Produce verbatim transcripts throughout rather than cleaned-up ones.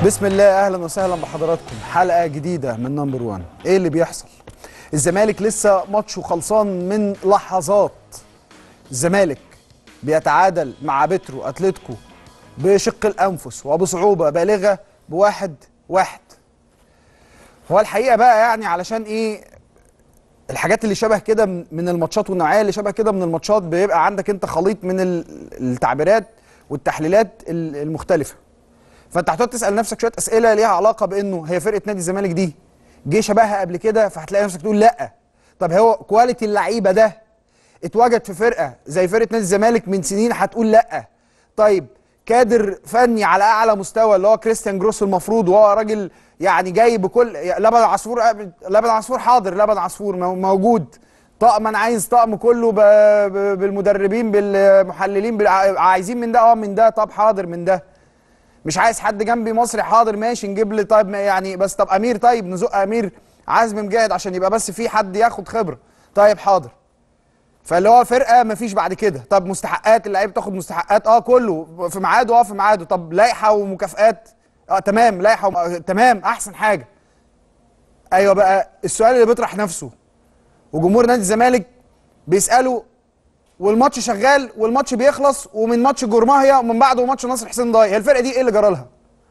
بسم الله، اهلا وسهلا بحضراتكم. حلقه جديده من نمبر وان. ايه اللي بيحصل؟ الزمالك لسه ماتشه خلصان من لحظات. الزمالك بيتعادل مع بترو اتلتيكو بشق الانفس وبصعوبه بالغه بواحد واحد. هو الحقيقه بقى يعني علشان ايه الحاجات اللي شبه كده من الماتشات والنوعيه اللي شبه كده من الماتشات بيبقى عندك انت خليط من التعبيرات والتحليلات المختلفه. فانت هتقعد تسال نفسك شويه اسئله ليها علاقه بانه هي فرقه نادي الزمالك دي جه شبهها قبل كده، فهتلاقي نفسك تقول لا. طب هو كواليتي اللعيبه ده اتوجد في فرقه زي فرقه نادي الزمالك من سنين، هتقول لا. طيب كادر فني على اعلى مستوى اللي هو كريستيان جروس المفروض، وهو راجل يعني جاي بكل لبن عصفور. لبن عصفور حاضر، لبن عصفور موجود. طقم انا عايز طقم كله بالمدربين بالمحللين عايزين من ده اه من ده. طب حاضر من ده. مش عايز حد جنبي مصري، حاضر ماشي نجيب لي. طيب يعني بس طب امير، طيب نزق امير عزمي مجاهد عشان يبقى بس في حد ياخد خبره. طيب حاضر. فاللي هو فرقه مفيش بعد كده. طب مستحقات اللعيبه بتاخد مستحقات اه كله في ميعاده اه في ميعاده. طب لائحه ومكافئات اه تمام، لائحه وم... تمام احسن حاجه. ايوه بقى السؤال اللي بيطرح نفسه وجمهور نادي الزمالك بيساله والماتش شغال والماتش بيخلص، ومن ماتش جورماهيا ومن بعده ماتش نصر حسين ضاي، هي الفرقه دي ايه اللي جرى لها؟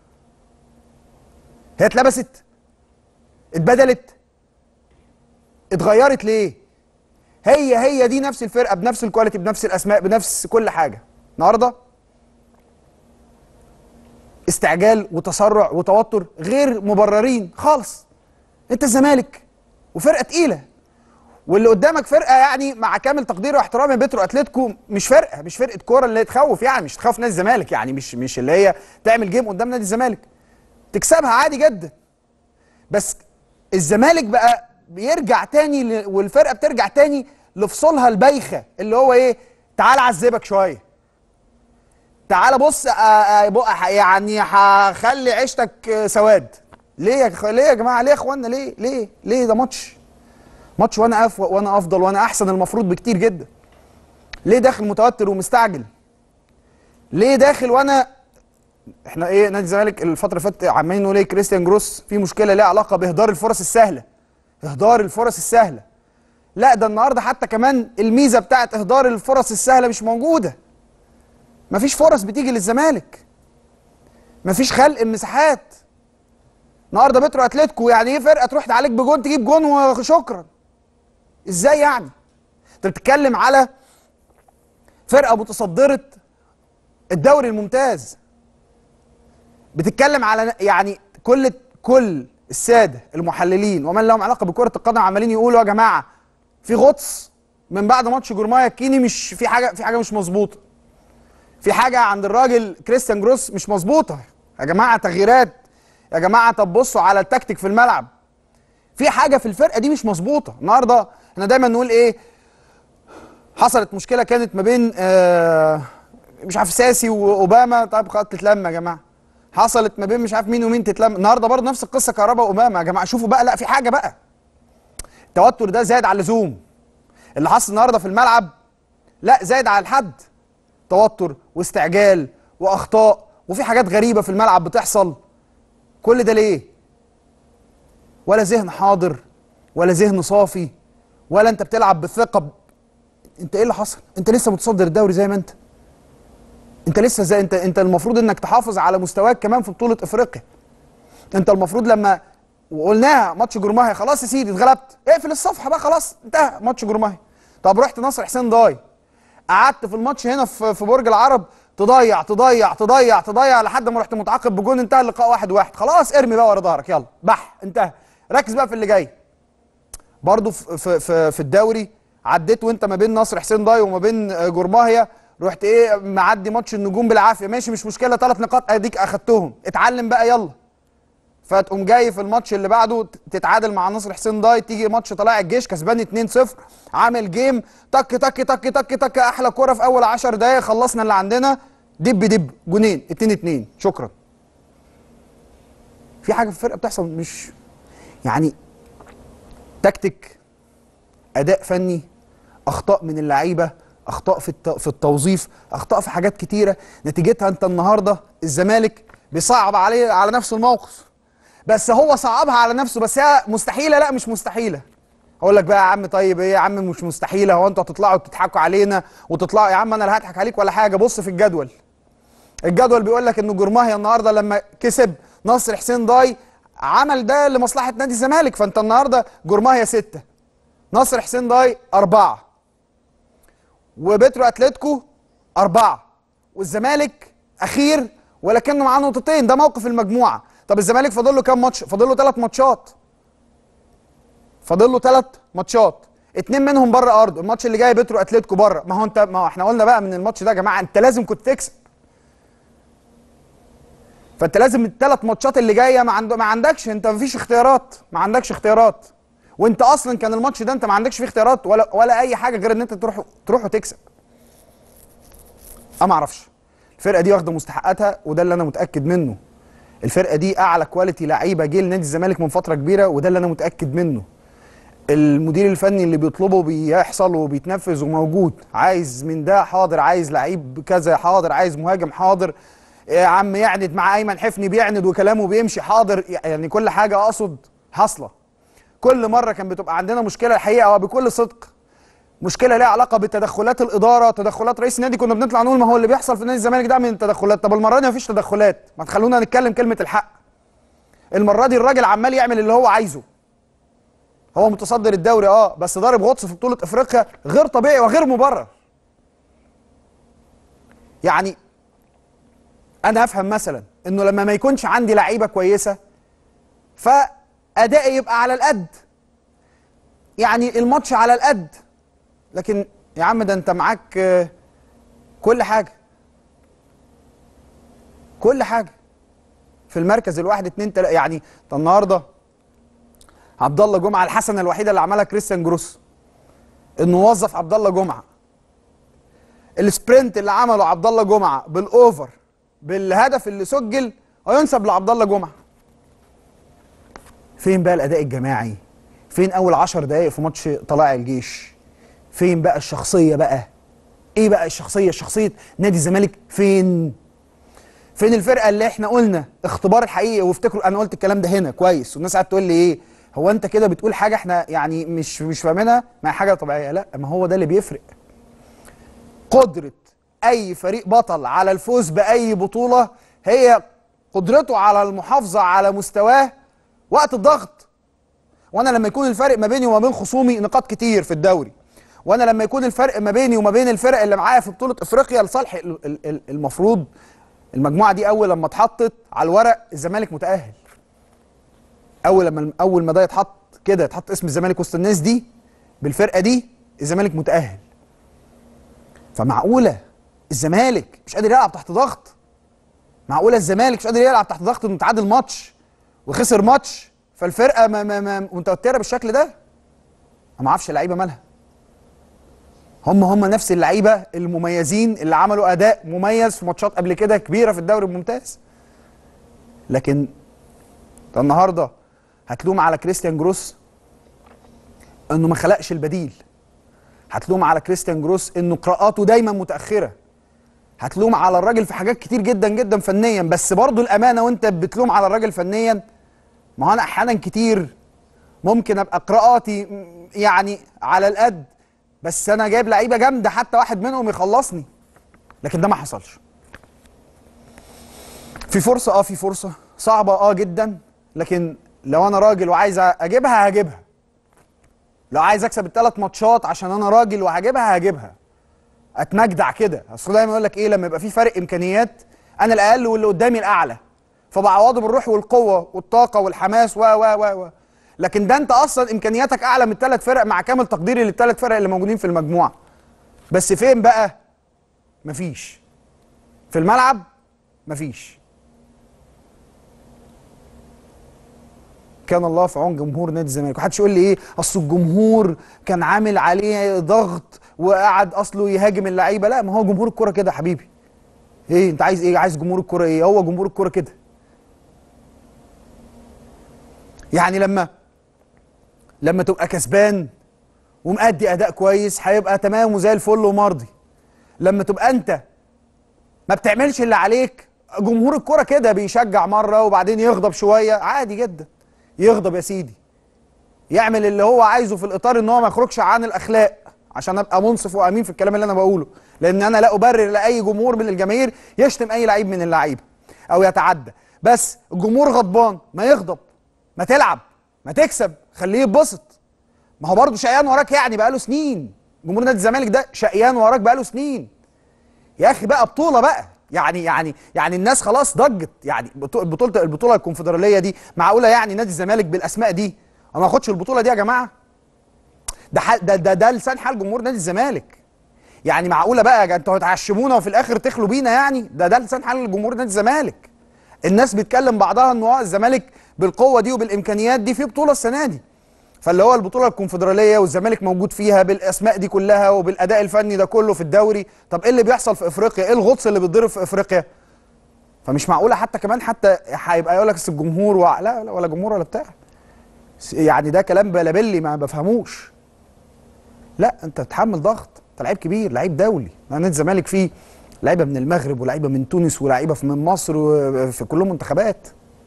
هي اتلبست؟ اتبدلت؟ اتغيرت ليه؟ هي هي دي نفس الفرقه بنفس الكواليتي بنفس الاسماء بنفس كل حاجه. النهارده استعجال وتسرع وتوتر غير مبررين خالص. انت الزمالك وفرقه تقيله، واللي قدامك فرقه يعني مع كامل تقديري واحترامي بترو اتلتيكو مش فرقه مش فرقه كوره اللي تخوف، يعني مش تخوف نادي الزمالك، يعني مش مش اللي هي تعمل جيم قدام نادي الزمالك تكسبها عادي جدا. بس الزمالك بقى بيرجع تاني والفرقه بترجع تاني لفصولها البايخه اللي هو ايه؟ تعال اعذبك شويه، تعال بص يعني هخلي عيشتك سواد. ليه يا ليه يا جماعه؟ ليه يا اخوانا؟ ليه ليه ليه؟ ده ماتش ماتش وانا أف... وانا افضل وانا احسن المفروض بكتير جدا. ليه داخل متوتر ومستعجل؟ ليه داخل وانا احنا ايه نادي الزمالك الفتره اللي فاتت عمالين نقول ايه؟ كريستيان جروس في مشكله ليها علاقه باهدار الفرص السهله. اهدار الفرص السهله. لا ده النهارده حتى كمان الميزه بتاعت اهدار الفرص السهله مش موجوده. مفيش فرص بتيجي للزمالك. مفيش خلق المساحات. النهارده بترو اتلتيكو يعني ايه فرقه تروح عليك بجون تجيب جون وشكرا؟ ازاي يعني؟ انت بتتكلم على فرقه متصدره الدوري الممتاز. بتتكلم على يعني كل كل الساده المحللين ومن لهم علاقه بكره القدم عمالين يقولوا يا جماعه في غطس من بعد ماتش جورماهيا الكيني، مش في حاجه في حاجه مش مظبوطه. في حاجه عند الراجل كريستيان جروس مش مظبوطه يا جماعه. تغييرات يا جماعه. طب بصوا على التكتيك في الملعب. في حاجه في الفرقه دي مش مظبوطه. النهارده احنا دايما نقول ايه؟ حصلت مشكله كانت ما بين آه مش عارف ساسي واوباما. طيب خلاص تتلم يا جماعه. حصلت ما بين مش عارف مين ومين تتلم. النهارده برضه نفس القصه كهربا واوباما يا جماعه. شوفوا بقى، لا في حاجه بقى. التوتر ده زاد على اللزوم. اللي حصل النهارده في الملعب لا زاد على الحد. توتر واستعجال واخطاء وفي حاجات غريبه في الملعب بتحصل. كل ده ليه؟ ولا ذهن حاضر ولا ذهن صافي ولا انت بتلعب بالثقه. انت ايه اللي حصل؟ انت لسه متصدر الدوري زي ما انت. انت لسه زي انت انت المفروض انك تحافظ على مستواك كمان في بطوله افريقيا. انت المفروض لما وقلناها ماتش جورماهيا خلاص يا سيدي اتغلبت، اقفل الصفحه بقى خلاص انتهى ماتش جورماهيا. طب رحت نصر حسين ضاي، قعدت في الماتش هنا في في برج العرب تضيع تضيع تضيع تضيع لحد ما رحت متعاقب بجون، انتهى اللقاء واحد واحد. خلاص ارمي بقى ورا ظهرك، يلا بح انتهى. ركز بقى في اللي جاي. برضه في في في الدوري عديت وانت ما بين نصر حسين ضاي وما بين جورماهيا، رحت ايه معدي ماتش النجوم بالعافيه. ماشي مش مشكله، ثلاث نقاط اديك اخدتهم. اتعلم بقى يلا. فتقوم جاي في الماتش اللي بعده تتعادل مع نصر حسين ضاي، تيجي ماتش طلائع الجيش كسبان اتنين صفر، عامل جيم تك تك تك تك تك احلى كوره في اول عشر دقايق، خلصنا اللي عندنا دب دب جونين اتنين اتنين شكرا. في حاجه في الفرقه بتحصل مش يعني تكتيك، اداء فني، اخطاء من اللعيبه، اخطاء في في التوظيف، اخطاء في حاجات كتيره. نتيجتها انت النهارده الزمالك بيصعب عليه على نفسه الموقف، بس هو صعبها على نفسه. بس هي مستحيله؟ لا مش مستحيله. اقول لك بقى يا عم طيب ايه يا عم مش مستحيله، هو انتوا هتطلعوا تضحكوا علينا وتطلعوا؟ يا عم انا لا هضحك عليك ولا حاجه. بص في الجدول، الجدول بيقول لك ان جرماهيا النهارده لما كسب نصر حسين ضاي عمل ده لمصلحه نادي الزمالك. فانت النهارده جرماهيا سته، نصر حسين ضاي اربعه، وبترو اتلتيكو اربعه، والزمالك اخير ولكنه معاه نقطتين. ده موقف المجموعه. طب الزمالك فاضل له كام ماتش؟ فاضل له ثلاث ماتشات. فاضل له ثلاث ماتشات، اتنين منهم بره ارضه. الماتش اللي جاي بترو اتلتيكو بره. ما هو انت ما هو احنا قلنا بقى من الماتش ده يا جماعه انت لازم كنت تكسب. فانت لازم الثلاث ماتشات اللي جايه ما, عند... ما عندكش، انت ما فيش اختيارات، ما عندكش اختيارات. وانت اصلا كان الماتش ده انت ما عندكش فيه اختيارات ولا ولا اي حاجه غير ان انت تروح تروح وتكسب. انا ما اعرفش. الفرقه دي واخده مستحقاتها وده اللي انا متاكد منه. الفرقه دي اعلى كواليتي لعيبه جه لنادي الزمالك من فتره كبيره وده اللي انا متاكد منه. المدير الفني اللي بيطلبه بيحصل وبيتنفذ وموجود. عايز من ده حاضر، عايز لعيب كذا حاضر، عايز مهاجم حاضر، يا عم يعند مع ايمن حفني بيعند وكلامه بيمشي حاضر. يعني كل حاجه اقصد حاصله. كل مره كان بتبقى عندنا مشكله الحقيقه وبكل صدق، مشكله ليها علاقه بتدخلات الاداره، تدخلات رئيس النادي. كنا بنطلع نقول ما هو اللي بيحصل في نادي الزمالك ده من التدخلات. طب المره دي مفيش تدخلات، ما تخلونا نتكلم كلمه الحق. المره دي الراجل عمال يعمل اللي هو عايزه. هو متصدر الدوري اه بس ضارب غطس في بطوله افريقيا غير طبيعي وغير مبرر. يعني انا افهم مثلا انه لما ما يكونش عندي لعيبه كويسه فادائي يبقى على القد، يعني الماتش على القد. لكن يا عم ده انت معاك كل حاجه، كل حاجه في المركز الواحد اتنين تلاته. يعني انت النهارده عبد الله جمعه الحسنه الوحيده اللي عملها كريستيان جروس انه وظف عبد الله جمعه. السبرنت اللي عمله عبد الله جمعه بالاوفر بالهدف اللي سجل وينسب لعبد الله جمعه. فين بقى الاداء الجماعي؟ فين اول عشر دقائق في ماتش طلائع الجيش؟ فين بقى الشخصيه بقى؟ ايه بقى الشخصيه؟ شخصيه نادي الزمالك فين؟ فين الفرقه اللي احنا قلنا اختبار الحقيقي؟ وافتكروا انا قلت الكلام ده هنا كويس والناس قاعده تقول لي ايه هو انت كده بتقول حاجه احنا يعني مش مش فاهمينها؟ ما هي حاجه طبيعيه. لا ما هو ده اللي بيفرق. قدره اي فريق بطل على الفوز باي بطوله هي قدرته على المحافظه على مستواه وقت الضغط. وانا لما يكون الفرق ما بيني وما بين خصومي نقاط كتير في الدوري، وانا لما يكون الفرق ما بيني وما بين الفرق اللي معايا في بطوله افريقيا لصالح المفروض المجموعه دي اول لما اتحطت على الورق الزمالك متاهل. اول لما اول ما ده يتحط كده يتحط اسم الزمالك وسط الناس دي بالفرقه دي الزمالك متاهل. فمعقوله الزمالك مش قادر يلعب تحت ضغط؟ معقوله الزمالك مش قادر يلعب تحت ضغط انه تعادل ماتش وخسر ماتش فالفرقه ما ما ما متوتره بالشكل ده؟ انا ما اعرفش اللعيبه مالها. هم هم نفس اللعيبه المميزين اللي عملوا اداء مميز في ماتشات قبل كده كبيره في الدوري الممتاز. لكن النهارده هتلوم على كريستيان جروس انه ما خلقش البديل. هتلوم على كريستيان جروس انه قراءاته دايما متاخره. هتلوم على الراجل في حاجات كتير جدا جدا فنيا. بس برضه الامانه وانت بتلوم على الراجل فنيا، ما هو انا احيانا كتير ممكن ابقى قراءاتي يعني على القد بس انا جايب لعيبه جامده حتى واحد منهم يخلصني. لكن ده ما حصلش. في فرصه اه في فرصه صعبه اه جدا، لكن لو انا راجل وعايز اجيبها هجيبها. لو عايز اكسب الثلاث ماتشات عشان انا راجل وهجيبها هجيبها. اتمجدع كده. اصل دايما يقول لك ايه لما يبقى في فرق امكانيات انا الاقل واللي قدامي الاعلى فبعوضه بالروح والقوه والطاقه والحماس و و و و لكن ده انت اصلا امكانياتك اعلى من الثلاث فرق مع كامل تقديري للثلاث فرق اللي موجودين في المجموعه. بس فين بقى؟ مفيش. في الملعب مفيش. كان الله في عون جمهور نادي الزمالك. ومحدش يقول لي ايه اصل الجمهور كان عامل عليه ضغط وقعد اصله يهاجم اللعيبه. لا ما هو جمهور الكوره كده يا حبيبي. ايه انت عايز ايه؟ عايز جمهور الكوره ايه؟ هو جمهور الكوره كده. يعني لما لما تبقى كسبان ومأدي اداء كويس هيبقى تمام وزي الفل ومرضي. لما تبقى انت ما بتعملش اللي عليك جمهور الكرة كده بيشجع مرة وبعدين يغضب شوية، عادي جدا. يغضب يا سيدي، يعمل اللي هو عايزه في الإطار إن هو ما يخرجش عن الأخلاق، عشان أبقى منصف وأمين في الكلام اللي أنا بقوله، لأن أنا لا أبرر لأي جمهور من الجماهير يشتم أي لعيب من اللعيبة أو يتعدى. بس الجمهور غضبان، ما يغضب، ما تلعب، ما تكسب، خليه يتبسط. ما هو برضه شقيان وراك، يعني بقاله سنين. جمهور نادي الزمالك ده شقيان وراك بقاله سنين. يا اخي بقى بطوله بقى، يعني يعني يعني الناس خلاص ضجت. يعني بطوله البطوله الكونفدراليه دي معقوله يعني نادي الزمالك بالاسماء دي ما ياخدش البطوله دي يا جماعه؟ ده ده ده, ده لسان حال جمهور نادي الزمالك. يعني معقوله بقى انتوا هتعشمونا وفي الاخر تخلوا بينا؟ يعني ده ده لسان حال جمهور نادي الزمالك. الناس بتكلم بعضها ان هو الزمالك بالقوه دي وبالامكانيات دي في بطوله السنه دي، فاللي هو البطوله الكونفدراليه والزمالك موجود فيها بالاسماء دي كلها وبالاداء الفني ده كله في الدوري. طب ايه اللي بيحصل في افريقيا؟ ايه الغطس اللي بيتضرب في افريقيا؟ فمش معقوله حتى كمان حتى هيبقى يقول لك الجمهور و... لا لا ولا جمهور ولا بتاع. يعني ده كلام بلابلي ما بفهموش. لا انت تتحمل ضغط، انت لعيب كبير، لعيب دولي. نادي الزمالك فيه لعيبه من المغرب ولاعيبه من تونس ولاعيبه من مصر وفي كلهم منتخبات.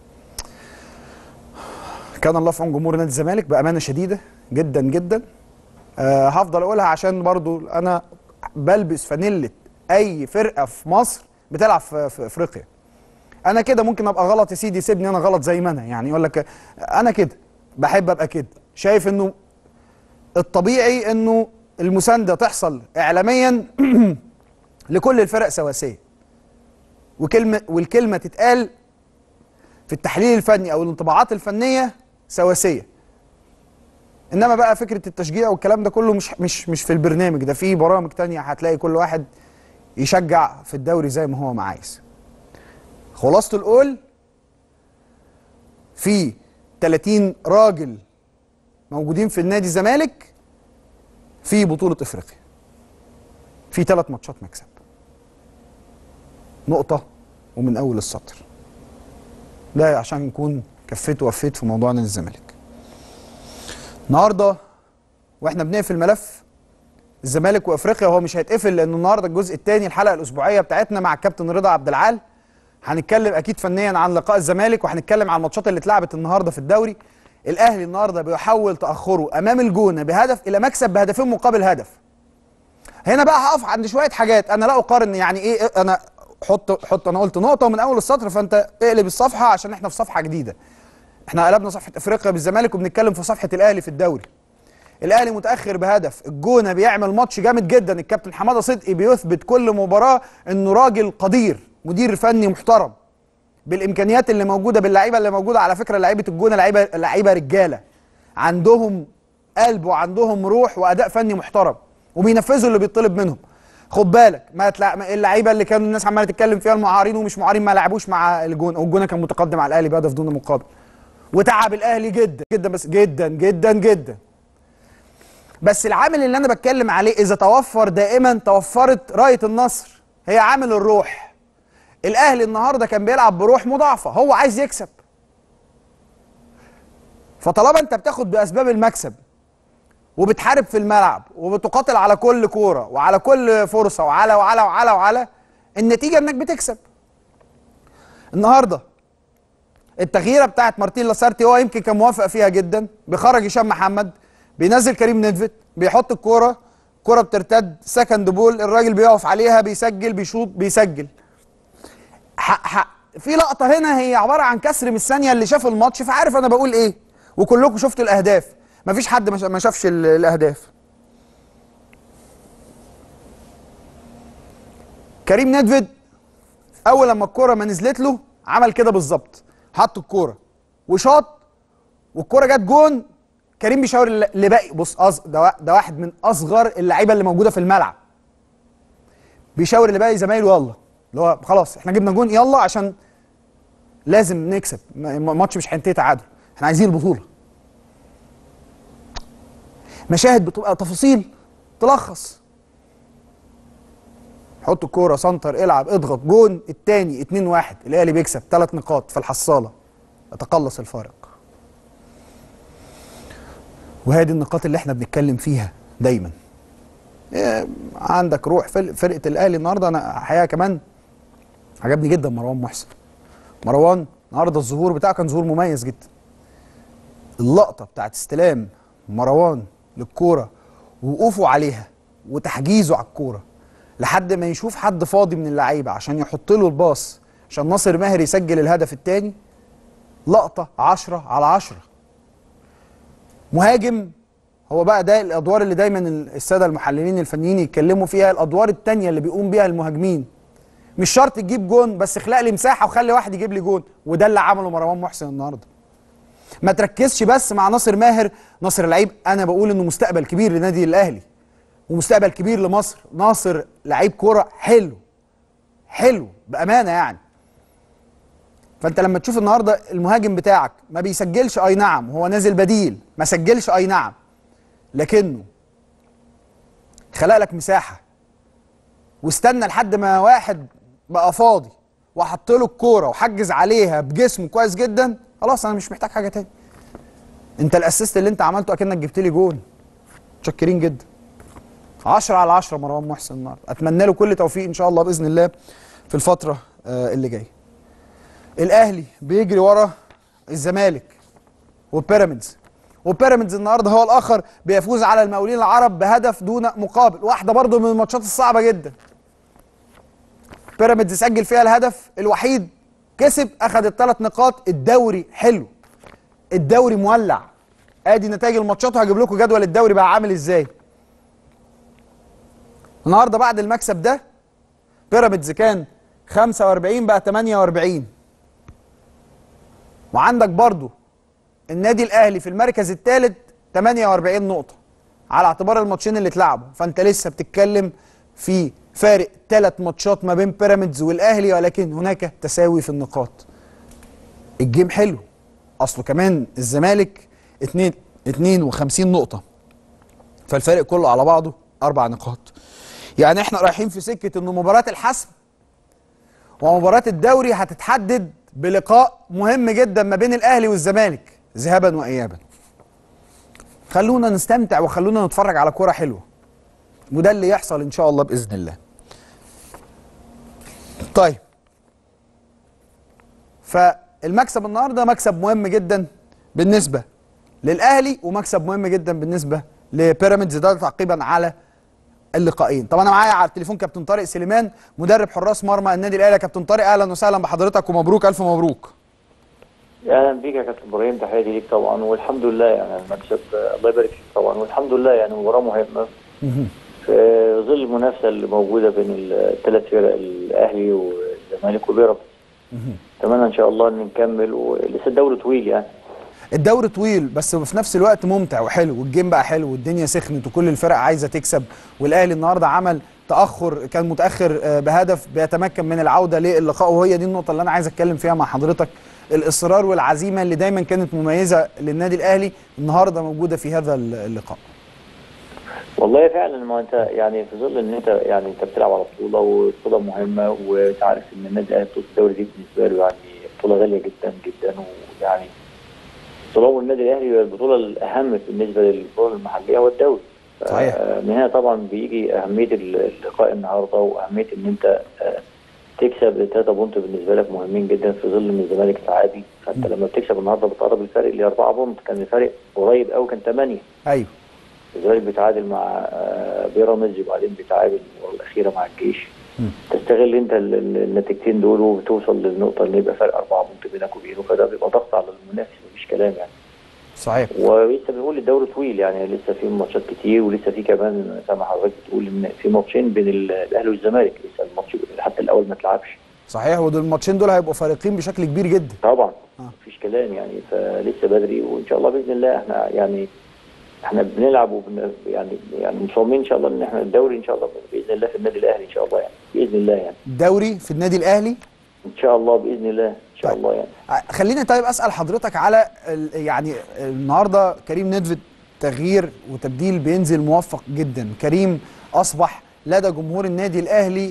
كان الله في عون جمهور نادي الزمالك بامانه شديده جدا جدا. أه هفضل اقولها عشان برضو انا بلبس فانيله اي فرقه في مصر بتلعب في, في افريقيا. انا كده ممكن ابقى غلط يا سيدي، سيبني انا غلط زي ما انا، يعني يقول لك انا كده بحب ابقى كده، شايف انه الطبيعي انه المسانده تحصل اعلاميا لكل الفرق سواسيه، وكلمه والكلمه تتقال في التحليل الفني او الانطباعات الفنيه سواسيه. انما بقى فكره التشجيع والكلام ده كله مش مش مش في البرنامج ده، في برامج تانية هتلاقي كل واحد يشجع في الدوري زي ما هو ما عايز. خلاصه القول، في ثلاثين راجل موجودين في النادي الزمالك في بطوله افريقيا، في ثلاث ماتشات مكسب، نقطه ومن اول السطر. ده عشان نكون كفيت ووفيت في موضوع نادي الزمالك. النهارده واحنا بنقفل ملف الزمالك وافريقيا، هو مش هيتقفل لان النهارده الجزء الثاني الحلقه الاسبوعيه بتاعتنا مع الكابتن رضا عبد العال. هنتكلم اكيد فنيا عن لقاء الزمالك، وهنتكلم عن الماتشات اللي اتلعبت النهارده في الدوري. الاهلي النهارده بيحول تاخره امام الجونه بهدف الى مكسب بهدفين مقابل هدف. هنا بقى هقف عند شويه حاجات انا لا اقارن، يعني ايه انا حط حط انا قلت نقطه من اول السطر، فانت اقلب الصفحه عشان احنا في صفحه جديده. احنا قلبنا صفحه افريقيا بالزمالك وبنتكلم في صفحه الاهلي في الدوري. الاهلي متاخر بهدف، الجونه بيعمل ماتش جامد جدا، الكابتن حماده صدقي بيثبت كل مباراه انه راجل قدير، مدير فني محترم بالامكانيات اللي موجوده باللعيبه اللي موجوده. على فكره لعيبه الجونه لعيبه لعيبه رجاله عندهم قلب وعندهم روح واداء فني محترم وبينفذوا اللي بيطلب منهم. خد بالك ما تلا... اللعيبه اللي كانوا الناس عماله تتكلم فيها المعارين ومش معارين ما لعبوش مع الجونه، والجونه كان متقدم على الاهلي بهدف دون مقابل، وتعب الاهلي جدا جدا بس جدا جدا جدا. بس العامل اللي انا بتكلم عليه اذا توفر دائما توفرت رايه النصر، هي عامل الروح. الاهلي النهارده كان بيلعب بروح مضاعفه، هو عايز يكسب. فطالما انت بتاخد باسباب المكسب وبتحارب في الملعب وبتقاتل على كل كوره وعلى كل فرصه وعلى وعلى وعلى وعلى النتيجه انك بتكسب. النهارده التغييره بتاعت مارتين لاسارتي هو يمكن كان موافق فيها جدا، بيخرج هشام محمد، بينزل كريم نيدفيد، بيحط الكوره، الكوره بترتد سكند بول، الراجل بيقف عليها بيسجل بيشوط بيسجل. حق حق في لقطه هنا هي عباره عن كسر من الثانيه، اللي شاف الماتش فعارف انا بقول ايه، وكلكم شفتوا الاهداف، مفيش حد ما شافش الاهداف. كريم نيدفيد اول لما الكوره ما نزلت له عمل كده بالظبط، حط الكوره وشاط والكوره جت جون. كريم بيشاور لباقي، بص أص... ده, ده واحد من اصغر اللعيبه اللي موجوده في الملعب، بيشاور لباقي زمايله يلا، اللي هو خلاص احنا جبنا جون يلا عشان لازم نكسب، الماتش مش هينتهي تعادل، احنا عايزين البطوله. مشاهد بتبقى تفاصيل تلخص. حط الكوره سنتر، العب، اضغط، جون الثاني اتنين واحد، الاهلي بيكسب ثلاث نقاط في الحصاله، يتقلص الفارق. وهذه النقاط اللي احنا بنتكلم فيها دايما. إيه عندك روح فرقه الاهلي النهارده. انا الحقيقه كمان عجبني جدا مروان محسن. مروان النهارده الظهور بتاعه كان ظهور مميز جدا. اللقطه بتاعت استلام مروان للكوره ووقوفه عليها وتحجيزه على الكوره لحد ما يشوف حد فاضي من اللعيبه عشان يحط له الباص عشان ناصر ماهر يسجل الهدف الثاني، لقطه عشرة على عشرة. مهاجم، هو بقى ده الادوار اللي دايما الساده المحللين الفنيين يتكلموا فيها، الادوار الثانيه اللي بيقوم بيها المهاجمين. مش شرط تجيب جون، بس اخلق لي مساحه وخلي واحد يجيب لي جون، وده اللي عمله مروان محسن النهارده. ما تركزش بس مع ناصر ماهر، ناصر لعيب انا بقول انه مستقبل كبير للنادي الاهلي ومستقبل كبير لمصر. ناصر لعيب كوره حلو حلو بامانه يعني. فانت لما تشوف النهارده المهاجم بتاعك ما بيسجلش، اي نعم هو نازل بديل ما سجلش، اي نعم، لكنه خلق لك مساحه واستنى لحد ما واحد بقى فاضي وحط له الكوره وحجز عليها بجسمه كويس جدا. خلاص انا مش محتاج حاجه تاني. انت الاسيست اللي انت عملته اكنك جبت لي جون. متشكرين جدا. عشرة على عشرة مروان محسن النهارده. اتمنى له كل توفيق ان شاء الله باذن الله في الفتره آه اللي جايه. الاهلي بيجري ورا الزمالك وبيراميدز، وبيراميدز النهارده هو الاخر بيفوز على المقاولين العرب بهدف دون مقابل، واحده برضو من الماتشات الصعبه جدا. بيراميدز سجل فيها الهدف الوحيد، كسب، اخذ الثلاث نقاط. الدوري حلو، الدوري مولع. ادي نتائج الماتشات وهجيب لكم جدول الدوري بقى عامل ازاي. النهارده بعد المكسب ده بيراميدز كان خمسة وأربعين بقى ثمانية وأربعين، وعندك برضو النادي الاهلي في المركز الثالث ثمانية وأربعين نقطه على اعتبار الماتشين اللي اتلعبوا. فانت لسه بتتكلم في فارق ثلاث ماتشات ما بين بيراميدز والاهلي، ولكن هناك تساوي في النقاط. الجيم حلو، اصله كمان الزمالك اتنين وخمسين نقطه، فالفارق كله على بعضه اربع نقاط. يعني احنا رايحين في سكه انه مباراه الحسم ومباراه الدوري هتتحدد بلقاء مهم جدا ما بين الاهلي والزمالك ذهابا وايابا. خلونا نستمتع وخلونا نتفرج على كوره حلوه، وده اللي يحصل ان شاء الله باذن الله. طيب، فالمكسب النهارده مكسب مهم جدا بالنسبه للاهلي ومكسب مهم جدا بالنسبه لبيراميدز، ده تعقيبا على اللقاءين. طبعا انا معايا على التليفون كابتن طارق سليمان مدرب حراس مرمى النادي الاهلي. كابتن طارق اهلا وسهلا بحضرتك ومبروك، الف مبروك. اهلا بيك يا كابتن ابراهيم، تحياتي ليك طبعا، والحمد لله يعني المكسب الله يبارك فيك طبعا، والحمد لله يعني مباراه مهمه في ظل المنافسه اللي موجوده بين الثلاث فرق الاهلي والزمالك وبيراميدز. اتمنى ان شاء الله ان نكمل، ولسه الدوري طويل يعني. الدوري طويل بس في نفس الوقت ممتع وحلو، والجيم بقى حلو والدنيا سخنت وكل الفرق عايزه تكسب، والاهلي النهارده عمل تاخر، كان متاخر بهدف بيتمكن من العوده للقاء، وهي دي النقطه اللي انا عايز اتكلم فيها مع حضرتك. الاصرار والعزيمه اللي دايما كانت مميزه للنادي الاهلي النهارده موجوده في هذا اللقاء. والله فعلا، ما انت يعني في ظل ان انت يعني انت بتلعب على بطوله وبطوله مهمه، وانت عارف ان النادي الاهلي بطوله الدوري دي بالنسبه له يعني بطوله غاليه جدا جدا، ويعني طلوع النادي الاهلي هي البطوله الاهم بالنسبه للبطوله المحليه والدوري. صحيح. من هنا طبعا بيجي اهميه اللقاء النهارده، واهميه ان انت تكسب ثلاثة بونت بالنسبه لك مهمين جدا في ظل ان الزمالك تعادي. فانت لما بتكسب النهارده بتقرب الفرق ل أربعة بونت، كان الفرق قريب قوي كان ثمانية. ايوه. الزمالك بيتعادل مع بيراميدز وبعدين بيتعادل المباراه الاخيره مع الجيش. م. تستغل انت النتيجتين دول وبتوصل للنقطه ان يبقى فرق أربعة بونت بينك وبينه، فده بيبقى ضغط على المنافس، مفيش كلام يعني. صحيح. ولسه بنقول الدوري طويل يعني، لسه في ماتشات كتير، ولسه في كمان سامع حضرتك بتقول ان في ماتشين بين الاهلي والزمالك، لسه الماتش حتى الاول ما اتلعبش. صحيح، ودول الماتشين دول هيبقوا فارقين بشكل كبير جدا. طبعا آه. مفيش كلام يعني، فلسه بدري، وان شاء الله باذن الله احنا يعني احنا بنلعب وبن يعني يعني مصممين ان شاء الله ان احنا الدوري ان شاء الله باذن الله في النادي الاهلي ان شاء الله يعني باذن الله يعني. الدوري في النادي الاهلي ان شاء الله باذن الله ان شاء طيب. الله يعني. خليني طيب اسال حضرتك على يعني النهارده كريم نيدفيد تغيير وتبديل بينزل موفق جدا. كريم اصبح لدى جمهور النادي الاهلي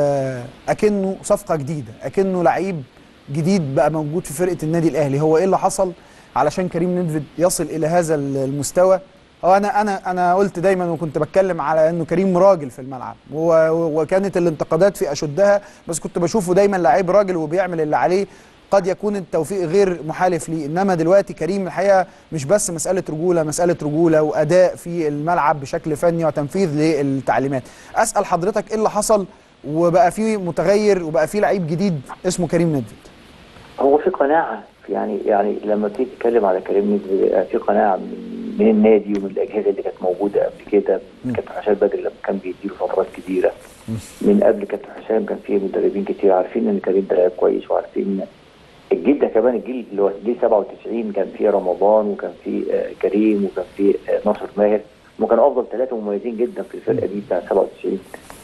اكنه صفقه جديده، اكنه لعيب جديد بقى موجود في فرقه النادي الاهلي. هو ايه اللي حصل علشان كريم نيدفيد يصل الى هذا المستوى هو انا انا انا قلت دايما وكنت بتكلم على انه كريم راجل في الملعب، وكانت الانتقادات في اشدها، بس كنت بشوفه دايما لعيب راجل وبيعمل اللي عليه. قد يكون التوفيق غير محالف ليه، انما دلوقتي كريم الحقيقه مش بس مساله رجوله، مساله رجوله واداء في الملعب بشكل فني وتنفيذ للتعليمات. اسال حضرتك ايه اللي حصل وبقى فيه متغير وبقى فيه لعيب جديد اسمه كريم ندفد؟ هو في قناعه، يعني يعني لما تيجي تتكلم على كريم ندفد في قناعه من, من النادي ومن الاجهزه اللي كانت موجوده قبل كده. كابتن حسام بدري لما كان بيديله فترات كبيره، من قبل كابتن حسام كان في مدربين كتير عارفين ان كريم ده لاعب كويس، وعارفين الجيل ده كمان، الجيل اللي هو جيل سبعة وتسعين كان فيه رمضان وكان فيه كريم وكان فيه ناصر ماهر، وكانوا افضل ثلاثه مميزين جدا في الفرقه دي بتاع سبعة وتسعين.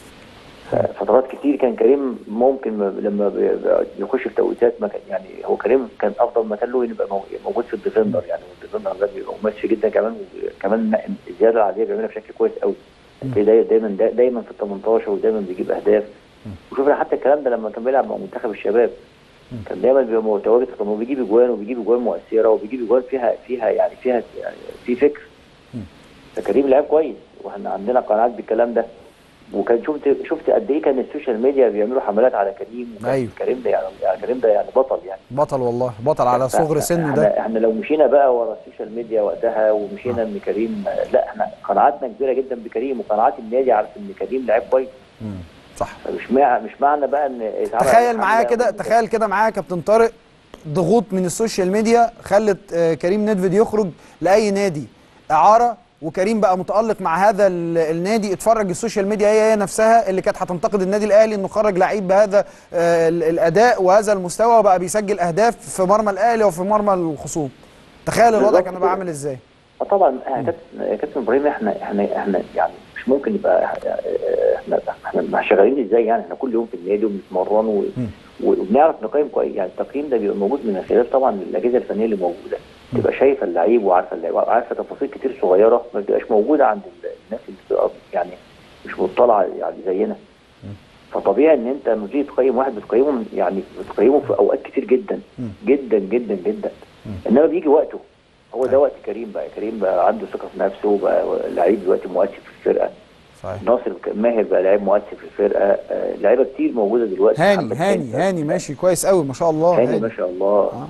فترات كتير كان كريم ممكن لما يخش في توقيتات ما كان، يعني هو كريم كان افضل مكان له يبقى موجود في الديفندر، يعني الديفندر ده بيبقى مميز جدا كمان، وكمان الزياده العاديه بيعملها بشكل كويس قوي. دايما دايما دايما في ال تمنتاشر ودايما بيجيب اهداف. وشوف حتى الكلام ده لما كان بيلعب مع منتخب الشباب كان دايما بيبقى متواجد، وبيجيب اجوان وبيجيب اجوان مؤثره وبيجيب اجوان فيها فيها يعني فيها يعني في فكر. فكريم لعب كويس واحنا عندنا قناعات بالكلام ده. وكان شفت شفت قد ايه كان السوشيال ميديا بيعملوا حملات على كريم. ايوه كريم ده يعني, يعني كريم ده يعني بطل، يعني بطل والله، بطل على صغر سنه ده. احنا, احنا لو مشينا بقى ورا السوشيال ميديا وقتها ومشينا آه. ان كريم، لا احنا قناعاتنا كبيره جدا بكريم، وقناعات النادي عارف ان كريم لعيب كويس. صح. مش مع مش معنى بقى ان تخيل معايا كده، تخيل كده معايا كابتن طارق، ضغوط من السوشيال ميديا خلت كريم ندفد يخرج لاي نادي اعاره، وكريم بقى متالق مع هذا النادي. اتفرج السوشيال ميديا هي هي نفسها اللي كانت هتنتقد النادي الاهلي انه خرج لعيب بهذا الاداء وهذا المستوى، وبقى بيسجل اهداف في مرمى الاهلي وفي مرمى الخصوم. تخيل الوضع كان بقى عامل ازاي. اه طبعا يا كابتن ابراهيم، احنا احنا احنا يعني مش ممكن يبقى احنا احنا شغالين ازاي، يعني احنا كل يوم في النادي وبنتمرن وبنعرف نقيم كويس. يعني التقييم ده بيبقى موجود من خلال طبعا الاجهزه الفنيه اللي موجوده، تبقى شايفه اللعيب وعارفه اللعيب وعارفه تفاصيل كتير صغيره ما بتبقاش موجوده عند الناس اللي بتبقى يعني مش مطلعه يعني زينا. فطبيعي ان انت لما تيجي تقيم واحد بتقيمه، يعني بتقيمه في اوقات كتير جدا جدا جدا جدا، انما بيجي وقته. هو ده وقت كريم بقى. كريم بقى عنده ثقه في نفسه، بقى لعيب دلوقتي مؤثر في الفرقه. صحيح. ناصر ماهر بقى لعيب مؤثر في الفرقه. لعيبه كتير موجوده دلوقتي. هاني هاني هاني ماشي كويس قوي ما شاء الله. هاني, هاني ما شاء الله. آه.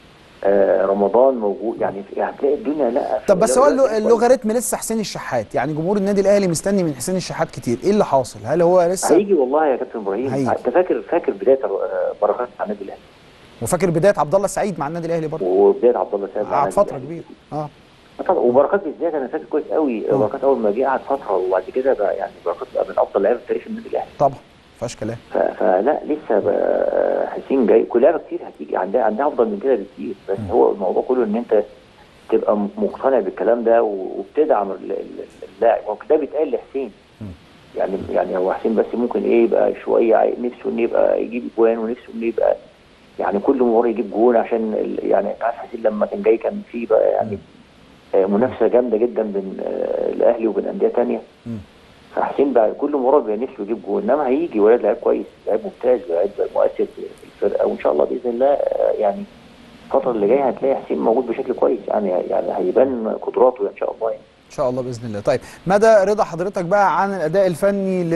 آه رمضان موجود، يعني هتلاقي الدنيا. لا طب بس هو اللوغاريتم لسه حسين الشحات، يعني جمهور النادي الاهلي مستني من حسين الشحات كتير. ايه اللي حاصل؟ هل هو لسه هيجي؟ والله يا كابتن ابراهيم انت فاكر فاكر بدايه بركات مع النادي الاهلي، وفاكر بدايه عبد الله السعيد مع النادي الاهلي برضه، وبدايه عبد الله السعيد قعد فتره كبيره. اه طبعا. وبركات بالذات انا فاكر كويس قوي. بركات اول ما جه قعد فتره، وبعد كده بقى يعني بركات بقى من افضل لعيبه في تاريخ النادي الاهلي طبعا، ما فيهاش كلام. فلا لسه حسين جاي، كل لعيبه كتير هتيجي عندها عندها افضل من كده بكتير. بس م. هو الموضوع كله ان انت تبقى مقتنع بالكلام ده وبتدعم اللاعب. وده بيتقال لحسين، يعني يعني هو حسين بس ممكن ايه يبقى شويه نفسه انه يبقى يجيب اجوان، ونفسه انه يبقى يعني كل مباراه يجيب جون، عشان يعني انت عارف حسين لما كان جاي كان في بقى يعني منافسه جامده جدا بين الاهلي وبين انديه ثانيه. فحسين بقى كل مباراه بيبقى نفسه يجيب جول، انما هيجي ولد لعيب كويس، لعيب ممتاز، لعيب مؤثر في الفرقه. وان شاء الله باذن الله يعني الفتره اللي جايه هتلاقي حسين موجود بشكل كويس، يعني يعني هيبان قدراته ان شاء الله يعني. ان شاء الله باذن الله. طيب مدى رضا حضرتك بقى عن الاداء الفني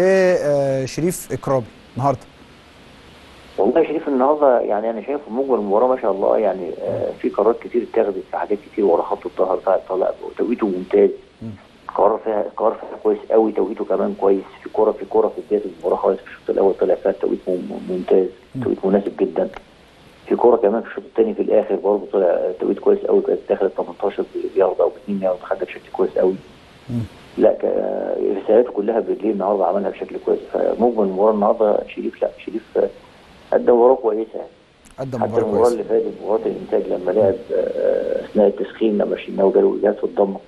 لشريف اكرامي النهارده؟ والله شريف النهارده يعني انا شايف مجمل المباراه ما شاء الله، يعني في قرارات كتير اتخذت في حاجات كتير ورا خط الظهر، طلع توقيته ممتاز، قرار فيها قرار فيها كويس قوي، توقيته كمان كويس. في كوره في كوره في بدايه المباراه خالص في الشوط الاول طلع فيها توقيت ممتاز، توقيت مناسب جدا. في كوره كمان في الشوط الثاني في الاخر برضه طلع توقيت كويس قوي، كانت داخل تمنتاشر بياخد او باثنين ياخد، خدها بشكل كويس قوي. لا رسالاته كلها بالليل النهارده عملها بشكل كويس. فمجمل المباراه النهارده شريف لا شريف ادى مباراه كويسه، ادى مباراه كويسه. حتى المباراه اللي فاتت مباراه الانتاج لما لعب اثناء التسخين لما الشناوي جاله جهاز في الضمه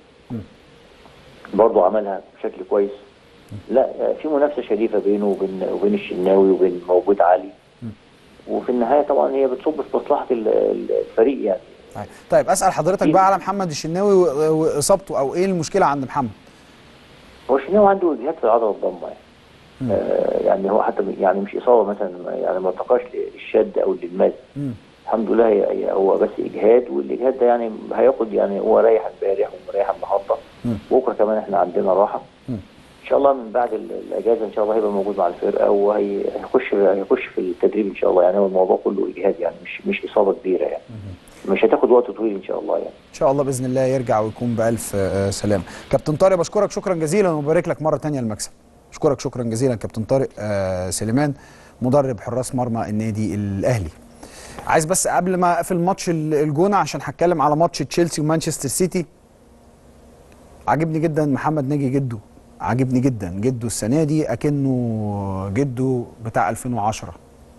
برضه عملها بشكل كويس. لا في منافسه شريفه بينه وبين وبين الشناوي وبين موجود علي، وفي النهايه طبعا هي بتصب في مصلحه الفريق يعني. طيب اسال حضرتك بقى على محمد الشناوي واصابته، او ايه المشكله عند محمد؟ هو الشناوي عنده اجهاد في العضله الضمه يعني. آه يعني هو حتى يعني مش اصابه مثلا، يعني ما ارتقاش للشد او للمز. الحمد لله هو بس اجهاد، والاجهاد ده يعني هياخد، يعني هو رايح امبارح ومريح النهارده، بكره كمان احنا عندنا راحه ان شاء الله. من بعد الاجازه ان شاء الله هيبقى موجود مع الفرقه وهيخش هيخش في التدريب ان شاء الله. يعني هو الموضوع كله اجهاد، يعني مش مش اصابه كبيره يعني. مش هتاخد وقت طويل ان شاء الله يعني. ان شاء الله باذن الله يرجع ويكون بالف سلامه. كابتن طارق بشكرك شكرا جزيلا وبارك لك مره ثانيه المكسب. اشكرك شكرا جزيلا كابتن طارق سليمان مدرب حراس مرمى النادي الاهلي. عايز بس قبل ما اقفل ماتش الجونه عشان هتكلم على ماتش تشيلسي ومانشستر سيتي. عاجبني جدا محمد ناجي جده، عاجبني جدا جده السنه دي اكنه جده بتاع ألفين وعشرة.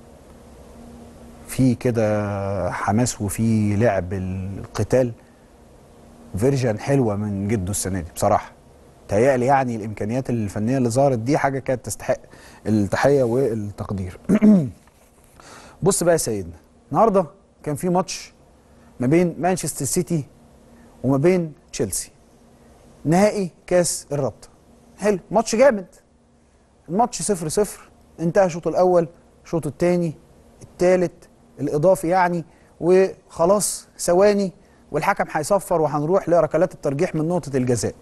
في كده حماس وفي لعب القتال، فيرجن حلوه من جده السنه دي بصراحه. تهيألي يعني الامكانيات الفنيه اللي ظهرت دي حاجه كانت تستحق التحيه والتقدير. بص بقى يا سيدنا، النهارده كان في ماتش ما بين مانشستر سيتي وما بين تشيلسي، نهائي كاس الرابطه. حلو، ماتش جامد. الماتش صفر صفر، انتهى الشوط الاول، الشوط الثاني، الثالث، الاضافي يعني، وخلاص ثواني والحكم هيصفر وهنروح لركلات الترجيح من نقطه الجزاء.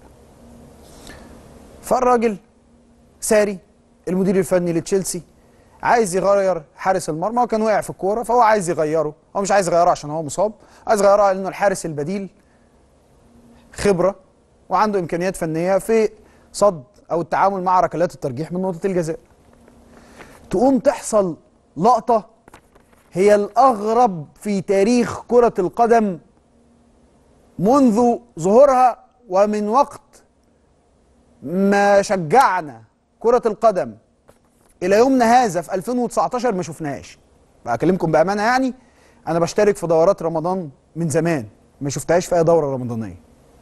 فالراجل ساري المدير الفني لتشيلسي عايز يغير حارس المرمى، وكان واقع في الكوره فهو عايز يغيره. هو مش عايز يغيره عشان هو مصاب، عايز يغيره لانه الحارس البديل خبره وعنده امكانيات فنيه في صد او التعامل مع ركلات الترجيح من نقطه الجزاء. تقوم تحصل لقطه هي الاغرب في تاريخ كره القدم منذ ظهورها، ومن وقت ما شجعنا كره القدم الى يومنا هذا في ألفين وتسعتاشر ما شفناهاش. بكلمكم بامانه يعني، انا بشترك في دورات رمضان من زمان، ما شفتهاش في اي دوره رمضانيه،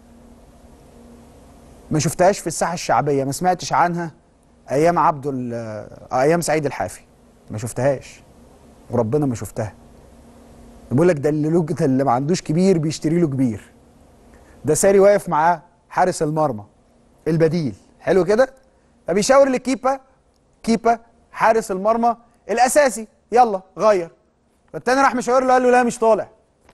ما شفتهاش في الساحه الشعبيه، ما سمعتش عنها ايام عبد ايام سعيد الحافي، ما شفتهاش وربنا ما شفتها. بيقول لك ده اللي له ده اللي ما عندوش كبير بيشتري له كبير. ده ساري واقف معاه حارس المرمى البديل، حلو كده، فبيشاور لكيبا، كيبا حارس المرمى الاساسي، يلا غير. فالتاني راح مشاور له قال له لا مش طالع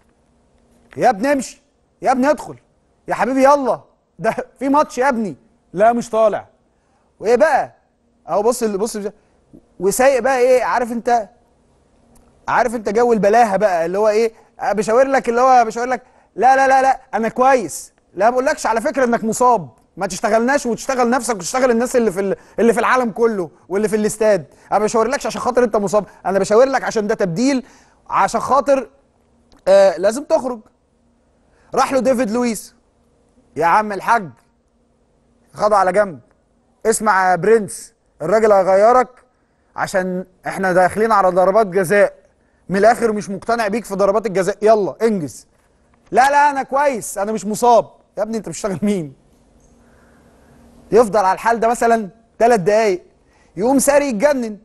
يا ابني، امشي يا ابني، ادخل يا حبيبي، يلا ده في ماتش يا ابني، لا مش طالع. وايه بقى اهو، بص بص وسايق بقى ايه، عارف انت عارف انت جو البلاهه بقى اللي هو ايه، بشاور لك اللي هو بشاور لك لا لا لا لا انا كويس، لا ما بقولكش على فكره انك مصاب، ما تشتغلناش وتشتغل نفسك وتشتغل الناس اللي في اللي في العالم كله واللي في الاستاد. انا ما بشاورلكش عشان خاطر انت مصاب، انا بشاور لك عشان ده تبديل، عشان خاطر آه لازم تخرج. راح له ديفيد لويس، يا عم الحاج خده على جنب، اسمع يا برنس، الراجل هيغيرك عشان احنا داخلين على ضربات جزاء، من الاخر مش مقتنع بيك في ضربات الجزاء، يلا انجز. لا لا انا كويس، انا مش مصاب. يا ابني انت بتشتغل مين؟ يفضل على الحال ده مثلا ثلاث دقايق، يقوم ساري يتجنن،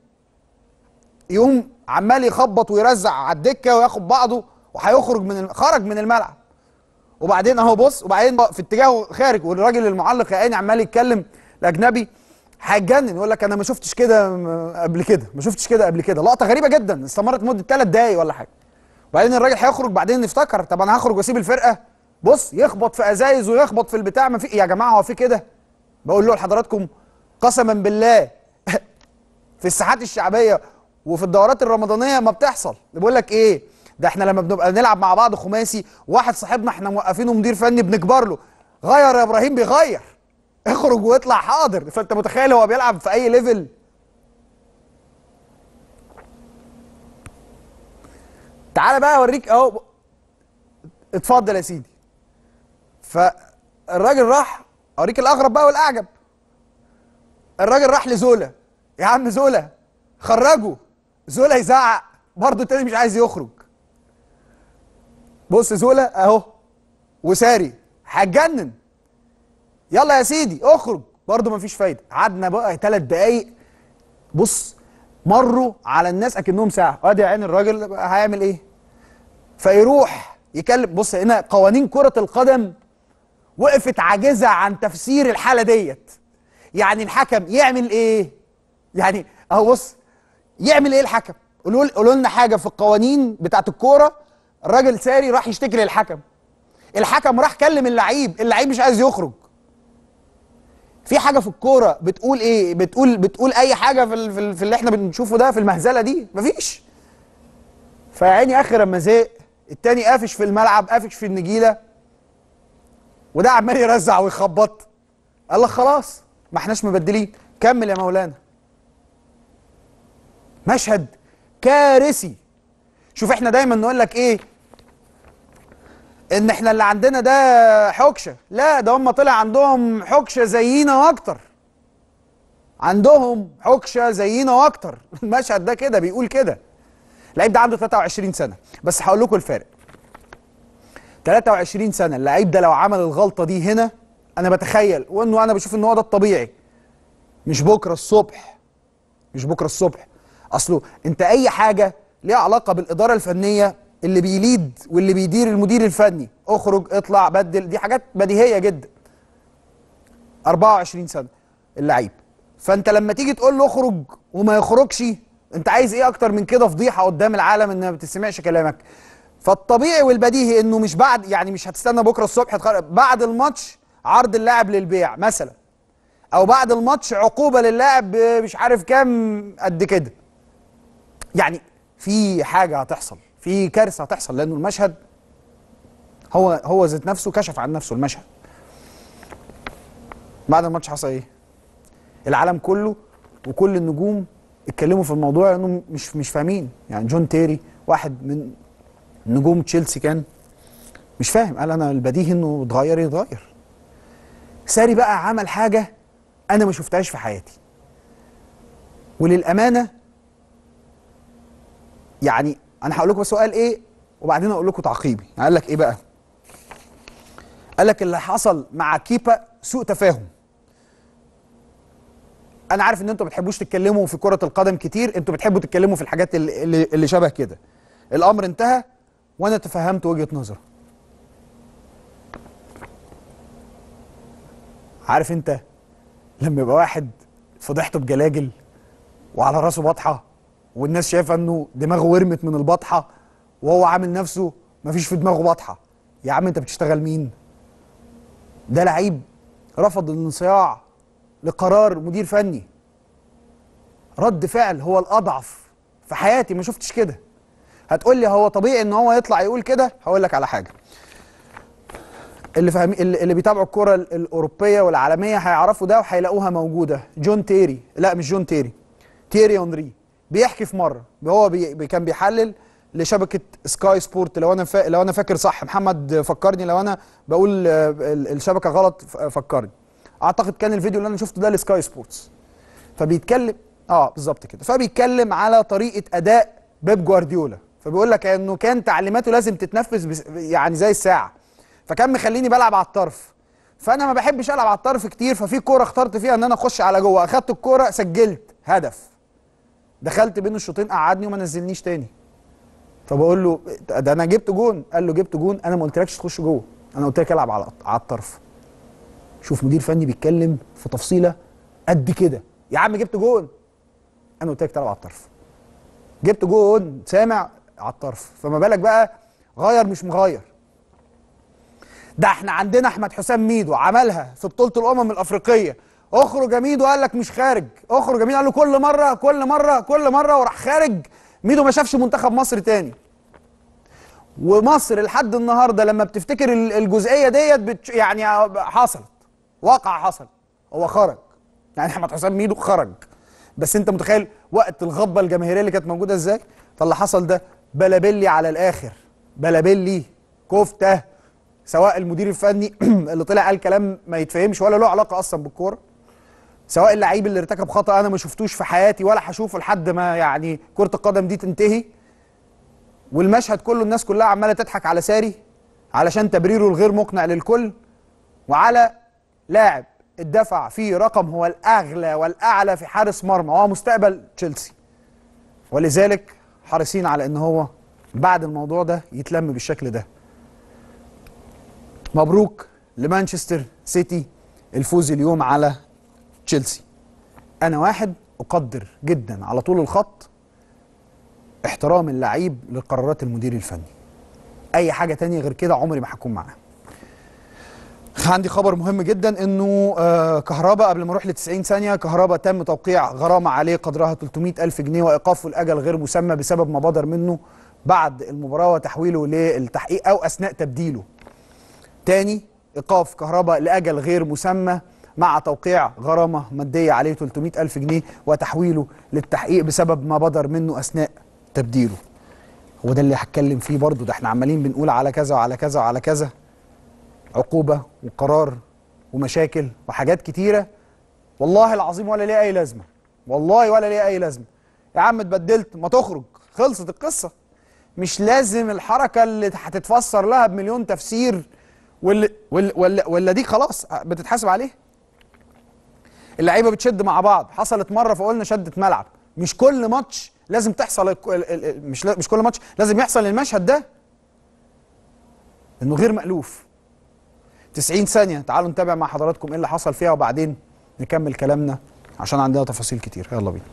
يقوم عمال يخبط ويرزع على الدكه وياخد بعضه وهيخرج من خرج من الملعب. وبعدين اهو بص، وبعدين في اتجاهه خارج، والراجل المعلق يا عيني عمال يتكلم الاجنبي، هيتجنن يقول لك انا ما شفتش كده قبل كده، ما شفتش كده قبل كده. لقطه غريبه جدا استمرت مده ثلاث دقايق ولا حاجه. وبعدين الراجل هيخرج، بعدين افتكر طب انا هخرج واسيب الفرقه، بص يخبط في ازايز ويخبط في البتاع، ما في يا جماعه هو في كده؟ بقول له لحضراتكم قسما بالله في الساحات الشعبيه وفي الدورات الرمضانيه ما بتحصل. بقول لك ايه، ده احنا لما بنبقى نلعب مع بعض خماسي، واحد صاحبنا احنا موقفينه مدير فني بنكبر له، غير يا ابراهيم، بيغير، اخرج واطلع حاضر. فانت متخيل هو بيلعب في اي ليفل؟ تعالى بقى اوريك اهو، اتفضل يا سيدي. فالراجل راح، اوريك الاغرب بقى والاعجب، الراجل راح لزولا، يا عم زولا خرجه، زولا يزعق برضه التاني مش عايز يخرج. بص زولا اهو وساري هتجنن، يلا يا سيدي اخرج، برضه مفيش فايده. قعدنا بقى ثلاث دقايق، بص مروا على الناس اكنهم ساعه، ادي يا عين الراجل هيعمل ايه؟ فيروح يكلم. بص هنا قوانين كره القدم وقفت عاجزه عن تفسير الحاله ديت. يعني الحكم يعمل ايه؟ يعني اهو بص يعمل ايه الحكم؟ قولوا قولوا لنا حاجه في القوانين بتاعت الكوره. الراجل ساري راح يشتكي للحكم، الحكم راح كلم اللعيب، اللعيب مش عايز يخرج. في حاجه في الكوره بتقول ايه؟ بتقول بتقول اي حاجه في ال- في, ال- في اللي احنا بنشوفه ده، في المهزله دي؟ مفيش. فيا عيني اخر اما زهق التاني قافش في الملعب، قافش في النجيله، وده عمال يرزع ويخبط. قال لك خلاص ما احناش مبدلين، كمل يا مولانا. مشهد كارثي. شوف احنا دايما نقول لك ايه؟ ان احنا اللي عندنا ده حكشه. لا، ده هم طلع عندهم حكشه زينا واكتر. عندهم حكشه زينا واكتر. المشهد ده كده بيقول كده. اللعيب ده عنده ثلاثة وعشرين سنه، بس هقول لكم الفارق. ثلاثة وعشرين سنه، اللعيب ده لو عمل الغلطه دي هنا، انا بتخيل وانه انا بشوف ان هو ده الطبيعي. مش بكره الصبح، مش بكره الصبح. اصله انت اي حاجه ليها علاقه بالاداره الفنيه، اللي بيليد واللي بيدير المدير الفني، اخرج اطلع بدل، دي حاجات بديهيه جدا. أربعة وعشرين سنه اللعيب، فانت لما تيجي تقول له اخرج وما يخرجش، انت عايز ايه اكتر من كده؟ فضيحه قدام العالم ان ما بتسمعش كلامك. فالطبيعي والبديهي انه مش بعد، يعني مش هتستنى بكره الصبح تخرج. بعد الماتش عرض اللاعب للبيع مثلا، او بعد الماتش عقوبه للاعب مش عارف كام قد كده. يعني في حاجه هتحصل، في كارثه هتحصل، لانه المشهد هو هو ذات نفسه كشف عن نفسه. المشهد بعد الماتش حصل ايه؟ العالم كله وكل النجوم اتكلموا في الموضوع لانهم مش مش فاهمين. يعني جون تيري واحد من نجوم تشيلسي كان مش فاهم، قال انا البديهي انه اتغير يتغير. ساري بقى عمل حاجه انا ما شفتهاش في حياتي، وللامانه يعني انا هقول لكم سؤال ايه وبعدين اقول لكم تعقيبي. قال لك ايه بقى؟ قال لك اللي حصل مع كيبا سوء تفاهم. انا عارف ان انتوا ما بتحبوش تتكلموا في كرة القدم كتير، انتوا بتحبوا تتكلموا في الحاجات اللي, اللي, اللي شبه كده. الامر انتهى وانا تفهمت وجهة نظره. عارف انت لما يبقى واحد فضحته بجلاجل وعلى راسه بطحه والناس شايفه انه دماغه ورمت من البطحه وهو عامل نفسه مفيش في دماغه بطحه. يا عم انت بتشتغل مين؟ ده لعيب رفض الانصياع لقرار مدير فني. رد فعل هو الاضعف في حياتي، ما شفتش كده. هتقول لي هو طبيعي ان هو يطلع يقول كده؟ هقول لك على حاجه. اللي فاهم اللي, اللي بيتابعوا الكره الاوروبيه والعالميه هيعرفوا ده وهيلاقوها موجوده. جون تيري، لا مش جون تيري، تيري اونري بيحكي في مره، هو بي كان بيحلل لشبكه سكاي سبورت، لو انا فا... لو انا فاكر صح. محمد فكرني لو انا بقول الشبكه غلط، فكرني. اعتقد كان الفيديو اللي انا شفته ده لسكاي سبورتس. فبيتكلم اه بالظبط كده، فبيتكلم على طريقه اداء بيب جوارديولا. فبيقول لك انه كان تعليماته لازم تتنفذ بس يعني زي الساعه، فكان مخليني بلعب على الطرف. فانا ما بحبش العب على الطرف كتير، ففي كوره اخترت فيها ان انا اخش على جوه، اخدت الكوره سجلت هدف، دخلت بين الشوطين قعدني وما نزلنيش تاني. فبقول له ده انا جبت جون. قال له جبت جون؟ انا ما قلتلكش تخش جوه، انا قلت لك العب على على الطرف. شوف مدير فني بيتكلم في تفصيله قد كده. يا عم جبت جون، انا قلت لك تلعب على الطرف. جبت جون، سامع؟ على الطرف. فما بالك بقى غير مش مغير. ده احنا عندنا احمد حسام ميدو عملها في بطوله الامم الافريقيه. اخرج يا ميدو، قال لك مش خارج. اخرج يا ميدو، قال له كل مره كل مره كل مره وراح خارج. ميدو ما شافش منتخب مصر تاني. ومصر لحد النهارده لما بتفتكر الجزئيه ديت بتش... يعني حصلت، واقع حصل، هو خرج. يعني احمد حسام ميدو خرج، بس انت متخيل وقت الغضبه الجماهيريه اللي كانت موجوده ازاي؟ فاللي حصل ده بلابلي على الاخر، بلابلي كفته. سواء المدير الفني اللي طلع قال كلام ما يتفهمش ولا له علاقه اصلا بالكوره، سواء اللعيب اللي ارتكب خطأ انا ما شفتوش في حياتي ولا هشوفه لحد ما يعني كرة القدم دي تنتهي. والمشهد كله الناس كلها عماله تضحك على ساري علشان تبريره الغير مقنع للكل، وعلى لاعب اتدفع فيه رقم هو الاغلى والاعلى في حارس مرمى وهو مستقبل تشيلسي. ولذلك حريصين على ان هو بعد الموضوع ده يتلم بالشكل ده. مبروك لمانشستر سيتي الفوز اليوم على تشيلسي. انا واحد اقدر جدا على طول الخط احترام اللعيب لقرارات المدير الفني. اي حاجه تانية غير كده عمري ما هكون معاه. عندي خبر مهم جدا انه آه كهربا، قبل ما اروح ل تسعين ثانيه، كهربا تم توقيع غرامه عليه قدرها ثلاثمائة ألف جنيه وايقافه لاجل غير مسمى بسبب ما بدر منه بعد المباراه وتحويله للتحقيق او اثناء تبديله. تاني، ايقاف كهربا لاجل غير مسمى مع توقيع غرامه ماديه عليه ثلاثمائة ألف جنيه وتحويله للتحقيق بسبب ما بدر منه اثناء تبديله. هو ده اللي هتكلم فيه برضه، ده احنا عمالين بنقول على كذا وعلى كذا وعلى كذا، عقوبة وقرار ومشاكل وحاجات كتيرة والله العظيم ولا ليه أي لازمة، والله ولا ليه أي لازمة. يا عم اتبدلت ما تخرج، خلصت القصة. مش لازم الحركة اللي هتتفسر لها بمليون تفسير واللي ولا ولا, ولا دي خلاص بتتحاسب عليه. اللعيبة بتشد مع بعض، حصلت مرة فقلنا شدة ملعب. مش كل ماتش لازم تحصل، مش مش كل ماتش لازم يحصل المشهد ده، انه غير مألوف. تسعين ثانية، تعالوا نتابع مع حضراتكم ايه اللي حصل فيها وبعدين نكمل كلامنا عشان عندنا تفاصيل كتير. يلا بينا.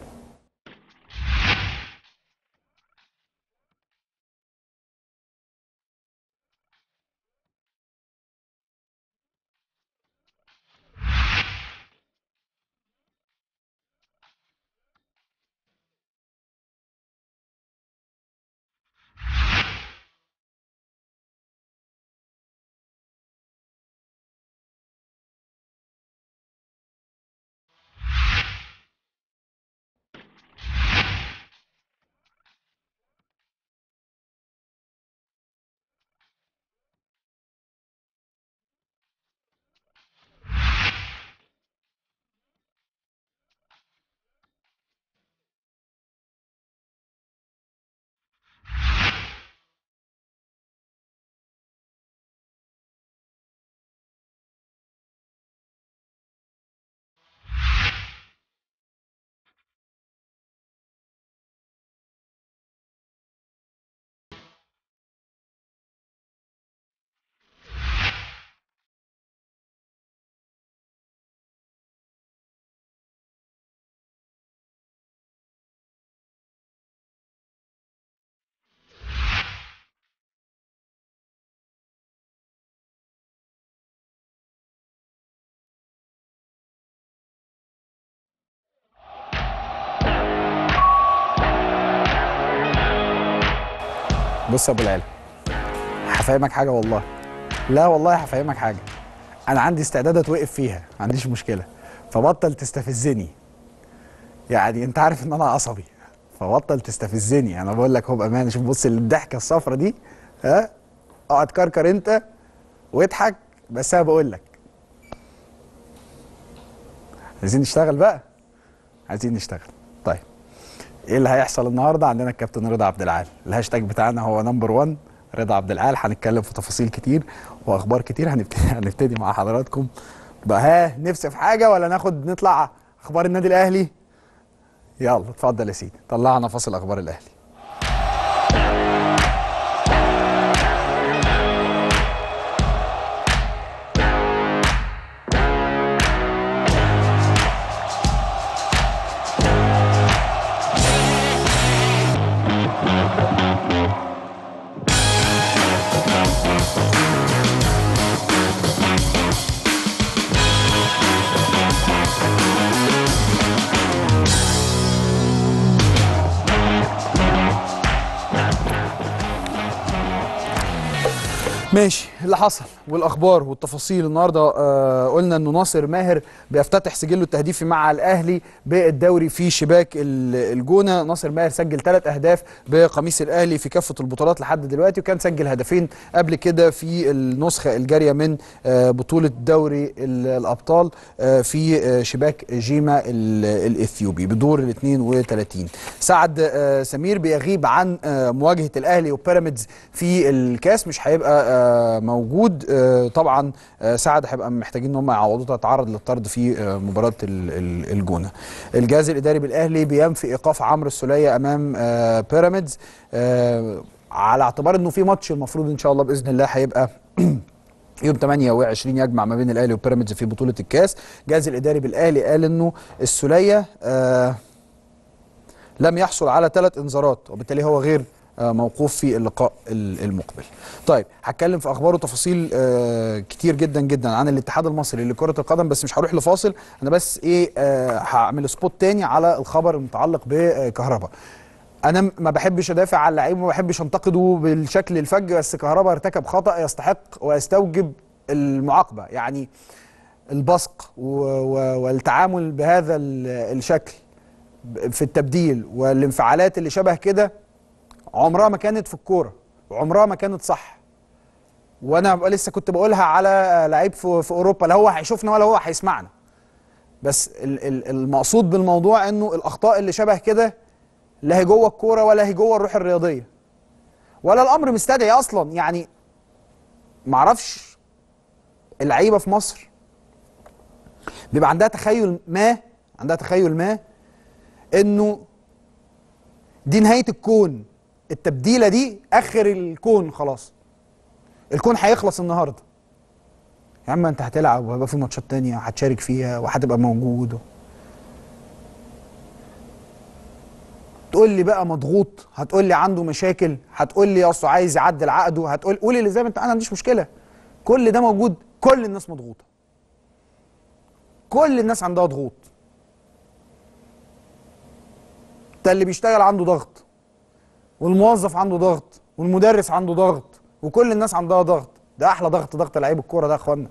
بص يا ابو العلا، هفهمك حاجه والله، لا والله هفهمك حاجه. انا عندي استعداد اتوقف فيها، ما عنديش مشكله، فبطل تستفزني. يعني انت عارف ان انا عصبي، فبطل تستفزني. انا بقول لك هو بامانه، شوف بص الضحكه الصفرة دي، ها، اقعد كركر انت واضحك. بس انا بقول لك عايزين نشتغل بقى، عايزين نشتغل. طيب ايه اللي هيحصل النهارده؟ عندنا الكابتن رضا عبد العال، الهاشتاج بتاعنا هو نمبر واحد رضا عبد العال. هنتكلم في تفاصيل كتير واخبار كتير. هنبتدي هنبتدي مع حضراتكم بقى. ها، نفسي في حاجه ولا ناخد نطلع اخبار النادي الاهلي؟ يلا اتفضل يا سيدي، طلعنا فاصل اخبار الاهلي. ماشي، اللي حصل والاخبار والتفاصيل النهارده. آه قلنا انه ناصر ماهر بيفتتح سجله التهديفي مع الاهلي بالدوري في شباك الجونه. ناصر ماهر سجل ثلاث اهداف بقميص الاهلي في كافه البطولات لحد دلوقتي، وكان سجل هدفين قبل كده في النسخه الجاريه من آه بطوله دوري الابطال آه في آه شباك جيما الاثيوبي بدور ال اثنين وثلاثين. سعد آه سمير بيغيب عن آه مواجهه الاهلي وبيراميدز في الكاس، مش هيبقى آه موجود. طبعا سعد هيبقى محتاجين ان هم يعوضوه، تعرض للطرد في مباراه الجونه. الجهاز الاداري بالاهلي بينفي ايقاف عمرو السوليه امام بيراميدز على اعتبار انه في ماتش المفروض ان شاء الله باذن الله هيبقى يوم ثمانية وعشرين يجمع ما بين الاهلي وبيراميدز في بطوله الكاس. الجهاز الاداري بالاهلي قال انه السوليه لم يحصل على ثلاث انذارات، وبالتالي هو غير موقوف في اللقاء المقبل. طيب هتكلم في اخبار وتفاصيل كتير جدا جدا عن الاتحاد المصري لكرة القدم، بس مش هروح لفاصل. انا بس ايه هعمل سبوت تاني على الخبر المتعلق بكهربا. انا ما بحبش ادافع على اللعيب وما بحبش انتقده بالشكل الفج، بس كهربا ارتكب خطأ يستحق ويستوجب المعاقبة. يعني البصق والتعامل بهذا الشكل في التبديل والانفعالات اللي شبه كده عمرها ما كانت في الكوره وعمرها ما كانت صح. وانا لسه كنت بقولها على لعيب في اوروبا، لا هو هيشوفنا ولا هو هيسمعنا، بس المقصود بالموضوع انه الاخطاء اللي شبه كده لا هي جوه الكوره ولا هي جوه الروح الرياضيه ولا الامر مستدعي اصلا. يعني معرفش اللعيبه في مصر بيبقى عندها تخيل ما عندها تخيل ما انه دي نهايه الكون، التبديله دي اخر الكون، خلاص الكون هيخلص النهارده. يا عم انت هتلعب وهيبقى في ماتشات تانية هتشارك فيها وهتبقى موجود. تقول لي بقى مضغوط، هتقول لي عنده مشاكل، هتقول لي اصله عايز يعدل عقده، هتقول قولي اللي زي ما انت، انا ما عنديش مشكله. كل ده موجود، كل الناس مضغوطه، كل الناس عندها ضغوط. ده اللي بيشتغل عنده ضغط، والموظف عنده ضغط، والمدرس عنده ضغط، وكل الناس عندها ضغط. ده احلى ضغط، ضغط لعيب الكوره ده يا اخوانا.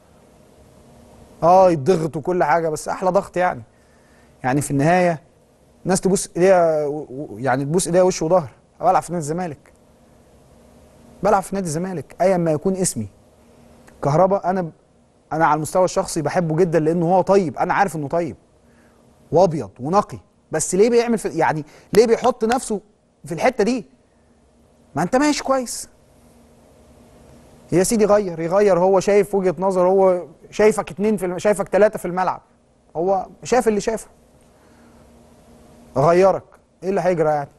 اه يتضغط وكل حاجه، بس احلى ضغط. يعني يعني في النهايه ناس تبوس ايديها، يعني تبوس ايديها وش وظهر. بلعب في نادي الزمالك، بلعب في نادي الزمالك ايا ما يكون اسمي. كهربا انا انا على المستوى الشخصي بحبه جدا لانه هو طيب، انا عارف انه طيب وابيض ونقي، بس ليه بيعمل في يعني ليه بيحط نفسه في الحته دي؟ ما انت ماشي كويس يا سيدي، غير يغير. هو شايف وجهه نظر، هو شايفك اتنين في الم... شايفك ثلاثه في الملعب، هو شاف اللي شافه، غيرك. ايه اللي هيجرى يعني؟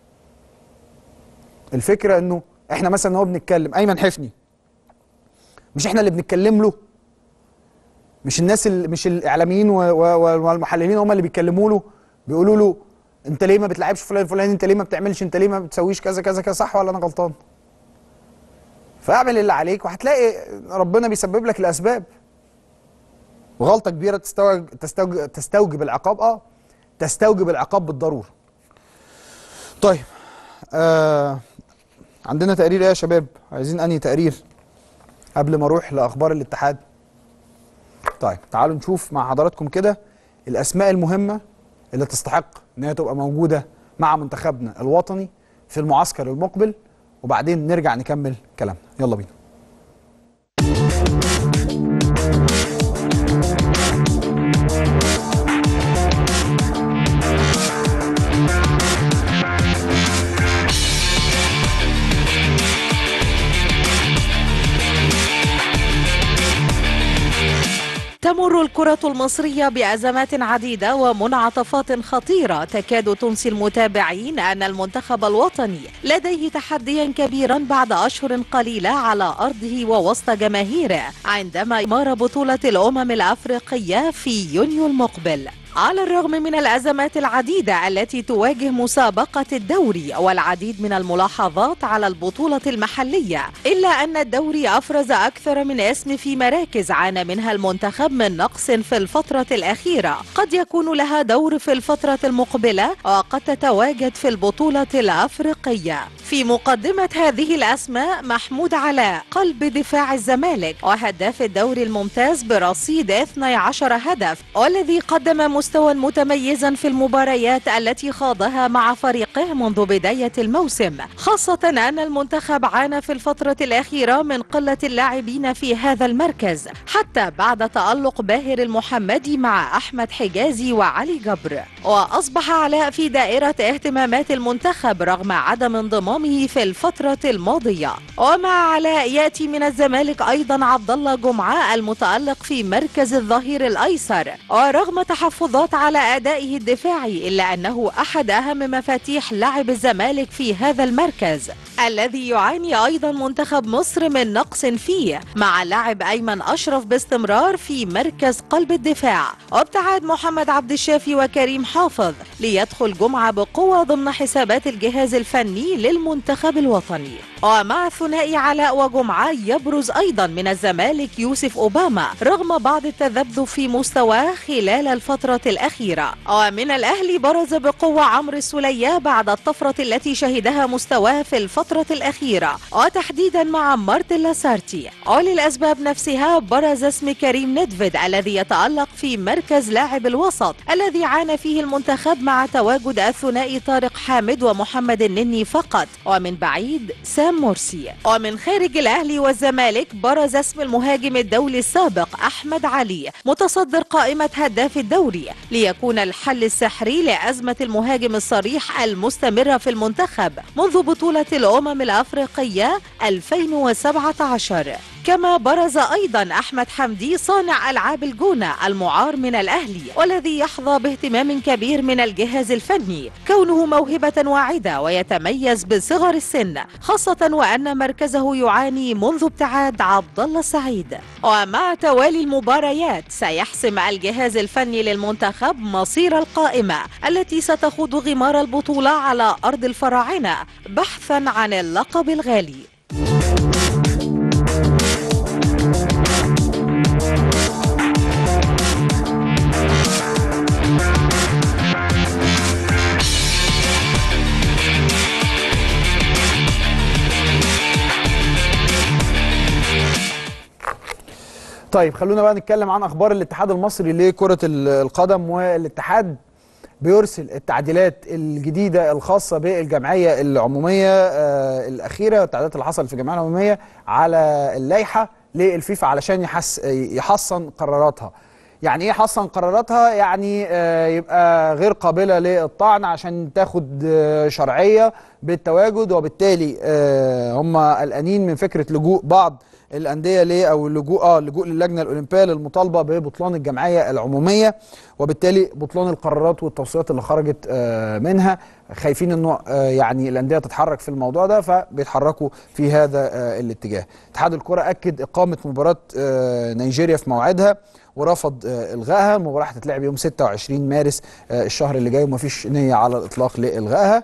الفكره انه احنا مثلا هو بنتكلم ايمن حفني، مش احنا اللي بنتكلم له؟ مش الناس اللي مش الاعلاميين والمحللين هم اللي بيتكلموا له، بيقولوا له انت ليه ما بتلعبش فلان فلان، انت ليه ما بتعملش، انت ليه ما بتسويش كذا كذا كذا، صح ولا انا غلطان؟ فاعمل اللي عليك وهتلاقي ربنا بيسبب لك الاسباب. وغلطه كبيره تستوجب تستوجب تستوجب العقاب، اه تستوجب العقاب بالضروره. طيب آه عندنا تقرير ايه يا شباب؟ عايزين انهي تقرير قبل ما اروح لاخبار الاتحاد؟ طيب تعالوا نشوف مع حضراتكم كده الاسماء المهمه اللي تستحق ان هي تبقى موجوده مع منتخبنا الوطني في المعسكر المقبل، وبعدين نرجع نكمل كلامنا. يلا بينا. تمر الكرة المصرية بأزمات عديدة ومنعطفات خطيرة تكاد تنسي المتابعين أن المنتخب الوطني لديه تحديا كبيرا بعد أشهر قليلة على أرضه ووسط جماهيره عندما يمار بطولة الأمم الأفريقية في يونيو المقبل. على الرغم من الأزمات العديدة التي تواجه مسابقة الدوري والعديد من الملاحظات على البطولة المحلية، إلا أن الدوري أفرز أكثر من اسم في مراكز عانى منها المنتخب من نقص في الفترة الأخيرة قد يكون لها دور في الفترة المقبلة وقد تتواجد في البطولة الأفريقية. في مقدمة هذه الأسماء محمود علاء قلب دفاع الزمالك وهداف الدوري الممتاز برصيد اثني عشر هدف، والذي قدم مستوى متميزا في المباريات التي خاضها مع فريقه منذ بداية الموسم، خاصة أن المنتخب عانى في الفترة الأخيرة من قلة اللاعبين في هذا المركز حتى بعد تألق باهر المحمدي مع أحمد حجازي وعلي جبر. وأصبح علاء في دائرة اهتمامات المنتخب رغم عدم انضمامه في الفترة الماضية. ومع علاء يأتي من الزمالك أيضا عبد الله جمعة المتألق في مركز الظهير الأيسر، ورغم تحفظات على أدائه الدفاعي إلا أنه أحد أهم مفاتيح لعب الزمالك في هذا المركز. الذي يعاني أيضا منتخب مصر من نقص فيه، مع اللاعب أيمن أشرف باستمرار في مركز قلب الدفاع، وابتعاد محمد عبد الشافي وكريم حافظ ليدخل جمعة بقوة ضمن حسابات الجهاز الفني للمنتخب الوطني. ومع الثنائي علاء وجمعة يبرز أيضا من الزمالك يوسف أوباما رغم بعض التذبذب في مستواه خلال الفترة الأخيرة. ومن الأهلي برز بقوة عمرو السولية بعد الطفرة التي شهدها مستواه في الفترة الأخيرة، وتحديدا مع مارتن لاسارتي. وللأسباب نفسها برز اسم كريم ندفيد الذي يتألق في مركز لاعب الوسط الذي عانى فيه المنتخب مع تواجد الثنائي طارق حامد ومحمد النني فقط، ومن بعيد سام مرسي. ومن خارج الأهلي والزمالك برز اسم المهاجم الدولي السابق أحمد علي متصدر قائمة هداف الدوري ليكون الحل السحري لأزمة المهاجم الصريح المستمرة في المنتخب منذ بطولة الأمم الأفريقية ألفين وسبعة عشر. كما برز أيضا أحمد حمدي صانع ألعاب الجونة المعار من الأهلي، والذي يحظى باهتمام كبير من الجهاز الفني كونه موهبة واعدة ويتميز بصغر السن، خاصة وأن مركزه يعاني منذ ابتعاد عبد الله السعيد. ومع توالي المباريات سيحسم الجهاز الفني للمنتخب مصير القائمة التي ستخوض غمار البطولة على أرض الفراعنة بحثا عن اللقب الغالي. طيب خلونا بقى نتكلم عن اخبار الاتحاد المصري لكرة القدم. والاتحاد بيرسل التعديلات الجديدة الخاصة بالجمعية العمومية آه الأخيرة، التعديلات اللي حصلت في الجمعية العمومية على اللائحة للفيفا علشان يحس يحصن قراراتها. يعني ايه يحصن قراراتها؟ يعني آه يبقى غير قابلة للطعن عشان تاخد آه شرعية بالتواجد، وبالتالي آه هم قلقانين من فكرة لجوء بعض الانديه ليه او اللجوء اه اللجوء للجنه الاولمبيه للمطالبه ببطلان الجمعيه العموميه، وبالتالي بطلان القرارات والتوصيات اللي خرجت آه منها. خايفين انه آه يعني الانديه تتحرك في الموضوع ده، فبيتحركوا في هذا آه الاتجاه. اتحاد الكره اكد اقامه مباراه آه نيجيريا في موعدها ورفض آه الغائها. المباراه هتتلعب يوم ستة وعشرين مارس آه الشهر اللي جاي، ومفيش نيه على الاطلاق لالغائها.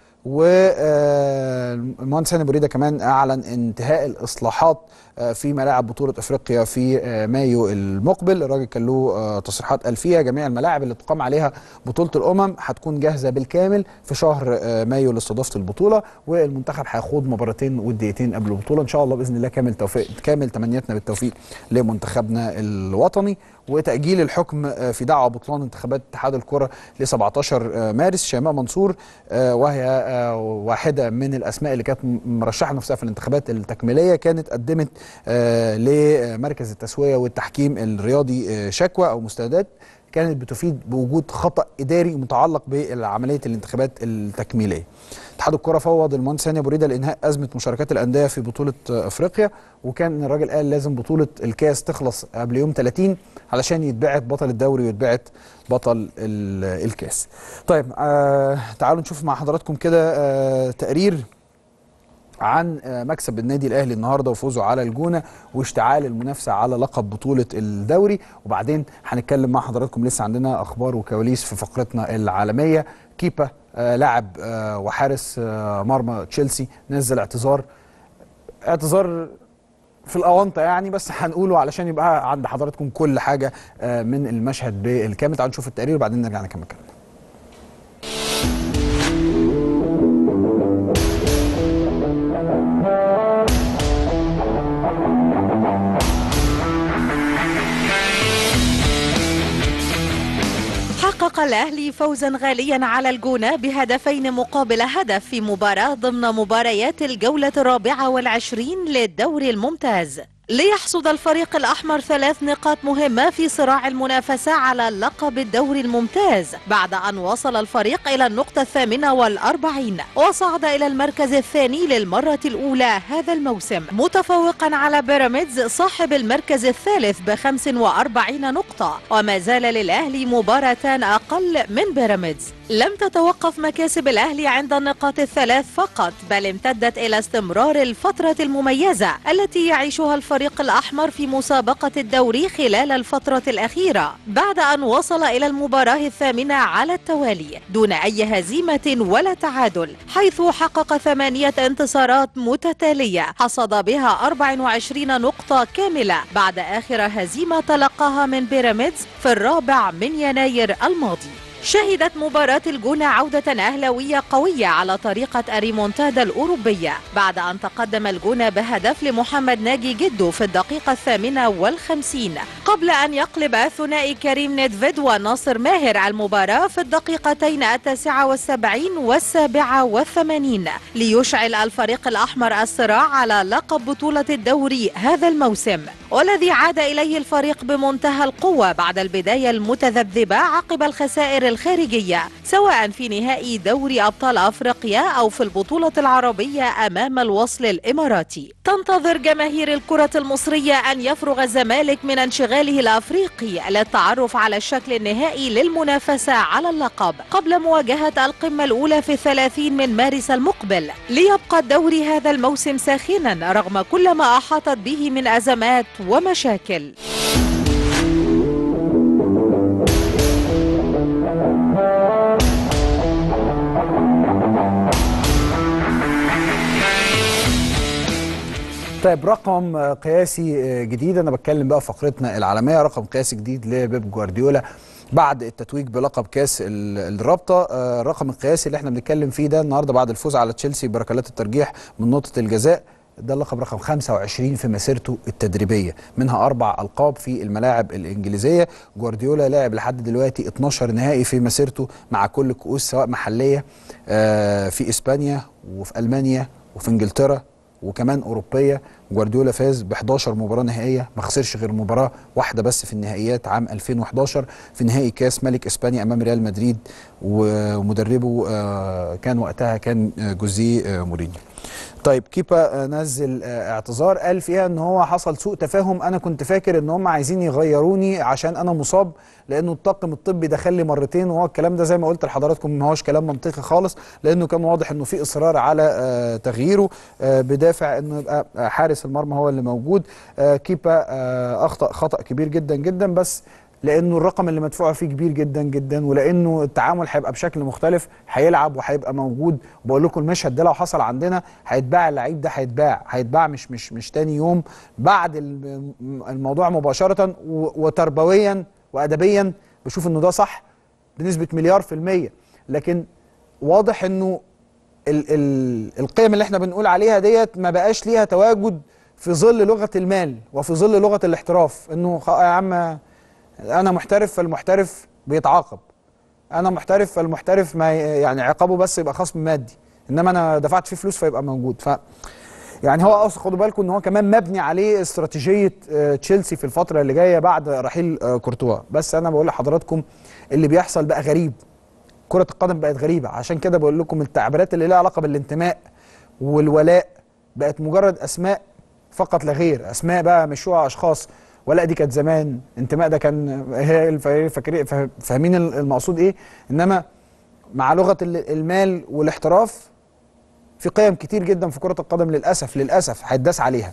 والمهندس هاني بريده كمان اعلن انتهاء الاصلاحات في ملاعب بطوله افريقيا في مايو المقبل. الراجل كان له تصريحات قال فيها جميع الملاعب اللي تقام عليها بطوله الامم هتكون جاهزه بالكامل في شهر مايو لاستضافه البطوله، والمنتخب هيخوض مباراتين وديتين قبل البطوله ان شاء الله باذن الله. كامل توفيق كامل تمنياتنا بالتوفيق لمنتخبنا الوطني. وتاجيل الحكم في دعوى بطلان انتخابات اتحاد الكره ل سبعتاشر مارس. شيماء منصور وهي واحده من الاسماء اللي كانت مرشحه نفسها في الانتخابات التكميليه كانت قدمت آه لمركز التسويه والتحكيم الرياضي آه شكوى او مستندات كانت بتفيد بوجود خطأ اداري متعلق بعمليه الانتخابات التكميليه. اتحاد الكره فوض المهندس هاني بريده لانهاء ازمه مشاركات الانديه في بطوله افريقيا، وكان الراجل قال لازم بطوله الكاس تخلص قبل يوم ثلاثين علشان يتبعت بطل الدوري ويتبعت بطل الكاس. طيب آه تعالوا نشوف مع حضراتكم كده آه تقرير عن مكسب النادي الاهلي النهارده وفوزه على الجونه واشتعال المنافسه على لقب بطوله الدوري، وبعدين هنتكلم مع حضراتكم لسه عندنا اخبار وكواليس في فقرتنا العالميه. كيبا آه لاعب آه وحارس آه مرمى تشيلسي نزل اعتذار اعتذار في الاونطه يعني، بس هنقوله علشان يبقى عند حضراتكم كل حاجه آه من المشهد بالكامل. تعالوا نشوف التقرير وبعدين نرجع نكمل كلامنا. حقق الأهلي فوزا غاليا على الجونة بهدفين مقابل هدف في مباراة ضمن مباريات الجولة الرابعة والعشرين للدوري الممتاز، ليحصد الفريق الأحمر ثلاث نقاط مهمة في صراع المنافسة على لقب الدوري الممتاز بعد أن وصل الفريق إلى النقطة الثامنة والأربعين وصعد إلى المركز الثاني للمرة الأولى هذا الموسم، متفوقا على بيراميدز صاحب المركز الثالث بخمس وأربعين نقطة، وما زال للأهلي مباراتان أقل من بيراميدز. لم تتوقف مكاسب الأهلي عند النقاط الثلاث فقط، بل امتدت إلى استمرار الفترة المميزة التي يعيشها الفريق الأحمر في مسابقة الدوري خلال الفترة الأخيرة، بعد أن وصل إلى المباراة الثامنة على التوالي دون أي هزيمة ولا تعادل، حيث حقق ثمانية انتصارات متتالية حصد بها أربع وعشرين نقطة كاملة بعد آخر هزيمة تلقاها من بيراميدز في الرابع من يناير الماضي. شهدت مباراة الجونة عودة أهلاوية قوية على طريقة الريمونتادا الأوروبية، بعد أن تقدم الجونة بهدف لمحمد ناجي جدو في الدقيقة الثامنة والخمسين، قبل أن يقلب الثنائي كريم ندفيد وناصر ماهر المباراة في الدقيقتين التاسعة والسبعين والسابعة والثمانين، ليشعل الفريق الأحمر الصراع على لقب بطولة الدوري هذا الموسم، والذي عاد إليه الفريق بمنتهى القوة بعد البداية المتذبذبة عقب الخسائر الخارجية، سواء في نهائي دوري أبطال أفريقيا أو في البطولة العربية أمام الوصل الإماراتي. تنتظر جماهير الكرة المصرية أن يفرغ الزمالك من انشغاله الأفريقي للتعرف على الشكل النهائي للمنافسة على اللقب قبل مواجهة القمة الأولى في الثلاثين من مارس المقبل، ليبقى الدوري هذا الموسم ساخنا رغم كل ما أحاطت به من أزمات ومشاكل. طيب، رقم قياسي جديد، انا بتكلم بقى فقرتنا العالميه، رقم قياسي جديد لبيب جوارديولا بعد التتويج بلقب كاس الرابطه. الرقم القياسي اللي احنا بنتكلم فيه ده النهارده بعد الفوز على تشيلسي بركلات الترجيح من نقطه الجزاء، ده اللقب رقم خمسة وعشرين في مسيرته التدريبيه، منها اربع القاب في الملاعب الانجليزيه. جوارديولا لعب لحد دلوقتي اتناشر نهائي في مسيرته مع كل الكؤوس، سواء محليه في اسبانيا وفي المانيا وفي انجلترا وكمان اوروبيه. جوارديولا فاز ب حداشر مباراه نهائيه، ما خسرش غير مباراه واحده بس في النهائيات عام ألفين وحداشر في نهائي كاس ملك اسبانيا امام ريال مدريد، ومدربه كان وقتها كان جوزيه مورينيو. طيب، كيبا نزل اعتذار قال فيها ان هو حصل سوء تفاهم، انا كنت فاكر ان هم عايزين يغيروني عشان انا مصاب، لانه الطاقم الطبي دخل لي مرتين، وهو الكلام ده زي ما قلت لحضراتكم ما هوش كلام منطقي خالص، لانه كان واضح انه في اصرار على تغييره بدافع انه يبقى حارس المرمى هو اللي موجود. كيبا اخطا خطا كبير جدا جدا، بس لانه الرقم اللي مدفوع فيه كبير جدا جدا، ولانه التعامل هيبقى بشكل مختلف، هيلعب وهيبقى موجود. بقول لكم المشهد ده لو حصل عندنا هيتباع، اللعيب ده هيتباع هيتباع مش مش مش تاني يوم بعد الموضوع مباشره، وتربويا وادبيا بشوف انه ده صح بنسبه مليار في الميه. لكن واضح انه ال ال القيم اللي احنا بنقول عليها ديت ما بقاش ليها تواجد في ظل لغه المال وفي ظل لغه الاحتراف، انه يا عم انا محترف فالمحترف بيتعاقب، انا محترف فالمحترف ما يعني عقابه بس يبقى خصم مادي، انما انا دفعت فيه فلوس فيبقى موجود. ف يعني هو اصلا خدوا بالكم ان هو كمان مبني عليه استراتيجيه تشيلسي في الفتره اللي جايه بعد رحيل كورتوا. بس انا بقول لحضراتكم اللي بيحصل بقى غريب، كره القدم بقت غريبه، عشان كده بقول لكم التعبيرات اللي لها علاقه بالانتماء والولاء بقت مجرد اسماء فقط لا غير، اسماء بقى مشوها اشخاص. ولا دي كانت زمان انتماء، ده كان هي فاكرين فاهمين المقصود ايه، انما مع لغه المال والاحتراف في قيم كتير جدا في كره القدم للاسف للاسف هيتداس عليها.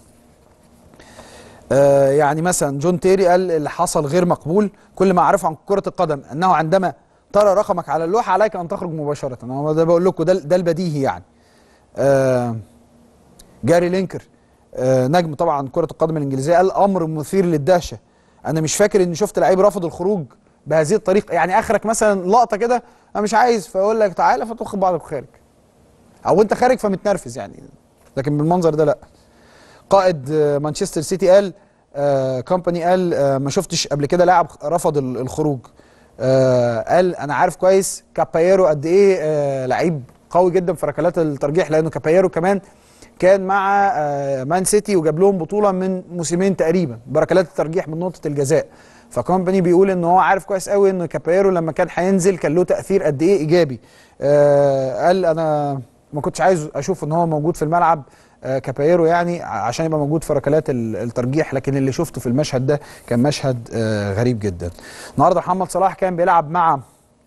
آه يعني مثلا جون تيري قال اللي حصل غير مقبول، كل ما اعرفه عن كره القدم انه عندما ترى رقمك على اللوحه عليك ان تخرج مباشره. انا ده بقول لكم ده ده البديهي يعني. آه جاري لينكر آه نجم طبعا كرة القدم الإنجليزية قال أمر مثير للدهشة، أنا مش فاكر إني شفت لعيب رفض الخروج بهذه الطريقة. يعني آخرك مثلا لقطة كده أنا مش عايز، فيقول لك تعالى فتاخد بعضك خارج، أو أنت خارج فمتنرفز يعني، لكن بالمنظر ده لأ. قائد آه مانشستر سيتي قال آه كومباني قال آه ما شفتش قبل كده لاعب رفض الخروج. آه قال أنا عارف كويس كابايرو قد إيه آه لعيب قوي جدا في ركلات الترجيح، لأنه كابايرو كمان كان مع مان سيتي وجاب لهم بطوله من موسمين تقريبا بركلات الترجيح من نقطه الجزاء. فكومباني بيقول ان هو عارف كويس قوي ان كابايرو لما كان هينزل كان له تاثير قد ايه ايجابي. آه قال انا ما كنتش عايز اشوف ان هو موجود في الملعب آه كابايرو يعني عشان يبقى موجود في ركلات الترجيح، لكن اللي شفته في المشهد ده كان مشهد آه غريب جدا. النهارده محمد صلاح كان بيلعب مع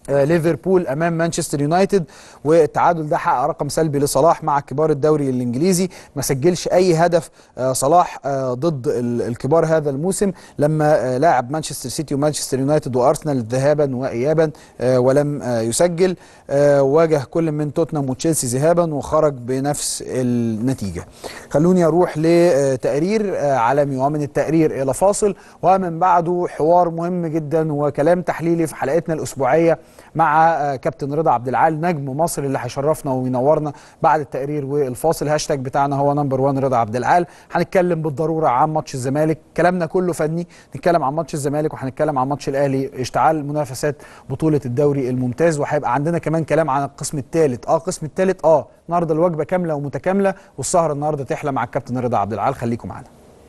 ليفربول امام مانشستر يونايتد، والتعادل ده حقق رقم سلبي لصلاح مع كبار الدوري الانجليزي. ما سجلش اي هدف صلاح ضد الكبار هذا الموسم لما لاعب مانشستر سيتي ومانشستر يونايتد وارسنال ذهابا وايابا ولم يسجل. واجه كل من توتنهام وتشيلسي ذهابا وخرج بنفس النتيجه. خلوني اروح لتقرير عالمي ومن التقرير الى فاصل ومن بعده حوار مهم جدا وكلام تحليلي في حلقتنا الاسبوعيه مع كابتن رضا عبد العال نجم مصر اللي هيشرفنا وينورنا بعد التقرير والفاصل. هاشتاج بتاعنا هو نمبر واحد رضا عبد العال. هنتكلم بالضروره عن ماتش الزمالك، كلامنا كله فني، نتكلم عن ماتش الزمالك وهنتكلم عن ماتش الاهلي اشتعال منافسات بطوله الدوري الممتاز، وهيبقى عندنا كمان كلام عن القسم الثالث. اه القسم الثالث اه النهارده الوجبه كامله ومتكامله والسهره النهارده تحلى مع الكابتن رضا عبد العال. خليكم معانا.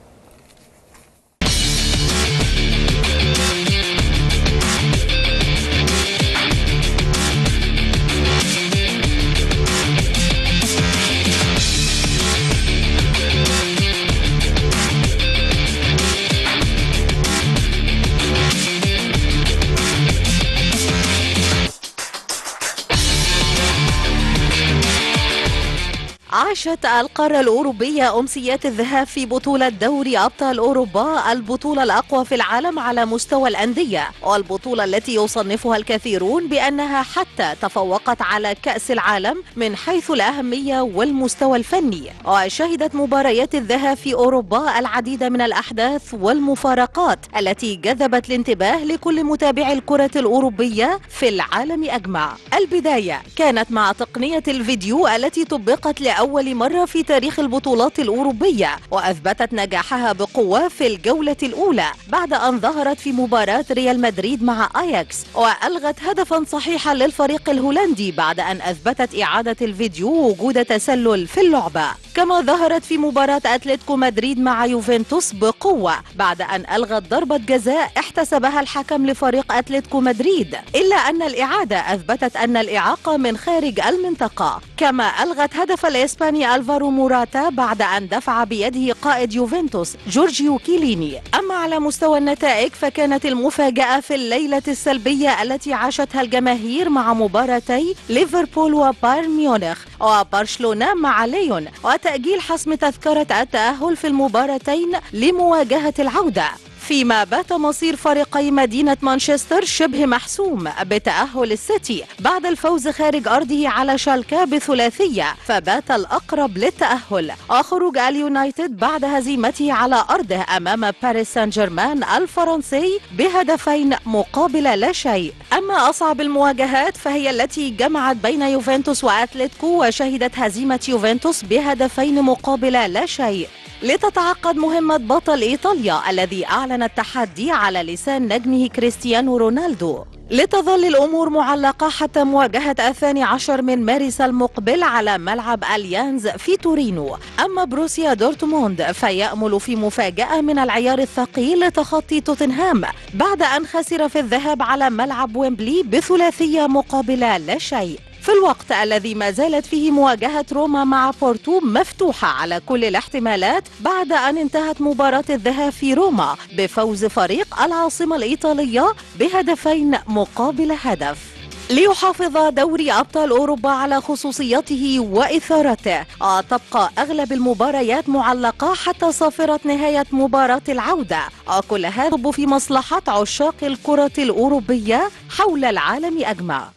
عاشت القارة الأوروبية أمسيات الذهاب في بطولة دوري أبطال أوروبا، البطولة الأقوى في العالم على مستوى الأندية، والبطولة التي يصنفها الكثيرون بأنها حتى تفوقت على كأس العالم من حيث الأهمية والمستوى الفني. وشهدت مباريات الذهاب في أوروبا العديد من الأحداث والمفارقات التي جذبت الانتباه لكل متابعي الكرة الأوروبية في العالم أجمع. البداية كانت مع تقنية الفيديو التي طبقت لأول أول مرة في تاريخ البطولات الأوروبية، وأثبتت نجاحها بقوة في الجولة الأولى بعد أن ظهرت في مباراة ريال مدريد مع أياكس وألغت هدفا صحيحا للفريق الهولندي بعد أن أثبتت إعادة الفيديو وجود تسلل في اللعبة. كما ظهرت في مباراة أتلتيكو مدريد مع يوفنتوس بقوة بعد أن ألغت ضربة جزاء احتسبها الحكم لفريق أتلتيكو مدريد، إلا أن الإعادة أثبتت أن الإعاقة من خارج المنطقة. كما ألغت هدف الإسباني ألفارو موراتا بعد أن دفع بيده قائد يوفنتوس جورجيو كيليني. أما على مستوى النتائج فكانت المفاجأة في الليلة السلبية التي عاشتها الجماهير مع مباراتي ليفربول وبايرن ميونخ وبرشلونة مع ليون، وتأجيل حسم تذكرة التأهل في المباراتين لمواجهة العودة، فيما بات مصير فريقي مدينة مانشستر شبه محسوم بتأهل السيتي بعد الفوز خارج أرضه على شالكا بثلاثية، فبات الأقرب للتأهل. وخروج اليونايتد بعد هزيمته على أرضه أمام باريس سان جيرمان الفرنسي بهدفين مقابل لا شيء. أما أصعب المواجهات فهي التي جمعت بين يوفنتوس وأتلتيكو، وشهدت هزيمة يوفنتوس بهدفين مقابل لا شيء لتتعقد مهمة بطل إيطاليا الذي أعلن التحدي على لسان نجمه كريستيانو رونالدو. لتظل الأمور معلقة حتى مواجهة الثاني عشر من مارس المقبل على ملعب أليانز في تورينو. أما بروسيا دورتموند فيأمل في مفاجأة من العيار الثقيل لتخطي توتنهام بعد أن خسر في الذهاب على ملعب ويمبلي بثلاثية مقابل لا شيء، في الوقت الذي ما زالت فيه مواجهة روما مع بورتو مفتوحة على كل الاحتمالات بعد أن انتهت مباراة الذهاب في روما بفوز فريق العاصمة الإيطالية بهدفين مقابل هدف. ليحافظ دوري أبطال أوروبا على خصوصيته وإثارته، تبقى أغلب المباريات معلقة حتى صافرة نهاية مباراة العودة، وكل هذا في مصلحة عشاق الكرة الأوروبية حول العالم أجمع.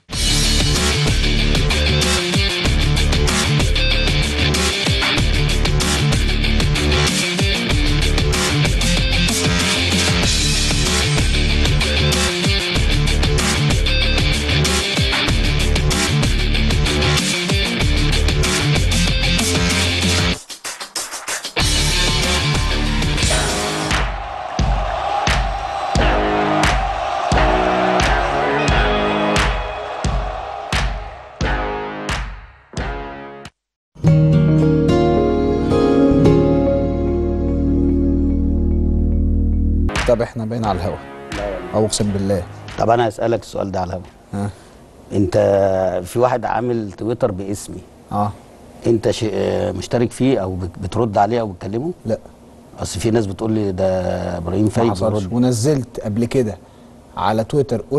طب احنا بقينا على الهوا. لا والله. او اقسم بالله. طب انا هسألك السؤال ده على الهوا. ها انت في واحد عامل تويتر باسمي. اه انت ش... مشترك فيه او بترد عليه او بتكلمه؟ لا. اصل في ناس بتقول لي ده ابراهيم فايق بيرد. ونزلت قبل كده على تويتر قلت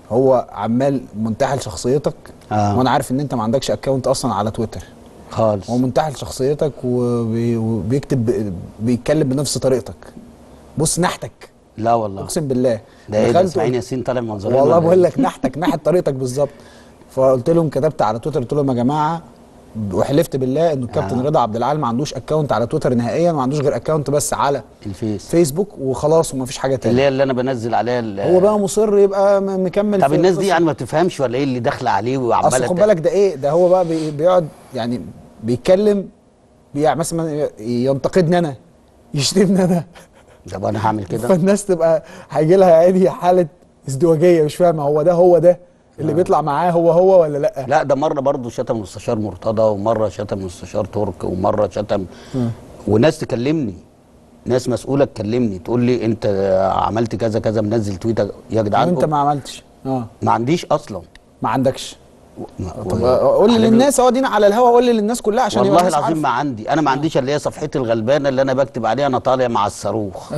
هو عمال منتحل شخصيتك. آه. وانا عارف ان انت ما عندكش اكونت اصلا على تويتر خالص. هو منتحل شخصيتك وبي... وبيكتب بيتكلم بنفس طريقتك. بص نحتك. لا والله اقسم بالله ده ايه ده اسماعيل ياسين طالع منظرين والله بقول لك نحتك نحت طريقتك بالظبط. فقلت لهم كتبت على تويتر قلت لهم يا جماعه وحلفت بالله انه الكابتن آه. رضا عبد العال ما عندوش اكونت على تويتر نهائيا وما عندوش غير اكونت بس على الفيس فيسبوك وخلاص وما فيش حاجه تانية اللي هي اللي انا بنزل عليها. هو بقى مصر يبقى م- مكمل. طب في الناس دي القصة. يعني ما بتفهمش ولا ايه اللي داخله عليه اصل وعماله خد ت- بالك ده ايه ده هو بقى بي- بيقعد يعني بيتكلم بيع مثلا ينتقدني انا يشتمني انا طب انا هعمل كده. فالناس تبقى هيجي لها عادي حاله ازدواجيه مش فاهمه هو ده هو ده اللي آه. بيطلع معاه هو هو ولا لا. لا ده مره برضه شتم المستشار مرتضى ومره شتم المستشار ترك ومره شتم م. وناس تكلمني ناس مسؤوله تكلمني تقول لي انت عملت كذا كذا منزل تويتر يا جدعان. وانت ما عملتش اه ما عنديش اصلا. ما عندكش. ما- طب و- قول على- للناس اهو دينا على الهوا قول للناس كلها عشان يبقى والله الناس العظيم عارفة. ما عندي انا ما عنديش اللي هي صفحتي الغلبانه اللي انا بكتب عليها انا طالع مع الصاروخ.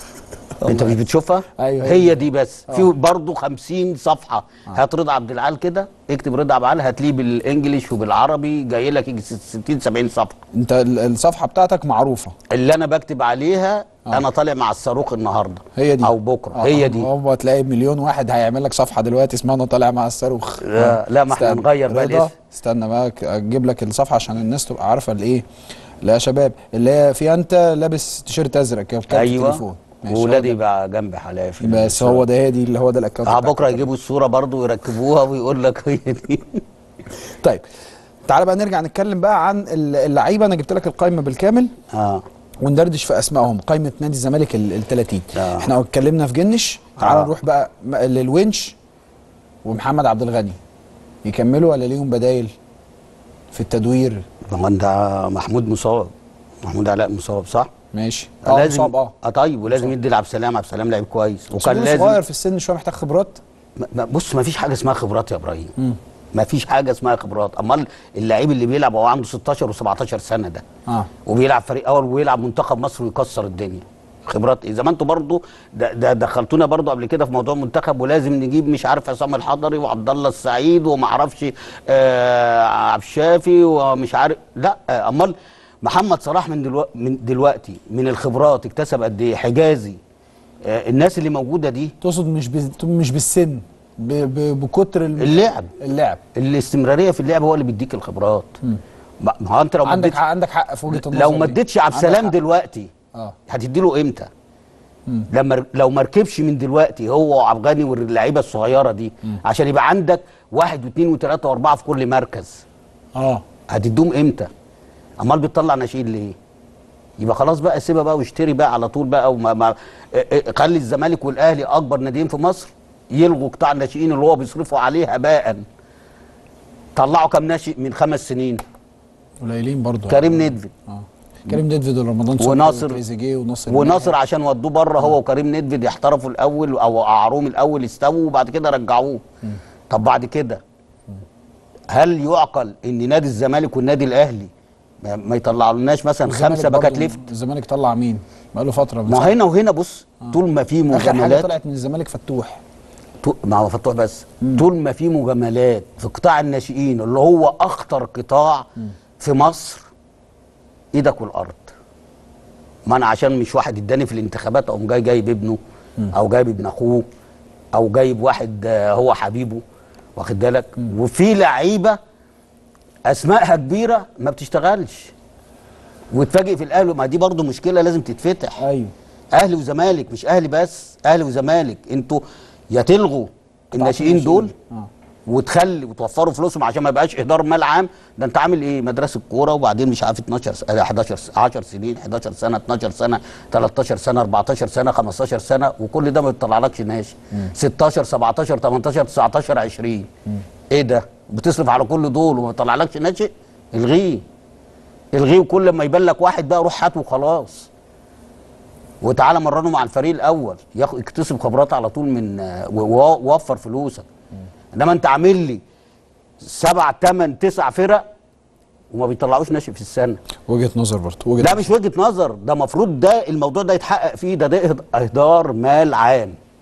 انت مش بتشوفها؟ أيوة هي, هي دي بس. في برضه خمسين صفحه. هات رضا عبد العال كده اكتب رضا عبد العال هتلاقيه بالانجليش وبالعربي جاي لك يجي ستين سبعين صفحه. انت ال- الصفحه بتاعتك معروفه اللي انا بكتب عليها آه. انا طالع مع الصاروخ النهارده هي دي او بكره آه. هي دي. هو تلاقي مليون واحد هيعمل لك صفحه دلوقتي اسمها انا طالع مع الصاروخ. لا, لا ما احنا استنى. هنغير بقى رضا، الاسم. استنى بقى ك- اجيب لك الصفحه عشان الناس تبقى عارفه الايه. لا يا شباب اللي هي في انت لابس تيشيرت ازرق كده بتاع ايوه التليفون. ماشي، وولادي هو ده. بقى جنب حلافي بس هو ده هي دي اللي هو ده الاكونت اه بتاعك. بكره يجيبوا الصوره برضه ويركبوها ويقول لك هي دي. طيب تعالى بقى نرجع نتكلم بقى عن اللعيبه. انا جبت لك القائمه بالكامل اه وندردش في اسمائهم. قائمه نادي الزمالك ال ثلاثين. آه. احنا اتكلمنا في جنش. تعالى آه. نروح بقى م- للونش ومحمد عبد الغني يكملوا ولا ليهم بدايل في التدوير؟ ما هو انت محمود مصاب محمود علاء مصاب صح؟ ماشي اه لازم مصاب اه اه طيب ولازم يدي لعبد السلام. عبد السلام لعيب كويس وكان لازم صغير لازم في السن شويه محتاج خبرات. ما- ما- بص ما فيش حاجه اسمها خبرات يا ابراهيم. مم. ما فيش حاجه اسمها خبرات. امال اللعيب اللي بيلعب وهو عنده ستاشر وسبعتاشر سنه ده اه وبيلعب فريق اول ويلعب منتخب مصر ويكسر الدنيا خبرات ايه؟ زي ما انتوا برضه ده, ده دخلتونا برضه قبل كده في موضوع منتخب ولازم نجيب مش عارف عصام الحضري وعبد الله السعيد وما اعرفش آه عبد الشافي ومش عارف. لا آه امال محمد صلاح من دلوقتي من دلوقتي من الخبرات اكتسب قد ايه؟ حجازي آه الناس اللي موجوده دي تقصد مش بز... مش بالسن ب... ب... بكتر الم... اللعب اللعب الاستمراريه في اللعب هو اللي بيديك الخبرات. ما ما هو انت لو ما عندك اديتش حق عندك حق في وجهه النظر لو دي. ما اديتش عبد عندك السلام حق. دلوقتي اه هتدي له امتى؟ مم. لما لو ما ركبش من دلوقتي هو وعبد الغني واللعيبه الصغيره دي مم. عشان يبقى عندك واحد واثنين وثلاثه واربعه في كل مركز اه هتديهم امتى؟ امال بتطلع ناشئين ليه؟ يبقى خلاص بقى سيبها بقى واشتري بقى على طول بقى وما ما اه اه خلي الزمالك والاهلي اكبر ناديين في مصر يلغوا قطاع الناشئين اللي هو بيصرفوا عليه هباء. طلعوا كام ناشئ من خمس سنين؟ قليلين برضو. كريم ندفد اه كريم ندفد ورمضان صبحي وناصر وتريزيجيه وناصر وناصر عشان ودوه بره هو وكريم ندفد يحترفوا الاول او اعاروهم الاول يستووا وبعد كده رجعوه. طب بعد كده هل يعقل ان نادي الزمالك والنادي الاهلي ما, ما يطلعولناش مثلا خمسه باكات ليفت؟ الزمالك طلع مين؟ بقاله فتره. ما هنا وهنا بص آه. طول ما في اخر حاجه مجاملات طلعت من الزمالك فتوح. ما هو فتوح بس مم. طول ما في مجاملات في قطاع الناشئين اللي هو اخطر قطاع مم. في مصر ايدك والارض. ما انا عشان مش واحد اداني في الانتخابات اقوم جاي جايب ابنه مم. او جايب ابن اخوه او جايب واحد هو حبيبه واخد بالك. وفي لعيبه اسمائها كبيره ما بتشتغلش وتفاجئ في الاهلي. ما دي برضو مشكله لازم تتفتح. ايوه اهلي وزمالك مش اهلي بس اهلي وزمالك انتوا يا تلغوا الناشئين دول آه. وتخلي وتوفروا فلوسهم عشان ما يبقاش اهدار مال عام. ده انت عامل ايه مدرسه كوره وبعدين مش عارف اتناشر حداشر عشر سنين حداشر سنه اتناشر سنه تلتاشر سنه اربعتاشر سنه خمستاشر سنه وكل ده ما بيطلعلكش ناشئ. ستاشر سبعتاشر تمنتاشر تسعتاشر عشرين ايه ده بتصرف على كل دول وما بيطلعلكش ناشئ؟ الغيه الغيه وكل ما يبان لك واحد بقى روح هاته وخلاص وتعالى مرنه مع الفريق الاول ياخد يكتسب خبرات على طول من ووفر فلوسك. انما انت عامل لي سبع ثمان تسع فرق وما بيطلعوش ناشئ في السنه. وجهه نظر برضه وجهه لا مش وجهه نظر ده المفروض ده الموضوع ده يتحقق فيه. ده ده اهدار مال عام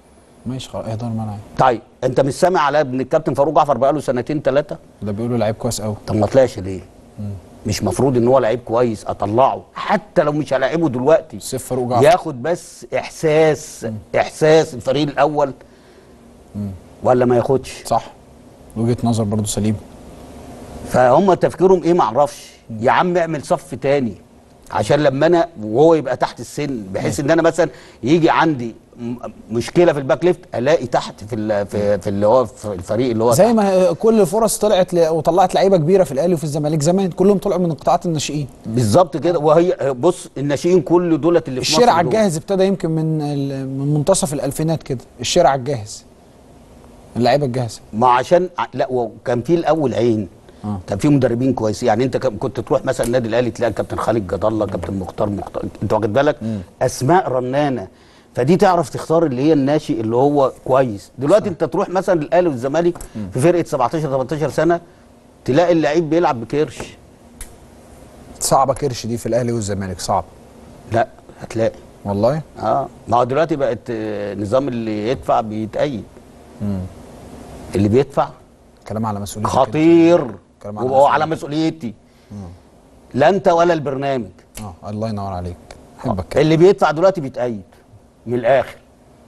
ماشي خلاص اهدار ملعب. طيب انت مش سامع على ابن الكابتن فاروق جعفر بقاله سنتين ثلاثه؟ ده بيقولوا لعيب كويس قوي. طب ما طلعش ليه؟ مم. مش مفروض ان هو لعيب كويس اطلعه حتى لو مش هلاعبه دلوقتي؟ سيف فاروق جعفر ياخد بس احساس مم. احساس الفريق الاول مم. ولا ما ياخدش؟ صح، وجهه نظر برضو سليمه. فهم تفكيرهم ايه معرفش. يا عم اعمل صف تاني عشان لما انا وهو يبقى تحت السن، بحيث ان انا مثلا يجي عندي مشكله في الباك ليفت الاقي تحت في ال في, في اللي هو في الفريق اللي هو زي ما كل الفرص طلعت وطلعت لعيبه كبيره في الاهلي وفي الزمالك زمان، كلهم طلعوا من قطاعات الناشئين. بالظبط كده. وهي بص الناشئين كل دولت اللي في مصر، الشارع الجاهز ابتدى يمكن من من منتصف الالفينات كده، الشارع الجاهز، اللعيبه الجاهزه. ما عشان لا وكان في الاول عين آه. كان في مدربين كويسين. يعني انت كنت تروح مثلا النادي الاهلي تلاقي كابتن خالد جد الله، كابتن مختار مختار، انت واخد بالك؟ مم. اسماء رنانه، فدي تعرف تختار اللي هي الناشئ اللي هو كويس. دلوقتي صح. انت تروح مثلا الاهلي والزمالك في فرقه سبعتاشر تمنتاشر سنه تلاقي اللعيب بيلعب بكرش. صعبه كرش دي في الاهلي والزمالك، صعب. لا هتلاقي والله اه. ما هو دلوقتي بقت نظام اللي يدفع بيتأيد. امم اللي بيدفع كلام على مسؤوليتك خطير، وهو على مسؤوليتي. مم. لا انت ولا البرنامج. اه الله ينور عليك، احبك كده. اللي بيدفع دلوقتي بيتأيد من الاخر،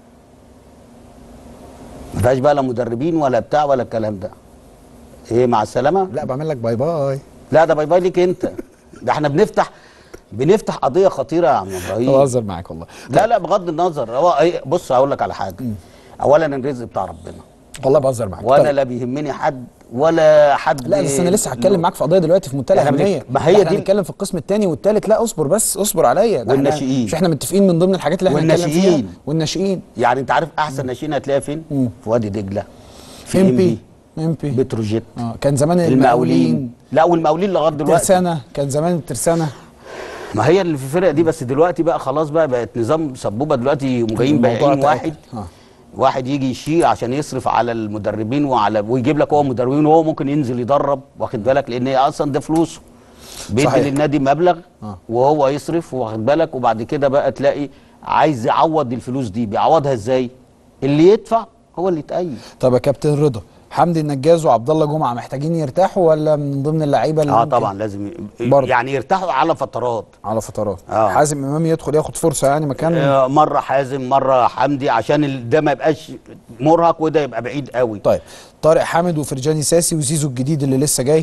ما فيهاش بقى لا مدربين ولا بتاع ولا الكلام ده. ايه مع السلامه؟ لا بعمل لك باي باي. لا ده باي باي ليك انت. ده احنا بنفتح بنفتح قضيه خطيره يا عم ابراهيم. بهزر معاك والله. لا لا بغض النظر، هو ايه، بص هقول لك على حاجه. م. اولا الرزق بتاع ربنا، والله بهزر معاك. وانا طيب. لا بيهمني حد ولا حد. لا بس انا لسه هتكلم معاك في قضيه دلوقتي في منتهى الاهميه. ما هي دي هنتكلم في القسم الثاني والثالث. لا اصبر بس، اصبر عليا. والناشئين مش احنا متفقين من ضمن الحاجات اللي احنا هنتكلم فيها؟ والناشئين. يعني انت عارف احسن ناشئين هتلاقيها فين؟ مم. في وادي دجله، في ام بي ام بي بتروجيت. اه كان زمان المقاولين. لا والمقاولين لغايه دلوقتي. ترسانه، كان زمان الترسانه. ما هي اللي في الفرقه دي، بس دلوقتي بقى خلاص بقى بقت نظام سبوبه. دلوقتي جايين بايعين واحد آه. واحد يجي يشيل عشان يصرف على المدربين وعلى ويجيب لك هو مدربين، وهو ممكن ينزل يدرب، واخد بالك؟ لان هي اصلا ده فلوسه، بيدي للنادي مبلغ آه. وهو يصرف، واخد بالك؟ وبعد كده بقى تلاقي عايز يعوض الفلوس دي، بيعوضها ازاي؟ اللي يدفع هو اللي يتأيد. طب يا كابتن رضا، حمدي النجاز وعبد الله جمعه محتاجين يرتاحوا ولا من ضمن اللعيبه اللي اه طبعا لازم ي... يعني يرتاحوا على فترات على فترات آه. حازم امام يدخل ياخد فرصه يعني مكان آه مره حازم مره حمدي، عشان ده ما يبقاش مرهق وده يبقى بعيد قوي. طيب طارق حامد وفرجاني ساسي وزيزو الجديد اللي لسه جاي؟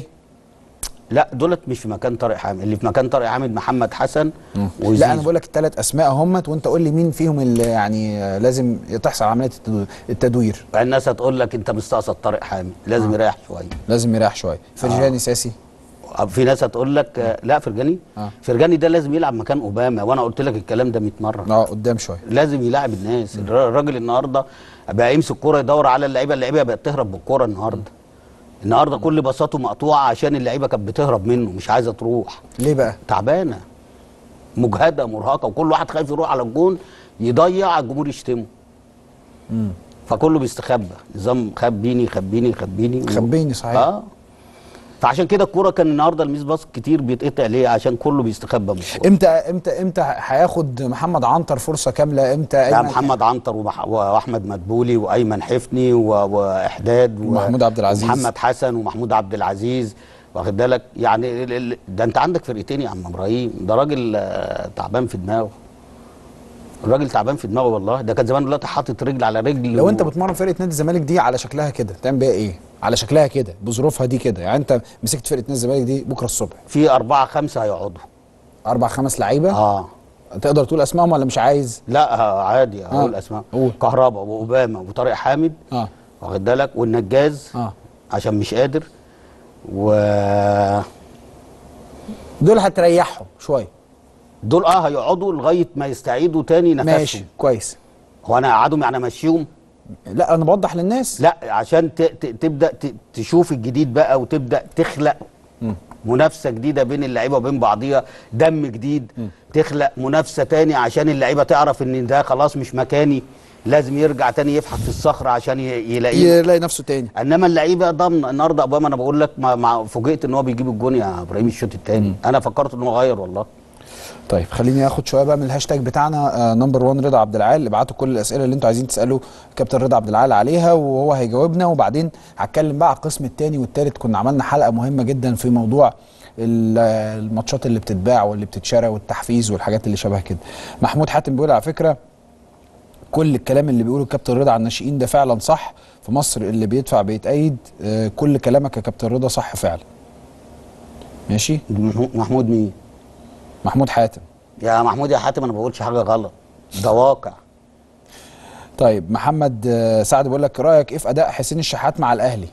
لا دولت مش في مكان طارق حامد، اللي في مكان طارق حامد محمد حسن وزيزو. لا انا بقول لك الثلاث اسماء همت، وانت قول لي مين فيهم اللي يعني لازم تحصل عمليه التدوير. الناس هتقول لك انت مستقصد طارق حامد، لازم آه. يريح شويه. لازم يريح شويه. فرجاني آه. ساسي في ناس هتقول لك آه. لا فرجاني آه. فرجاني ده لازم يلعب مكان اوباما، وانا قلت لك الكلام ده مية مره. اه قدام شويه لازم يلاعب الناس. م. الراجل النهارده بقى يمسك الكوره يدور على اللعيبه، اللعيبه بقت تهرب بالكوره النهارده. م. النهارده كل باصاته مقطوعه عشان اللعيبه كانت بتهرب منه، مش عايزه تروح. ليه بقى؟ تعبانه مجهده مرهقه، وكل واحد خايف يروح على الجون يضيع، الجمهور يشتمه. امم فكله بيستخبى، نظام خبيني خبيني خبيني خبيني صحيح. اه فعشان كده الكوره كان النهارده الميس باص كتير بيتقطع ليه؟ عشان كله بيستخبى من الكوره. امتى امتى امتى هياخد محمد عنتر فرصه كامله؟ امتى لا محمد عنتر ومح... واحمد مدبولي وايمن حفني و... واحداد ومحمود عبد العزيز ومحمد حسن ومحمود عبد العزيز، واخد بالك؟ يعني ده انت عندك فرقتين يا عم ابراهيم. ده راجل تعبان في دماغه، الراجل تعبان في دماغه والله. ده كان زمان دلوقتي حاطط رجل على رجل. لو و... انت بتمرن فرقه نادي الزمالك دي على شكلها كده تعمل بيها ايه؟ على شكلها كده بظروفها دي كده، يعني انت مسكت فرقه نادي الزمالك دي بكره الصبح في أربعة خمسة هيقعدوا. أربع خمس لعيبه؟ اه تقدر تقول اسمائهم ولا مش عايز؟ لا عادي اقول آه. اسمائهم. كهربا واوباما وطارق حامد اه واخد بالك، والنجاز اه عشان مش قادر، و دول هتريحهم شويه. دول اه هيقعدوا لغايه ما يستعيدوا تاني نفسهم. ماشي كويس. هو انا اقعدهم يعني امشيهم؟ لا انا بوضح للناس. لا عشان ت... ت... تبدا ت... تشوف الجديد بقى، وتبدا تخلق م. منافسه جديده بين اللعيبه وبين بعضيها، دم جديد. م. تخلق منافسه تاني عشان اللعيبه تعرف ان ده خلاص مش مكاني، لازم يرجع تاني يفحط في الصخره عشان يلاقيه يلاقي نفسه تاني. انما اللعيبه ضامنه. النهارده اوباما انا بقول لك مع... مع فوجئت ان هو بيجيب الجون يا ابراهيم الشوط الثاني، انا فكرت ان هو غير والله. طيب خليني اخد شويه بقى من الهاشتاج بتاعنا آه نمبر واحد رضا عبد العال. ابعتوا كل الاسئله اللي انتوا عايزين تسالوا كابتن رضا عبد العال عليها وهو هيجاوبنا، وبعدين هتكلم بقى على القسم الثاني والثالث. كنا عملنا حلقه مهمه جدا في موضوع الماتشات اللي بتتباع واللي بتتشرى والتحفيز والحاجات اللي شبه كده. محمود حاتم بيقول على فكره كل الكلام اللي بيقوله الكابتن رضا عن الناشئين ده فعلا صح، في مصر اللي بيدفع بيتأيد. آه كل كلامك يا كابتن رضا صح فعلا. ماشي. محمود مين؟ محمود حاتم. يا محمود يا حاتم انا ما بقولش حاجه غلط، ده واقع. طيب محمد سعد بيقول لك رايك ايه في اداء حسين الشحات مع الاهلي؟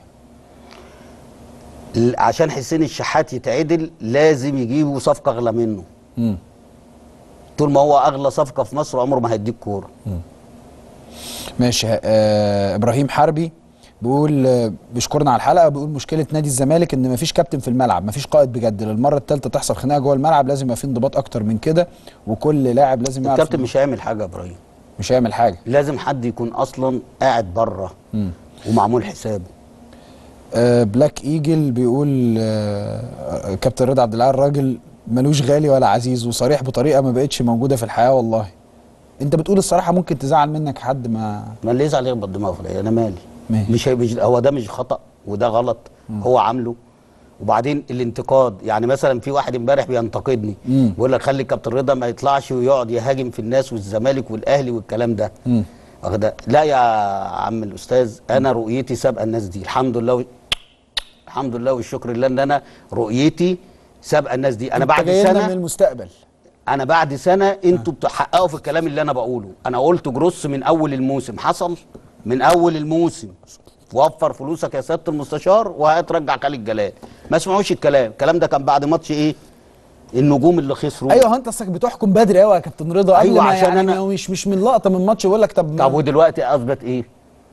عشان حسين الشحات يتعدل لازم يجيبوا صفقه اغلى منه. امم طول ما هو اغلى صفقه في مصر عمره ما هيديك كوره. ماشي. آه ابراهيم حربي بيقول آه بيشكرنا على الحلقه، بيقول مشكله نادي الزمالك ان مفيش كابتن في الملعب، مفيش قائد بجد. للمره الثالثه تحصل خناقه جوه الملعب، لازم يبقى في انضباط اكتر من كده، وكل لاعب لازم يعرف. الكابتن مش هيعمل حاجه يا ابراهيم، مش هيعمل حاجه. لازم حد يكون اصلا قاعد بره ومعمول حسابه. آه بلاك ايجل بيقول آه كابتن رضا عبد العال راجل ملوش غالي ولا عزيز، وصريح بطريقه ما بقتش موجوده في الحياه والله. انت بتقول الصراحه ممكن تزعل منك حد ما ما اللي يزعل يخبط دماغه في انا مالي. ماشي. مش, مش هو ده مش خطأ وده غلط. مم. هو عامله. وبعدين الانتقاد، يعني مثلا في واحد امبارح بينتقدني بيقول لك خلي كابتن رضا ما يطلعش ويقعد يهاجم في الناس والزمالك والاهلي والكلام ده. واخد. لا يا عم الاستاذ، انا رؤيتي سابقه الناس دي الحمد لله و... الحمد لله والشكر لله ان انا رؤيتي سابقه الناس دي. انا بعد سنه من المستقبل، انا بعد سنه انتوا بتحققوا في الكلام اللي انا بقوله. انا قلت جروس من اول الموسم، حصل من اول الموسم. وفر فلوسك يا سياده المستشار وهترجع خالد جلال. ما سمعوش الكلام، الكلام ده كان بعد ماتش ايه؟ النجوم اللي خسروا. ايوه انت اصلك بتحكم بدري قوي يا كابتن رضا. ايوه عشان يعني انا مش مش من لقطه من ماتش يقول لك طب طب ودلوقتي اثبت ايه؟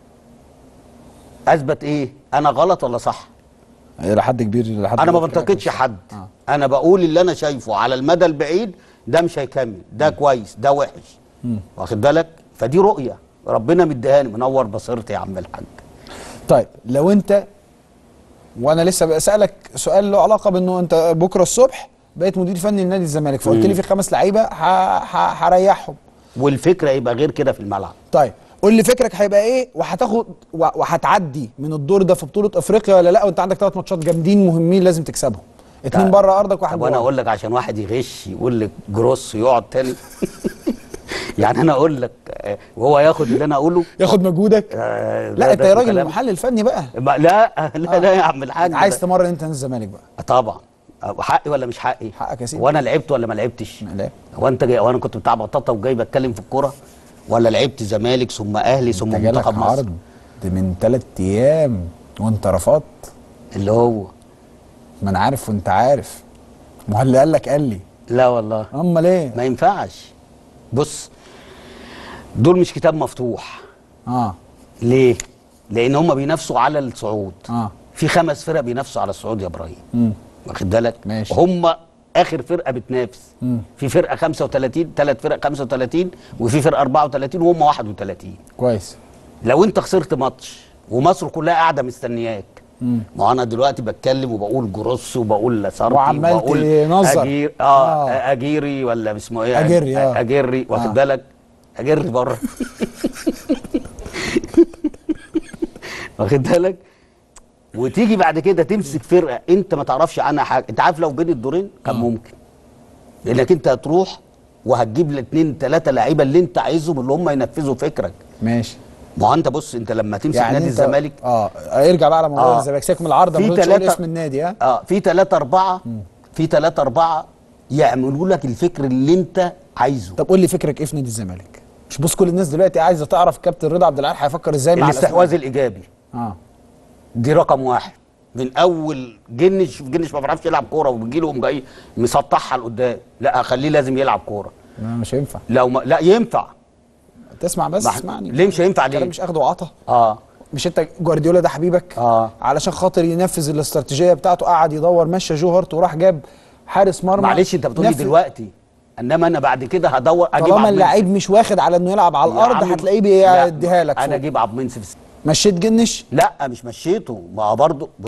اثبت ايه؟ انا غلط ولا صح؟ الى حد كبير. الى حد انا ما بنتقدش حد. آه. انا بقول اللي انا شايفه على المدى البعيد، ده مش هيكمل، ده م. كويس، ده وحش. واخد بالك؟ فدي رؤيه ربنا مديهاني. منور بصيرتي يا عم الحاج. طيب لو انت، وانا لسه بسالك سؤال له علاقه بانه انت بكره الصبح بقيت مدير فني لنادي الزمالك، فقلت لي في خمس لعيبه هريحهم والفكره يبقى غير كده في الملعب. طيب قول لي فكرك هيبقى ايه، وهتاخد وهتعدي من الدور ده في بطوله افريقيا ولا لا، وانت عندك ثلاث ماتشات جامدين مهمين لازم تكسبهم، اتنين بره ارضك واحد جوه. وانا اقول لك عشان واحد يغش يقول لك جروس يقعد تاني يعني انا اقول لك وهو ياخد اللي انا اقوله، ياخد مجهودك. آه لا انت يا راجل المحلل الفني بقى. لا لا لا, لا يا عم الحاج، عايز تمرن انت نادي الزمالك بقى. طبعا. حقي ولا مش حقي؟ حقك يا سيدي. وانا لعبت ولا ما لعبتش؟ لعبت. هو انت جاي وانا كنت بتاع بطاطا وجاي بتكلم في الكوره، ولا لعبت زمالك ثم اهلي ثم منتخب مصر؟ عرض ده من ثلاث ايام وانت رفضت. اللي هو ما انا عارف وانت عارف. ما هو اللي قال لك قال لي. لا والله. امال ايه؟ ما ينفعش. بص دول مش كتاب مفتوح. اه ليه؟ لان هم بينافسوا على الصعود. اه في خمس فرق بينافسوا على الصعود يا ابراهيم. امم واخد بالك؟ ماشي. هم اخر فرقه بتنافس. مم. في فرقه خمسة وثلاثين، ثلاث فرق خمسة وثلاثين، وفي فرقه أربعة وثلاثين وهم واحد وثلاثين. كويس. لو انت خسرت ماتش ومصر كلها قاعده مستنياك، ما انا دلوقتي بتكلم وبقول جروس وبقول لاسارتي وعمال تنظر أجير اه, آه. اجيري ولا اسمه ايه؟ اجيري اه اجيري واخد آه. بالك؟ اجيري بره واخد بالك؟ وتيجي بعد كده تمسك فرقه انت ما تعرفش عنها حاجه. انت عارف لو بين الدورين كان آه. ممكن، لانك انت هتروح وهتجيب الاثنين ثلاثه لعيبه اللي انت عايزهم اللي هم ينفذوا فكرك. ماشي. ما هو انت بص، انت لما تمسك يعني نادي الزمالك اه ارجع بقى على موضوع آه. الزمالك، سيبك من العرض ما تقولش اسم النادي. اه اه في ثلاثه اربعه في ثلاثه اربعه يعملوا لك الفكر اللي انت عايزه. طب قول لي فكرك ايه في نادي الزمالك؟ مش بص كل الناس دلوقتي عايزه تعرف كابتن رضا عبد العال هيفكر ازاي مع الاستحواذ الايجابي. اه دي رقم واحد. من اول جنش جنش ما بيعرفش يلعب كوره وبيجي له جاي مسطحها لقدام، لا خليه لازم يلعب كوره. مش هينفع. لو ما لا ينفع. تسمع بس اسمعني. ليه مش هينفع؟ ليه؟ مش اخد وعطا. اه مش انت جوارديولا ده حبيبك؟ اه علشان خاطر ينفذ الاستراتيجيه بتاعته قعد يدور، مشى جو هارت وراح جاب حارس مرمى. معلش انت بتقولي دلوقتي، انما انا بعد كده هدور اجيب طالما اللعيب مش واخد على انه يلعب على الارض هتلاقيه بيديها لك. انا اجيب عبد المنصف. مشيت جنش؟ لا مش مشيته، ما هو برضه بص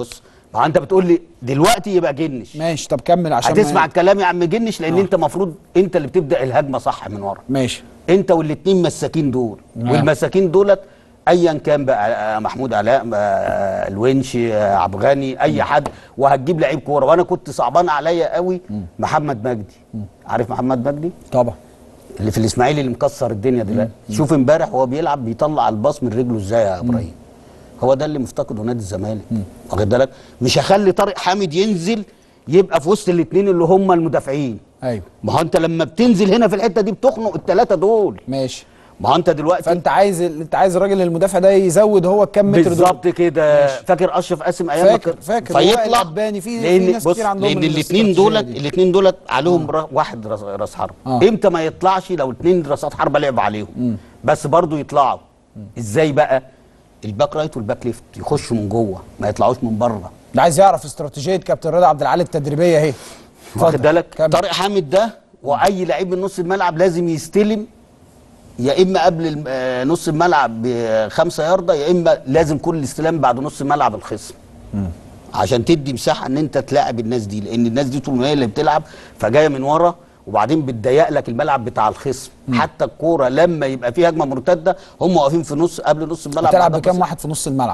ما انت بتقول لي دلوقتي يبقى جنش. ماشي، طب كمل عشان هتسمع الكلام يا عم جنش، لان آه. انت المفروض انت اللي بتبدا الهجمه صح من ورا. ماشي. انت والاتنين مساكين دول، آه. والمساكين دولت ايا كان بقى، محمود علاء، الونش، عبد الغني، اي حد، وهتجيب لعيب كوره. وانا كنت صعبان عليا قوي محمد مجدي. عارف محمد مجدي؟ طبعا. اللي في الاسماعيلي اللي مكسر الدنيا دلوقتي. شوف امبارح وهو بيلعب بيطلع الباص من رجله ازاي يا ابراهيم. هو ده اللي مفتقده نادي الزمالك. واخد بالك؟ مش هخلي طارق حامد ينزل يبقى في وسط الاثنين اللي هم المدافعين. ايوه. ما هو انت لما بتنزل هنا في الحته دي بتخنق الثلاثه دول. ماشي. ما هو انت دلوقتي فانت عايز انت عايز الراجل المدافع ده يزود هو الكام متر دول بالظبط كده. فاكر اشرف قاسم ايام فاكر فاكر فيطلع في في لان ناس بص كتير عندهم لان الاثنين دولت الاثنين دولت عليهم آه. واحد راس, راس حرب. آه. امتى ما يطلعش؟ لو اثنين راسات حربه لعبوا عليهم. مم. بس برضو يطلعوا. مم. ازاي بقى؟ الباك رايت والباك ليفت يخشوا من جوه ما يطلعوش من بره. ده عايز يعرف استراتيجيه كابتن رضا عبد العال التدريبيه اهي. واخد بالك؟ طارق حامد ده واي لعيب من نص الملعب لازم يستلم، يا اما قبل نص الملعب بخمسة ياردة، يا اما لازم كل استلام بعد نص الملعب الخصم. عشان تدي مساحه ان انت تلاعب الناس دي، لان الناس دي طول ما هي اللي بتلعب فجايه من ورا وبعدين بتضيق لك الملعب بتاع الخصم. مم. حتى الكوره لما يبقى فيها هجمه مرتده هم واقفين في نص قبل نص الملعب. بتلعب بكام واحد في نص الملعب؟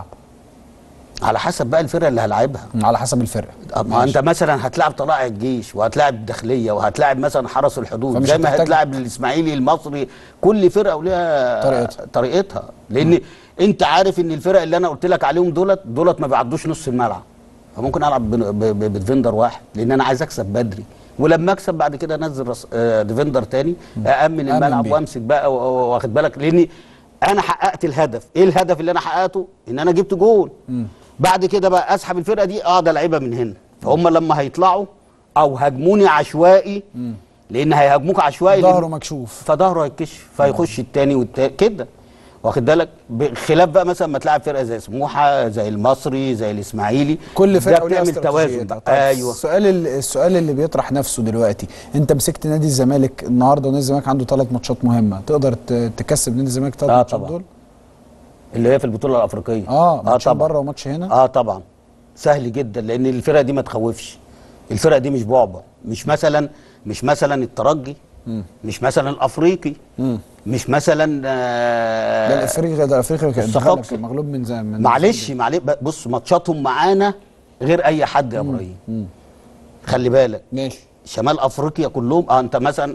على حسب بقى الفرقه اللي هلعبها. على حسب الفرقه. ما انت مثلا هتلاعب طلائع الجيش وهتلاعب الداخليه وهتلاعب مثلا حرس الحدود زي ما هتلاعب الاسماعيلي المصري. كل فرقه وليها طريقتها طريقتها لان م. انت عارف ان الفرق اللي انا قلت لك عليهم دولت دولت ما بيعدوش نص الملعب. فممكن العب بديفندر واحد لان انا عايز اكسب بدري، ولما اكسب بعد كده انزل ديفندر تاني امن الملعب وامسك بقى واخد بالك. لان انا حققت الهدف. ايه الهدف اللي انا حققته؟ ان انا جبت جول. م. بعد كده بقى اسحب الفرقه دي اقعد العبها من هنا. فهم لما هيطلعوا او هاجموني عشوائي، مم. لان هيهاجموك عشوائي ظهره مكشوف فظهره هيتكشف فيخش الثاني والثاني كده واخد بالك. بخلاف بقى مثلا ما تلعب فرقه زي سموحه زي المصري زي الاسماعيلي، كل فرقه بتعمل توازن. ايوه. السؤال السؤال اللي بيطرح نفسه دلوقتي، انت مسكت نادي الزمالك النهارده ونادي الزمالك عنده ثلاث ماتشات مهمه، تقدر تكسب نادي الزمالك ثلاث آه ماتشات دول؟ اللي هي في البطوله الافريقيه. اه ماتش بره وماتش هنا. اه طبعا سهل جدا، لان الفرقه دي ما تخوفش. الفرقه دي مش بعبع، مش مثلا مش مثلا الترجي، مم. مش مثلا الافريقي، مم. مش مثلا آه ده الافريقي ده الافريقي كان مغلوب من زمان. معلش معلش بص ماتشاتهم معانا غير اي حد يا ابراهيم. خلي بالك. ماشي. شمال افريقيا كلهم اه انت مثلا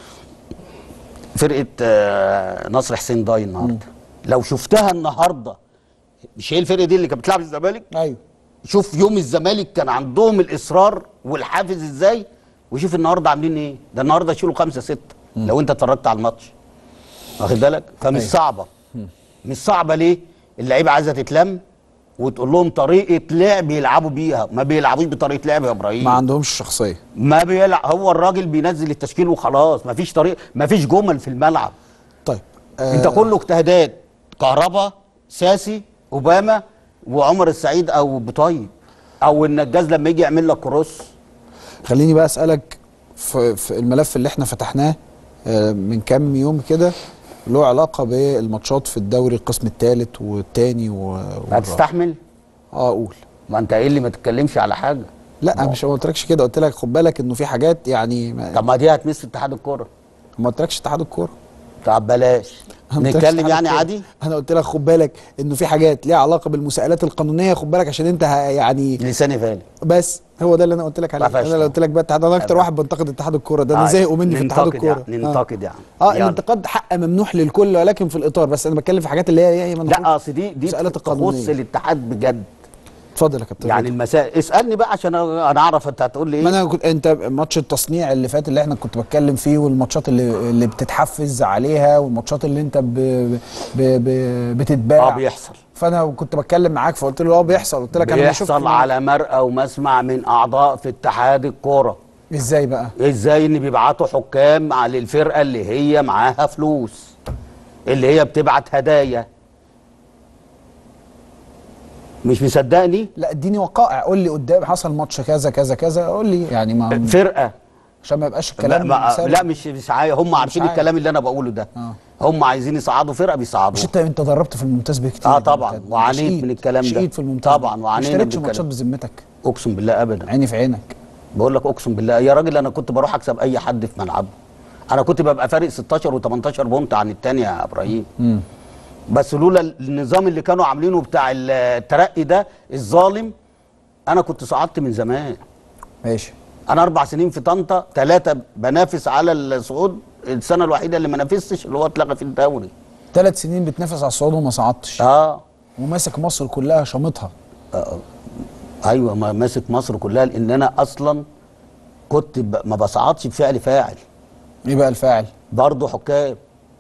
فرقه آه نصر حسين داي النهارده لو شفتها النهارده، مش هي الفرقه دي اللي كانت بتلعب الزمالك؟ ايوه. شوف يوم الزمالك كان عندهم الاصرار والحافز ازاي، وشوف النهارده عاملين ايه. ده النهارده يشيلوا خمسه سته لو انت اتفرجت على الماتش واخد بالك. فمش أيوه. صعبه. مم. مش صعبه ليه؟ اللعيبه عايزه تتلم وتقول لهم طريقه لعب يلعبوا بيها. ما بيلعبوش بطريقه لعب يا ابراهيم. ما عندهمش شخصيه. ما بيلعب، هو الراجل بينزل التشكيل وخلاص. ما فيش طريق، ما فيش جمل في الملعب. طيب آه انت كله اجتهادات. كهربا، ساسي، اوباما، وعمر السعيد او بطيب او النجاز لما يجي يعمل لك كروس. خليني بقى اسالك في, في الملف اللي احنا فتحناه من كام يوم كده، له علاقه بالماتشات في الدوري القسم الثالث والثاني و هتستحمل؟ اه اقول. ما انت ايه اللي ما تتكلمش على حاجه؟ لا مش ما قلتلكش كده، قلت لك خد بالك انه في حاجات يعني ما طب ما دي هتمس اتحاد الكوره. ما قلتلكش اتحاد الكوره. طب بلاش نتكلم يعني عادي. انا قلت لك خد بالك انه في حاجات ليها علاقه بالمساءلات القانونيه، خد بالك عشان انت يعني لساني فالي. بس هو ده اللي انا قلت لك عليه. انا اللي قلت لك بقى اتحاد، انا اكتر واحد بنتقد اتحاد الكوره ده. انا زهقوا مني في اتحاد الكوره. يعني ننتقد يعني اه الانتقاد حق ممنوح للكل ولكن في الاطار. بس انا بتكلم في حاجات اللي هي يعني لا اصل دي دي تخص الاتحاد بجد. اتفضل يا كابتن. يعني المسائل اسالني بقى عشان انا اعرف انت هتقول لي ايه. ما انا كنت انت ماتش التصنيع اللي فات اللي احنا كنت بتكلم فيه، والماتشات اللي اللي بتتحفز عليها، والماتشات اللي انت ب ب ب بتتباع. اه بيحصل. فانا كنت بتكلم معاك فقلت له اه بيحصل. قلت لك انا شفت بيحصل على مرأى ومسمع من اعضاء في اتحاد الكوره. ازاي بقى؟ ازاي ان بيبعتوا حكام على الفرقه اللي هي معاها فلوس، اللي هي بتبعت هدايا. مش مصدقني؟ لا اديني وقائع، قول لي قدام حصل ماتش كذا كذا كذا، قول لي يعني. ما فرقه عشان ما يبقاش الكلام لا, لا مش مش عايز، هم عارفين الكلام اللي انا بقوله ده. آه. هم عايزين يصعدوا فرقه بيصعدوا. مش انت انت دربت في الممتاز بكتير؟ اه طبعا، وعانيت من الكلام ده. شقيت في الممتاز طبعا وعانيت من الكلام. ماتشات بذمتك؟ اقسم بالله ابدا. عيني في عينك. بقول لك اقسم بالله يا راجل، انا كنت بروح اكسب اي حد في ملعبه. انا كنت ببقى فارق ستاشر و18 بونت عن الثاني يا ابراهيم. امم بس لولا النظام اللي كانوا عاملينه بتاع الترقي ده الظالم، انا كنت صعدت من زمان. ماشي. انا اربع سنين في طنطا، ثلاثه بنافس على الصعود، السنه الوحيده اللي ما نافستش اللي هو اتلغى في الدوري. ثلاث سنين بتنافس على الصعود وما صعدتش. اه وماسك مصر كلها شامطها. آه. ايوه ماسك مصر كلها، لان انا اصلا كنت ب... ما بصعدش بفعل فاعل. ايه بقى الفاعل؟ برضه حكام.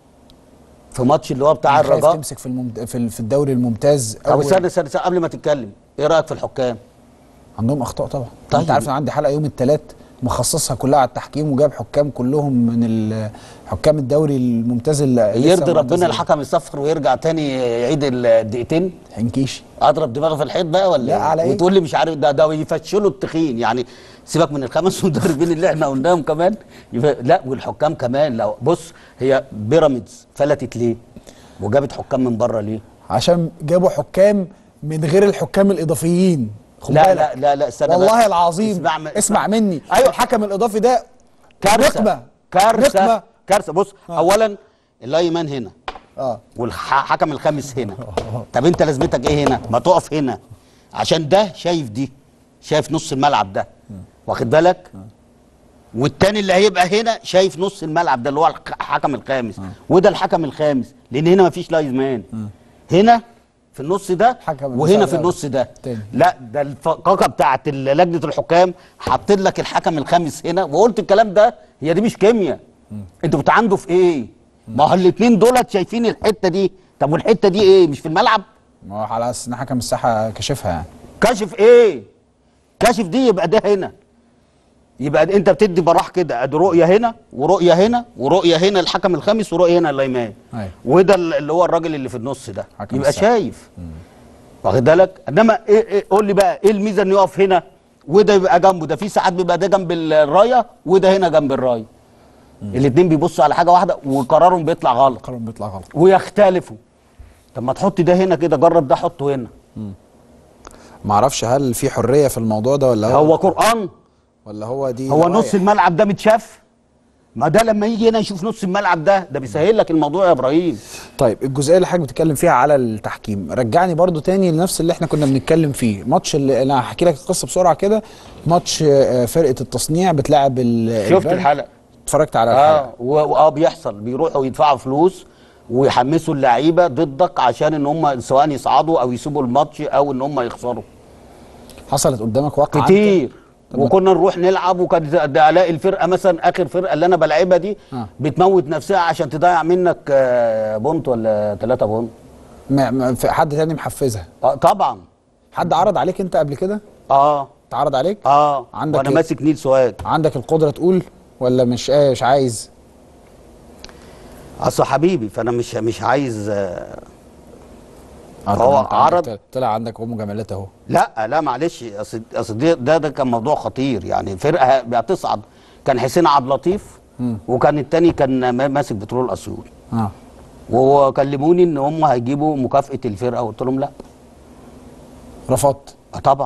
في ماتش اللي هو بتاع الرجاء خايف تمسك في الممت... في في الدوري الممتاز. طب استنى استنى قبل ما تتكلم، ايه رايك في الحكام؟ عندهم اخطاء طبعا. طيب. انت عارف انا عندي حلقه يوم الثلاث مخصصها كلها على التحكيم، وجاب حكام كلهم من حكام الدوري الممتاز اللي يرضي ربنا الحكم يصفر ويرجع تاني يعيد الدقيقتين؟ حنكيش اضرب دماغي في الحيط بقى ولا لا على ايه؟ وتقول لي مش عارف ده ده يفشلوا التخين يعني. سيبك من الخمس مدربين اللي احنا قلناهم كمان يف... لا والحكام كمان. لو بص، هي بيراميدز فلتت ليه؟ وجابت حكام من بره ليه؟ عشان جابوا حكام من غير الحكام الاضافيين. لا, لا لا لا استنى والله بقى. العظيم اسمع, اسمع, اسمع مني. أيوة. الحكم الاضافي ده كارثه نقمه كارثه نقمة. كارثه. بص آه. اولا اللايمان هنا اه والحكم الخامس هنا. طب انت لازمتك ايه هنا؟ ما تقف هنا عشان ده شايف دي، شايف نص الملعب ده، واخد بالك؟ والتاني اللي هيبقى هنا شايف نص الملعب ده اللي هو الحكم الخامس، وده الحكم الخامس، لان هنا مفيش لايزمان. هنا في النص ده وهنا في النص ده تاني. لا ده الفقاقه بتاعت لجنه الحكام حاطين لك الحكم الخامس هنا، وقلت الكلام ده هي دي مش كيمياء. انتوا بتعندوا في ايه؟ ما هو الاثنين دولت شايفين الحته دي، طب والحته دي ايه؟ مش في الملعب؟ ما هو على اساس ان حكم الساحه كشفها يعني. كشف ايه؟ كشف دي يبقى ده هنا. يبقى انت بتدي براح كده، ادي رؤيه هنا ورؤيه هنا ورؤيه هنا الحكم الخامس ورؤيه هنا اللايمان. ايوه. وده اللي هو الراجل اللي في النص ده يبقى الساحة. شايف. واخد بالك؟ انما إيه إيه قول لي بقى ايه الميزه انه يقف هنا وده يبقى جنبه؟ ده في ساعات بيبقى ده جنب الرايه وده هنا جنب الرايه. الاثنين بيبصوا على حاجه واحده وقرارهم بيطلع غلط. قرارهم بيطلع غلط ويختلفوا. طب ما تحط ده هنا كده، جرب ده حطه هنا. ما اعرفش هل في حريه في الموضوع ده ولا هو هو قرآن ولا هو دي هو نص الملعب ده متشاف؟ ما ده لما يجي هنا يشوف نص الملعب ده ده بيسهل لك الموضوع يا ابراهيم. طيب الجزئيه اللي حضرتك بتتكلم فيها على التحكيم رجعني برضو تاني لنفس اللي احنا كنا بنتكلم فيه. ماتش اللي انا هحكي لك القصه بسرعه كده. ماتش فرقه التصنيع بتلاعب شفت الحلقه؟ اتفرجت على الحلقه. اه واه بيحصل، بيروحوا يدفعوا فلوس ويحمسوا اللعيبه ضدك عشان ان هم سواء يصعدوا او يسيبوا الماتش او ان هم يخسروا. حصلت قدامك واقعه كتير. وكنا نروح نلعب، وكان الاقي الفرقه مثلا اخر فرقه اللي انا بلعبها دي آه. بتموت نفسها عشان تضيع منك بونت ولا ثلاثة بونت. في حد تاني محفزها؟ آه طبعا. حد عرض عليك انت قبل كده؟ اه اتعرض عليك؟ اه عندك وانا ماسك نيل سواد. عندك القدره تقول ولا مش آه مش عايز؟ اصل حبيبي فانا مش مش عايز. آه هو عرض طلع عندك ام جمالات اهو. لا لا معلش، اصل اصل ده ده كان موضوع خطير يعني. فرقه هتصعد كان حسين عبد اللطيف وكان الثاني كان ماسك بترول اسيوط. اه وكلموني ان هم هيجيبوا مكافاه الفرقه، قلت لهم لا. رفضت؟ اه طبعا.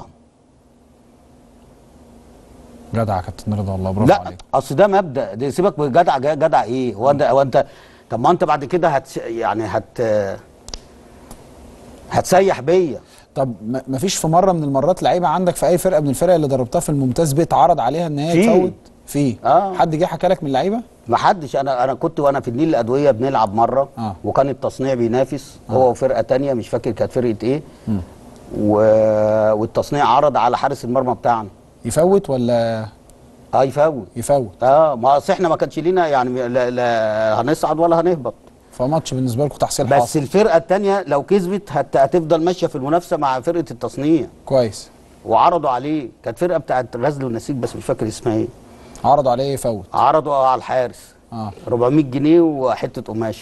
جدع يا كابتن رضا والله برافو عليك. لا اصل ده مبدا، ده سيبك من جدع جدع ايه؟ هو انت هو انت طب ما انت بعد كده هت يعني هت هتسيح بيا. طب ما فيش في مره من المرات لعيبه عندك في اي فرقه من الفرق اللي دربتها في الممتاز بيتعرض عليها ان هي تفوت؟ في آه. حد جه حكى لك من اللعيبه؟ ما حدش. انا انا كنت وانا في النيل الادويه بنلعب مره آه. وكان التصنيع بينافس آه. هو وفرقه ثانيه مش فاكر كانت فرقه ايه و... والتصنيع عرض على حارس المرمى بتاعنا يفوت ولا اه يفوت يفوت اه ما اصل احنا ما كانش لينا يعني لا, لا هنصعد ولا هنهبط، فماتش بالنسبه لكم تحصيل بس حاصل. الفرقه الثانيه لو كسبت هت... هتفضل ماشيه في المنافسه مع فرقه التصنيع. كويس. وعرضوا عليه، كانت فرقه بتاعت غزل والنسيج بس مش فاكر اسمها ايه. عرضوا عليه يفوت؟ عرضوا على الحارس اه أربعمية جنيه وحته قماشه.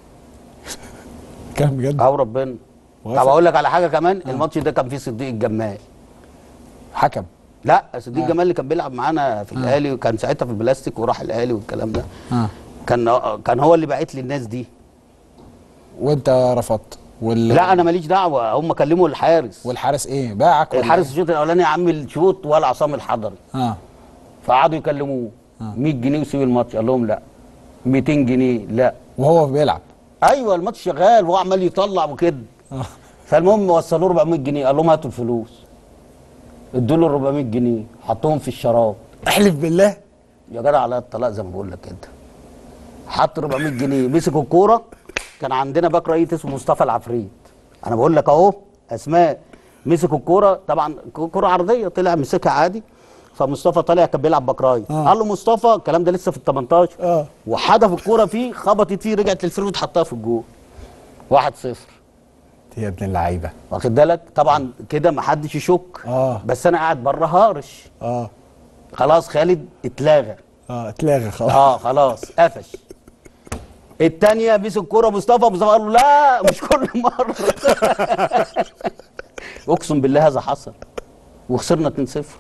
كام بجد؟ اه ربنا. طب اقول لك على حاجه كمان. آه. الماتش ده كان فيه صديق الجمال حكم. لا صديق آه. جمال اللي كان بيلعب معانا في الاهلي وكان ساعتها في البلاستيك وراح الاهلي والكلام ده. اه كان كان هو اللي باعت لي الناس دي. وانت رفضت وال... لا انا ماليش دعوه، هم كلموا الحارس. والحارس ايه باعك ولا الحارس إيه؟ الشوط الاولاني يا عم الشوط ولا عصام الحضري. اه فقعدوا يكلموه آه. مية جنيه وسيب الماتش، قال لهم لا. ميتين جنيه لا. وهو بيلعب. ايوه الماتش شغال وهو عمال يطلع وكده. اه فالمهم وصلوه أربعمية جنيه، قال لهم هاتوا الفلوس. ادوا له أربعمية جنيه حطهم في الشراب. احلف بالله. يا جدع على الطلاق زي ما بقول لك كده. حط أربعمية جنيه، مسك الكوره. كان عندنا باك رايت اسمه مصطفى العفريت. انا بقول لك اهو اسماء. مسك الكوره، طبعا كوره عرضيه طلع مسكها عادي. فمصطفى طالع كان بيلعب باك رايت. آه. قال له مصطفى، الكلام ده لسه في ال تمنتاشر. اه وحدف الكوره فيه، خبطت فيه، رجعت للفريق حطها في الجول. واحد صفر. يا ابن اللعيبه. واخد بالك؟ طبعا كده ما حدش يشك. اه بس انا قاعد بره هارش. اه خلاص خالد اتلغى. اه اتلغى خلاص. اه خلاص قفش. الثانيه مسك الكوره مصطفى، مصطفى قال له لا مش كل مره. اقسم بالله هذا حصل وخسرنا اتنين صفر.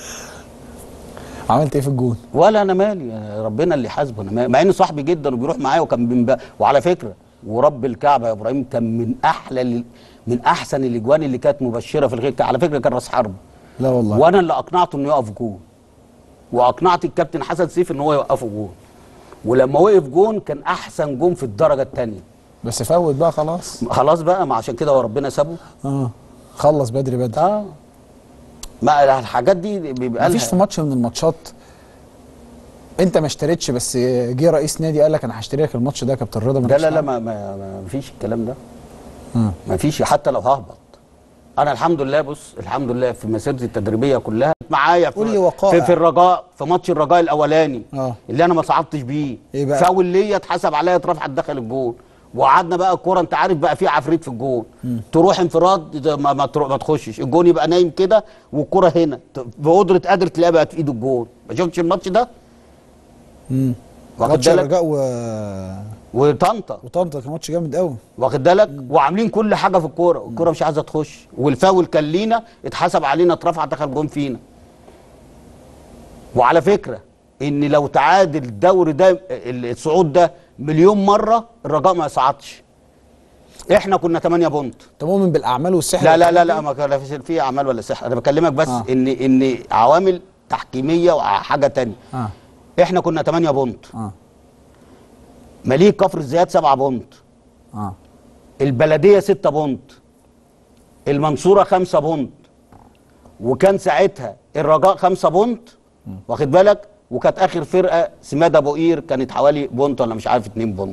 عملت ايه في الجون؟ ولا انا مالي، ربنا اللي حاسبه. انا مالي. مع انه صاحبي جدا وبيروح معايا وكان من وعلى فكره ورب الكعبه يا ابراهيم كان من احلى ال... من احسن الاجوان اللي كانت مبشره في الغير. على فكره كان راس حرب. لا والله. وانا اللي اقنعته انه يقف جون. واقنعت الكابتن حسن سيف ان هو يوقفه جون. ولما وقف جون كان احسن جون في الدرجه الثانيه. بس فوت بقى خلاص. خلاص بقى، ما عشان كده هو ربنا سابه. اه خلص بدري بدري. اه ما الحاجات دي بيبقى مفيش في ماتش من الماتشات انت ما اشتريتش بس جه رئيس نادي قال لك انا هشتري لك الماتش ده يا كابتن رضا؟ لا لا لا ما, ما, ما فيش الكلام ده. اه ما فيش حتى لو ههبط. انا الحمد لله، بص الحمد لله في مسيرتي التدريبيه كلها معايا قول لي في, وقائع. في في الرجاء، في ماتش الرجاء الاولاني اه اللي انا ما صعدتش بيه. ايه بقى؟ فاول ليا اتحسب عليا، اترفعت دخل الجول. وقعدنا بقى الكوره، انت عارف بقى في عفريت في الجول. تروح انفراد ما, ما, ما تخشش الجون، يبقى نايم كده والكوره هنا بقدره قادر تلاقيها بقت في ايده الجول. ما شفتش الماتش ده؟ امم واخد ماتش بالك؟ الرجاء و... وطنطا. وطنطا كان ماتش جامد قوي. واخد بالك؟ وعاملين كل حاجه في الكوره، الكوره مش عايزه تخش، والفاول كان لينا، اتحسب علينا، اترفع دخل جون فينا. وعلى فكره ان لو تعادل الدوري ده الصعود ده مليون مره الرجاء ما يصعدش. احنا كنا تمانية بونت. انت مؤمن بالاعمال والسحر؟ لا لا لا لا ما كان في اعمال ولا سحر، انا بكلمك بس آه. ان ان عوامل تحكيميه وحاجه ثانيه. اه احنا كنا تمانية بونت. اه مليك كفر الزيات سبعة بونت. اه البلديه ستة بونت. المنصوره خمسة بونت. وكان ساعتها الرجاء خمسة بونت. واخد بالك؟ وكانت اخر فرقه سماد ابو قير كانت حوالي بونت ولا مش عارف اتنين بونت.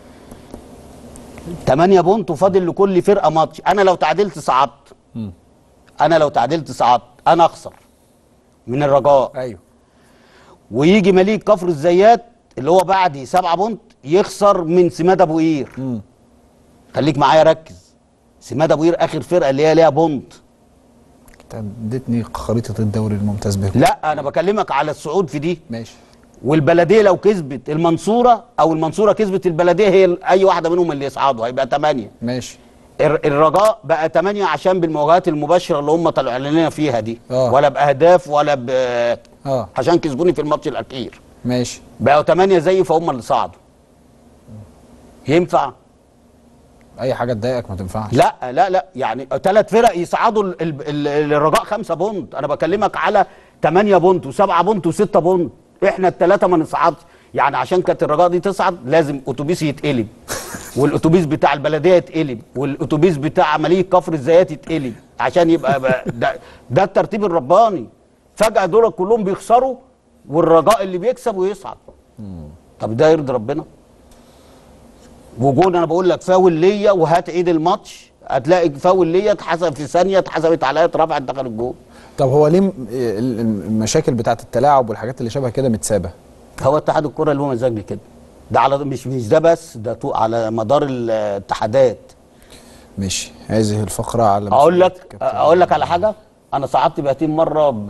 تمانية بونت وفاضل لكل فرقه ماتش. انا لو تعادلت صعدت. انا لو تعادلت صعدت، انا اخسر من الرجاء. ايوه. ويجي مليك كفر الزيات اللي هو بعدي سبعة بونت يخسر من سماد ابو قير. امم خليك معايا ركز. سماد ابو قير اخر فرقه اللي هي ليها بونت. انت اديتني خريطه الدوري الممتاز به. لا انا بكلمك على الصعود في دي. ماشي. والبلديه لو كسبت المنصوره او المنصوره كسبت البلديه، هي اي واحده منهم اللي يصعدوا هيبقى تمانية. ماشي. الرجاء بقى تمانية عشان بالمواجهات المباشره اللي هم طلعوا لنا فيها دي. آه. ولا باهداف ولا ب اه عشان كسبوني في الماتش الاخير. ماشي. بقوا تمانية زي فهم اللي صعدوا. ينفع؟ اي حاجه تضايقك ما تنفعش. لا لا لا يعني ثلاث فرق يصعدوا ال- ال- ال- الرجاء خمسة بونت. انا بكلمك على تمانية بونت وسبعة بونت وستة بونت. احنا الثلاثه ما نصعدش. يعني عشان كانت الرجاء دي تصعد لازم اتوبيس يتقلب، والاتوبيس بتاع البلديه يتقلب، والاتوبيس بتاع مليك كفر الزيات يتقلب، عشان يبقى بقى ده, ده الترتيب الرباني. فجاه دول كلهم بيخسروا والرجاء اللي بيكسب ويصعد. طب ده يرضي ربنا؟ وجون انا بقول لك فاول ليا وهات عيد الماتش هتلاقي فاول ليا اتحسب في ثانيه، اتحسبت عليا اترفعت دخل الجون. طب هو ليه م- ال- المشاكل بتاعه التلاعب والحاجات اللي شبه كده متسابه؟ هو اتحاد الكره اللي هو مزاجني كده. ده على مش مش ده بس، ده طو- على مدار الاتحادات. ماشي. هذه الفقره على اقول لك مسؤولية كابتن. اقول لك على حاجه. انا صعدت بهاتين مره ب...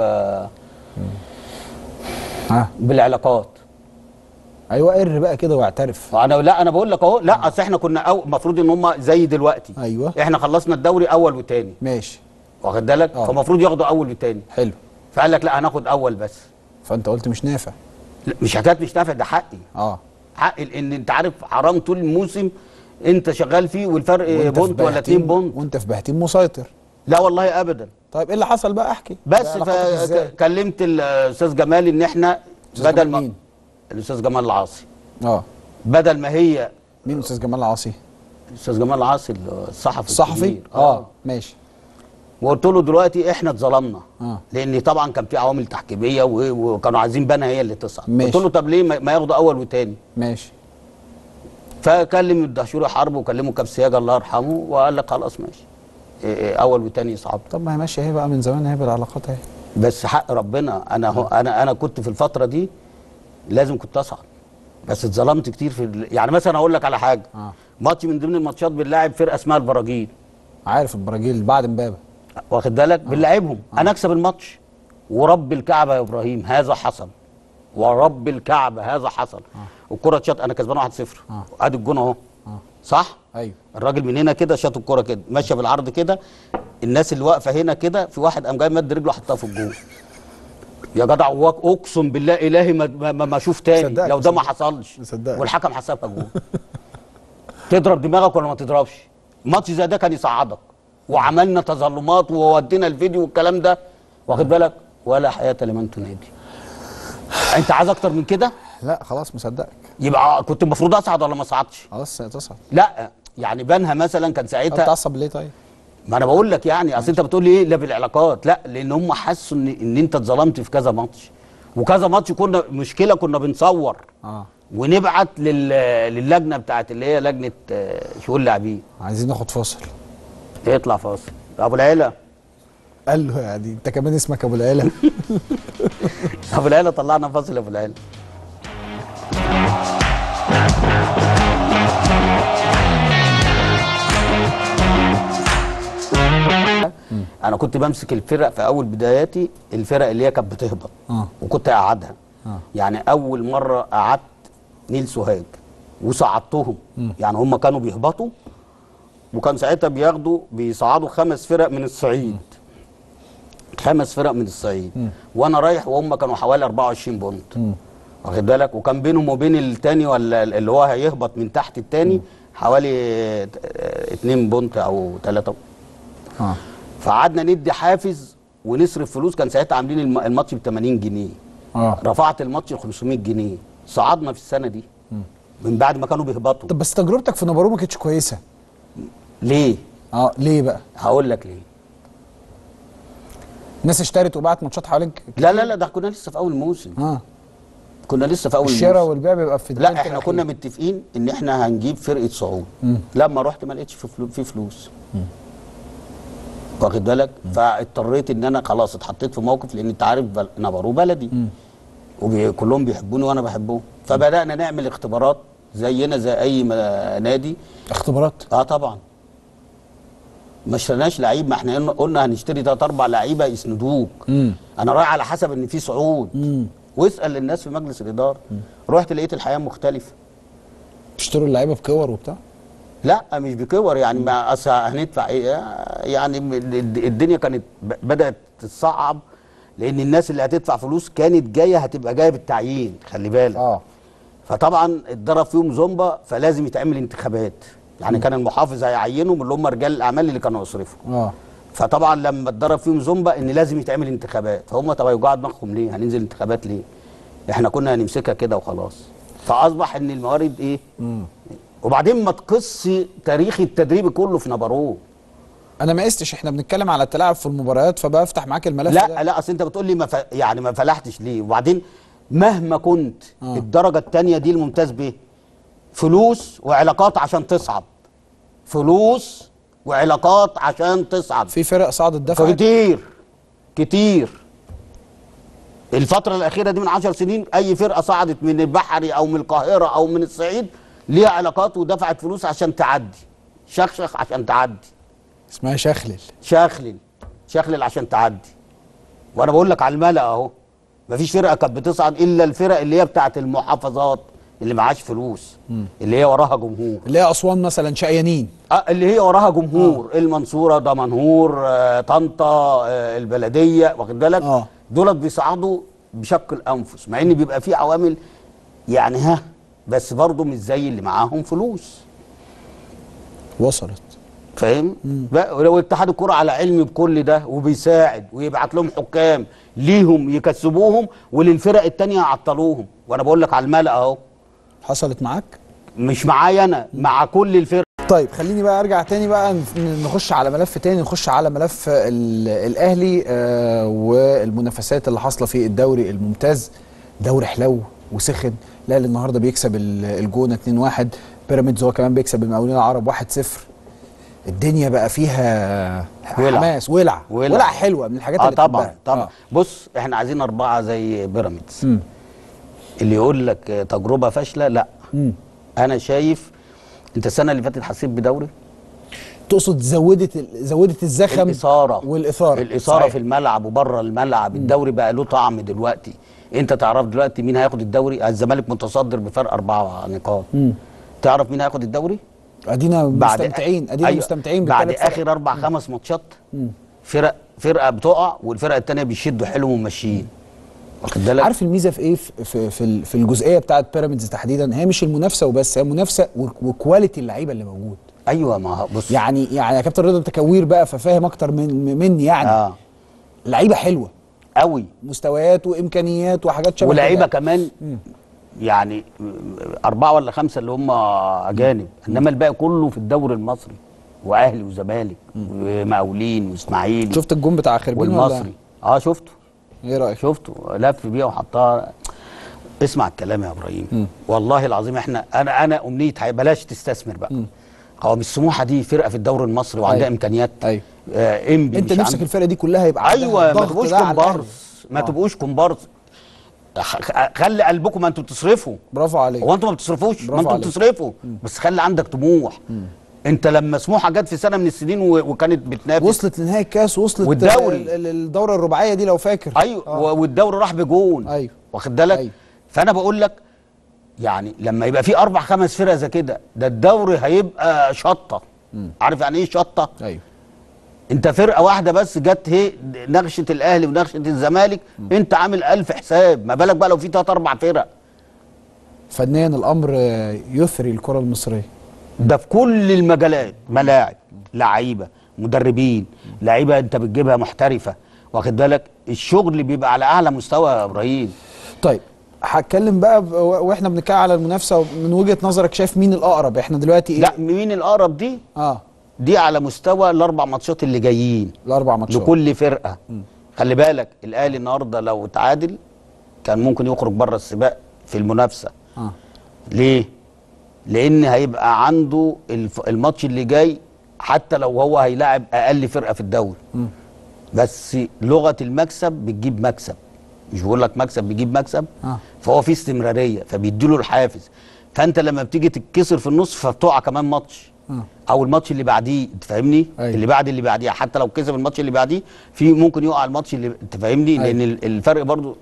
ها بالعلاقات. ايوه قر بقى كده واعترف. انا لا انا بقول لك اهو. لا اصل احنا كنا المفروض ان هم زي دلوقتي. ايوه. احنا خلصنا الدوري اول وثاني. ماشي. واخد بالك؟ آه. فالمفروض ياخدوا اول وثاني. حلو. فقال لك لا هناخد اول بس. فانت قلت مش نافع. لا مش حكايه مش نافع، ده حقي. اه حقي لان انت عارف حرام طول الموسم انت شغال فيه والفرق بونت ولا اتنين بونت وانت في بهتيم مسيطر. لا والله ابدا. طيب ايه اللي حصل بقى؟ احكي بس فكلمت الاستاذ جمال ان احنا بدل ما مين؟ الاستاذ جمال العاصي. اه بدل ما هي مين الاستاذ جمال العاصي؟ الاستاذ جمال العاصي الصحفي الصحفي اه, آه. ماشي. وقلت له دلوقتي احنا اتظلمنا اه لان طبعا كان في عوامل تحكيميه وكانوا عايزين بنا هي اللي تصعد. قلت له طب ليه ما ياخدوا اول وتاني؟ ماشي. فكلم الدهشوري حرب وكلمه كاب سياجه الله يرحمه وقال لك خلاص ماشي اول وتاني يصعد. طب ما هي ماشيه اهي بقى من زمان اهي بالعلاقات اهي. بس حق ربنا انا هو انا انا كنت في الفتره دي لازم كنت اصعد بس اتظلمت كتير في ال... يعني مثلا اقول لك على حاجه. آه. ماتش من ضمن الماتشات بنلاعب فرقه اسمها البراجيل. عارف البراجيل بعد امبابه واخد بالك. آه. بنلاعبهم. آه. انا اكسب الماتش ورب الكعبه يا ابراهيم هذا حصل ورب الكعبه هذا حصل. آه. والكره اتشاط انا كسبان واحد صفر. اه ادي الجون اهو. اه صح؟ ايوه. الراجل من هنا كده شاط الكره كده ماشيه بالعرض كده، الناس اللي واقفه هنا كده في واحد قام جاي مد رجله حطها في الجون. يا جدع اقسم بالله الهي ما ما, ما اشوف تاني لو ده ما حصلش والحكم حسبها جون. تضرب دماغك ولا ما تضربش؟ ماتش زي ده كان يصعدك وعملنا تظلمات وودينا الفيديو والكلام ده واخد بالك ولا حياه لمن تنادي. انت عايز اكتر من كده؟ لا خلاص مصدقك. يبقى كنت المفروض اصعد ولا ما اصعدش؟ خلاص تصعد. لا يعني بنها مثلا كان ساعتها بتعصب ليه طيب؟ ما انا بقول لك يعني اصل انت بتقول لي ايه لا بالعلاقات، لا لان هم حسوا ان ان انت اتظلمت في كذا ماتش وكذا ماتش كنا مشكله كنا بنصور اه ونبعت لل... للجنه بتاعت اللي هي لجنه شؤون اللاعبين. عايزين ناخد فاصل. يطلع فاصل. ابو العيله قال له يعني انت كمان اسمك ابو العيله. ابو العيله طلعنا فاصل. ابو العيله انا كنت بمسك الفرق في اول بداياتي الفرق اللي هي كانت بتهبط آه. وكنت اقعدها آه. يعني اول مره قعدت نيل سوهاج وصعدتهم. م. يعني هم كانوا بيهبطوا وكان ساعتها بياخدوا بيصعدوا خمس فرق من الصعيد. م. خمس فرق من الصعيد. م. وانا رايح وهم كانوا حوالي اربعة وعشرين بونت واخد بالك وكان بينهم وبين الثاني ولا اللي هو هيهبط من تحت الثاني حوالي اتنين بونت او ثلاثة. اه فقعدنا ندي حافز ونصرف فلوس. كان ساعتها عاملين الماتش ب تمانين جنيه. اه رفعت الماتش ل خمسمية جنيه. صعدنا في السنه دي. م. من بعد ما كانوا بيهبطوا. طب بس تجربتك في نبارو ما كانتش كويسه ليه؟ اه ليه بقى؟ هقول لك ليه. الناس اشترت وباعت ماتشات حواليك؟ لا لا لا ده كنا لسه في اول موسم. اه كنا لسه في اول موسم. الشراء والبيع بيبقى في لا احنا كنا متفقين ان احنا هنجيب فرقه صعود. م. لما رحت ما لقيتش في فلوس. م. واخد بالك. فاضطريت ان انا خلاص اتحطيت في موقف لان انت عارف نبارو بلدي وكلهم بيحبوني وانا بحبهم. فبدانا نعمل اختبارات زينا زي اي نادي. اختبارات؟ اه طبعا. ما اشتريناش لعيب. ما احنا قلنا هنشتري ثلاث اربع لعيبه يسندوك. مم. انا رايح على حسب ان في صعود. مم. واسال الناس في مجلس الاداره. مم. رحت لقيت الحياه مختلفه. تشتروا اللعيبه بكور وبتاع؟ لا مش بكور يعني ما اصل هندفع ايه يعني. الدنيا كانت بدات تتصعب لان الناس اللي هتدفع فلوس كانت جايه هتبقى جايه بالتعيين خلي بالك. اه فطبعا اتضرب فيهم زومبا فلازم يتعمل انتخابات. يعني م. كان المحافظ هيعينهم اللي هم رجال الاعمال اللي كانوا يصرفوا. اه فطبعا لما اتضرب فيهم زومبا ان لازم يتعمل انتخابات فهم طب يوجعوا دماغهم ليه؟ هننزل انتخابات ليه؟ احنا كنا هنمسكها كده وخلاص. فاصبح ان الموارد ايه؟ م. وبعدين ما تقص تاريخ التدريب كله في نبارو. انا ما قستش احنا بنتكلم على التلاعب في المباريات فبفتح معاك الملف لا ده. لا اصل انت بتقول لي ما ف... يعني ما فلحتش ليه. وبعدين مهما كنت آه. الدرجه الثانيه دي الممتاز به فلوس وعلاقات عشان تصعد. فلوس وعلاقات عشان تصعد. في فرق صعدت دفعت كتير كتير. الفتره الاخيره دي من عشر سنين اي فرقه صعدت من البحري او من القاهره او من الصعيد ليها علاقات ودفعت فلوس عشان تعدي. شخشخ عشان تعدي. اسمها شخلل. شخلل شخلل عشان تعدي. وانا بقول لك على الملأ اهو. مفيش فرقه كانت بتصعد الا الفرق اللي هي بتاعت المحافظات اللي معاش فلوس. م. اللي هي وراها جمهور. اللي هي اسوان مثلا شقيانين. اه اللي هي وراها جمهور. آه. المنصوره دمنهور آه، طنطا آه، البلديه واخد بالك. اه دولت بيصعدوا بشق الانفس، مع ان بيبقى في عوامل يعني ها، بس برضه مش زي اللي معاهم فلوس. وصلت. فاهم؟ لو اتحاد الكوره على علم بكل ده وبيساعد ويبعت لهم حكام ليهم يكسبوهم وللفرق الثانيه يعطلوهم، وانا بقول لك على الملأ اهو. حصلت معاك؟ مش معايا انا، مع كل الفرق. طيب خليني بقى ارجع تاني بقى نخش على ملف تاني، نخش على ملف الاهلي آه والمنافسات اللي حاصله في الدوري الممتاز. دوري حلو وسخن. الاهلي النهارده بيكسب الجونه اتنين واحد، بيراميدز هو كمان بيكسب المقاولين العرب واحد صفر. الدنيا بقى فيها حماس، ولع ولع, ولع حلوه من الحاجات آه اللي طبعا تحبها. طبعا. آه. بص احنا عايزين اربعه زي بيراميدز. اللي يقول لك تجربه فاشله لا. مم. انا شايف انت السنه اللي فاتت حسيت بدوري؟ تقصد زودت زودت الزخم الاثاره والاثاره الاثاره صحيح. في الملعب وبره الملعب. الدوري بقى له طعم دلوقتي. انت تعرف دلوقتي مين هياخد الدوري؟ الزمالك متصدر بفرق اربع نقاط. مم. تعرف مين هياخد الدوري؟ ادينا مستمتعين ادينا أيوة. مستمتعين بعد اخر اربع خمس ماتشات فرق فرقه بتقع والفرقه الثانيه بيشدوا حلو وماشيين. واخد بالك؟ عارف الميزه في ايه في في في الجزئيه بتاعه بيراميدز تحديدا؟ هي مش المنافسه وبس، هي منافسه وكواليتي اللعيبه اللي موجود. ايوه ما بص يعني يعني يا كابتن رضا انت كوير بقى ففاهم اكتر من مني يعني. اه لعيبه حلوه قوي، مستويات وامكانيات وحاجات شبه ولعيبه كمان مم. يعني أربعة ولا خمسة اللي هم أجانب، إنما الباقي كله في الدوري المصري وأهلي وزمالك ومقاولين وإسماعيلي. شفت الجون بتاع خربين والمصري؟ أه شفته. إيه رأيك؟ شفته، لف بيها وحطها. اسمع الكلام يا إبراهيم. م. والله العظيم إحنا أنا أنا أمنية بلاش تستثمر بقى. م. هو مش سموحة دي فرقة في الدوري المصري وعندها أيوة. إمكانيات. أيوه. آه إنبي أنت نفسك الفرقة دي كلها يبقى أيوه ما تبقوش كومبارس، ما تبقوش كومبارس. خلي قلبكم ما انتوا بتصرفوا. برافو عليك. هو انتوا ما بتصرفوش؟ ما انتوا بتصرفوا بس خلي عندك طموح. مم. انت لما سموحه جت في سنه من السنين وكانت بتنافس وصلت لنهائي الكاس، وصلت والدوري الدوره الرباعيه دي لو فاكر. ايوه آه. والدوري راح بجون. ايوه واخد بالك؟ أيوه. فانا بقول لك يعني لما يبقى في اربع خمس فرق زي كده ده الدوري هيبقى شطه. مم. عارف يعني ايه شطه؟ ايوه. انت فرقه واحده بس جت هي نغشه الاهلي ونغشه الزمالك. م. انت عامل ألف حساب، ما بالك بقى لو في ثلاث اربع فرق. فنيا الامر يثري الكره المصريه ده في كل المجالات، ملاعب، لعيبه، مدربين، لعيبه انت بتجيبها محترفه. واخد بالك؟ الشغل بيبقى على اعلى مستوى يا ابراهيم. طيب هتكلم بقى واحنا بنتكلم على المنافسه من وجهه نظرك، شايف مين الاقرب؟ احنا دلوقتي ايه؟ لا مين الاقرب دي؟ اه دي على مستوى الاربع ماتشات اللي جايين. الاربع ماتشات لكل فرقه. م. خلي بالك الاهلي النهارده لو تعادل كان ممكن يخرج بره السباق في المنافسه. اه ليه؟ لان هيبقى عنده الماتش اللي جاي حتى لو هو هيلاعب اقل فرقه في الدوري. م. بس لغه المكسب بتجيب مكسب، مش بقول لك مكسب بيجيب مكسب. آه. فهو في استمراريه فبيديله الحافز. فانت لما بتيجي تتكسر في النص فبتقع كمان ماتش. آه. او الماتش اللي بعديه، انت فاهمني؟ أيوة. اللي بعد اللي بعديه حتى لو كسب الماتش اللي بعديه في ممكن يقع الماتش اللي انت فاهمني. أيوة. لان الفرق برضو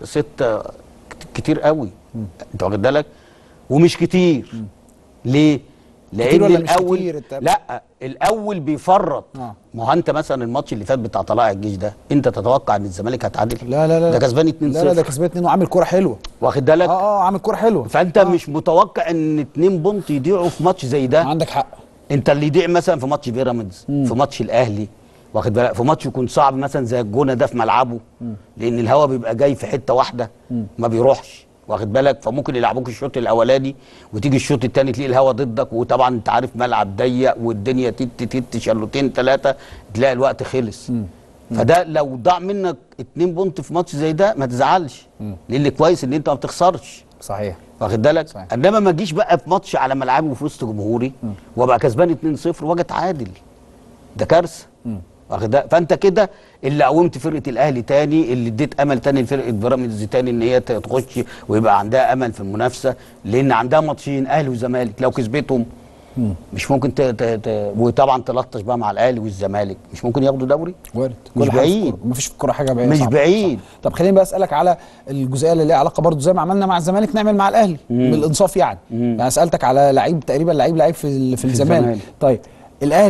ست كتير قوي. م. انت واخد بالك؟ ومش كتير. م. ليه؟ لان الاول لا الاول بيفرط. آه. ما هو انت مثلا الماتش اللي فات بتاع طلائع الجيش ده انت تتوقع ان الزمالك هتعادل؟ لا لا لا ده كسبان اتنين صفر. لا لا ده كسبان اتنين وعامل كوره حلوه. واخد بالك؟ اه اه عامل كوره حلوه. فانت آه. مش متوقع ان اتنين بونت يضيعوا في ماتش زي ده. عندك حق. انت اللي يضيع مثلا في ماتش بيراميدز، في ماتش الاهلي، واخد بالك؟ في ماتش يكون صعب مثلا زي الجونه ده في ملعبه. م. لان الهوا بيبقى جاي في حته واحده. م. ما بيروحش، واخد بالك؟ فممكن يلعبوك الشوط الاولاني وتيجي الشوط الثاني تلاقي الهوا ضدك، وطبعا انت عارف ملعب ضيق والدنيا تت تت شلوتين ثلاثه تلاقي الوقت خلص. م. فده لو ضاع منك اتنين بونت في ماتش زي ده ما تزعلش. م. لان كويس ان انت ما بتخسرش. صحيح. واخد بالك؟ صحيح. انما ما تجيش بقى في ماتش على ملعبي وفي وسط جمهوري وابقى كسبان اتنين صفر واجي اتعادل. ده كارثه. واخد بالك؟ فانت كده اللي قومت فرقه الاهلي تاني، اللي اديت امل تاني لفرقه بيراميدز تاني ان هي تخش ويبقى عندها امل في المنافسه، لان عندها ماتشين اهلي وزمالك لو كسبتهم مم. مش ممكن ت... ت... ت... وطبعا تلطش بقى مع الاهلي والزمالك مش ممكن ياخدوا دوري. وارد. مش بعيد. مفيش في الكوره حاجه بعيده. مش بعيد. طب خليني بقى اسالك على الجزئيه اللي ليها علاقه برضو زي ما عملنا مع الزمالك نعمل مع الاهلي بالانصاف يعني. مم. يعني سالتك على لعيب تقريبا لعيب لعيب في في الزمالك. طيب الاهلي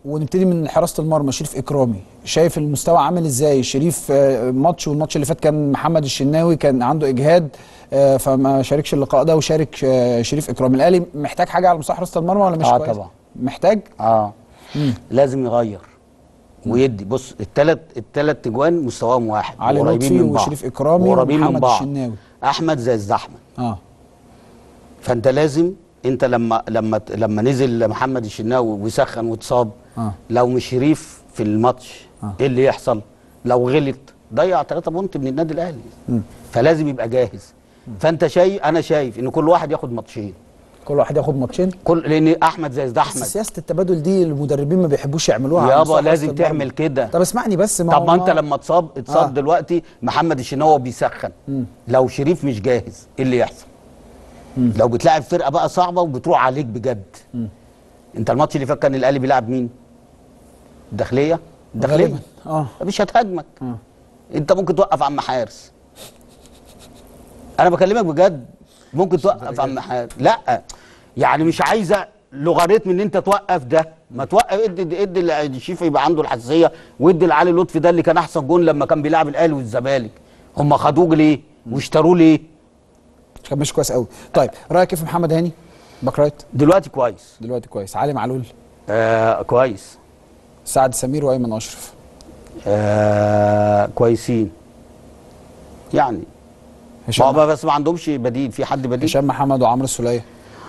ونبتدي من حراسه المرمى. شريف اكرامي شايف المستوى عامل ازاي؟ شريف آه، ماتش والماتش اللي فات كان محمد الشناوي كان عنده اجهاد آه، فما شاركش اللقاء ده، وشارك آه، شريف اكرامي. الاهلي محتاج حاجه على مستوى حراسه المرمى ولا مش اه كويس؟ طبعا محتاج. اه مم. لازم يغير ويدي. بص الثلاث الثلاث تجوان مستواهم واحد، علي قريبين لطفي من بعض وشريف اكرامي قريبين من ومحمد بعض. الشناوي. احمد زي الزحمه. اه فانت لازم انت لما لما لما نزل محمد الشناوي ويسخن واتصاب آه. لو مش شريف في الماتش آه. ايه اللي يحصل؟ لو غلط ضيع ثلاثة بونت من النادي الاهلي. فلازم يبقى جاهز. فانت شايف انا شايف ان كل واحد ياخد ماتشين، كل واحد ياخد ماتشين، كل لان احمد زي ده بس احمد. سياسه التبادل دي المدربين ما بيحبوش يعملوها على يابا مستوى حراسة لازم المرمى. تعمل كده. طب اسمعني بس، ما طب هو ما انت لما اتصاب اتصاب آه. آه. دلوقتي محمد الشناوي بيسخن. لو شريف مش جاهز ايه اللي يحصل؟ مم. لو بتلاعب فرقه بقى صعبه وبتروح عليك بجد. مم. انت الماتش اللي فات كان الاهلي بيلعب مين؟ الداخليه. الداخليه اه مش هتهاجمك. آه. انت ممكن توقف عم حارس. انا بكلمك بجد، ممكن توقف عم حارس. لا يعني مش عايزه لوغاريتم ان انت توقف ده، ما توقف. ادي ادي الشيف يبقى عنده الحساسيه، وادي لعلي لطفي ده اللي كان احسن جون لما كان بيلعب الاهلي والزمالك. هم خدوه ليه؟ واشتروه ليه؟ كان مش كويس قوي. طيب رايك كيف محمد هاني باك رايت؟ دلوقتي كويس. دلوقتي كويس. علي معلول؟ آه كويس. سعد سمير وايمن اشرف؟ آه كويسين يعني. هشام ما بس ما عندهمش بديل. في حد بديل؟ هشام محمد وعمرو السوليه؟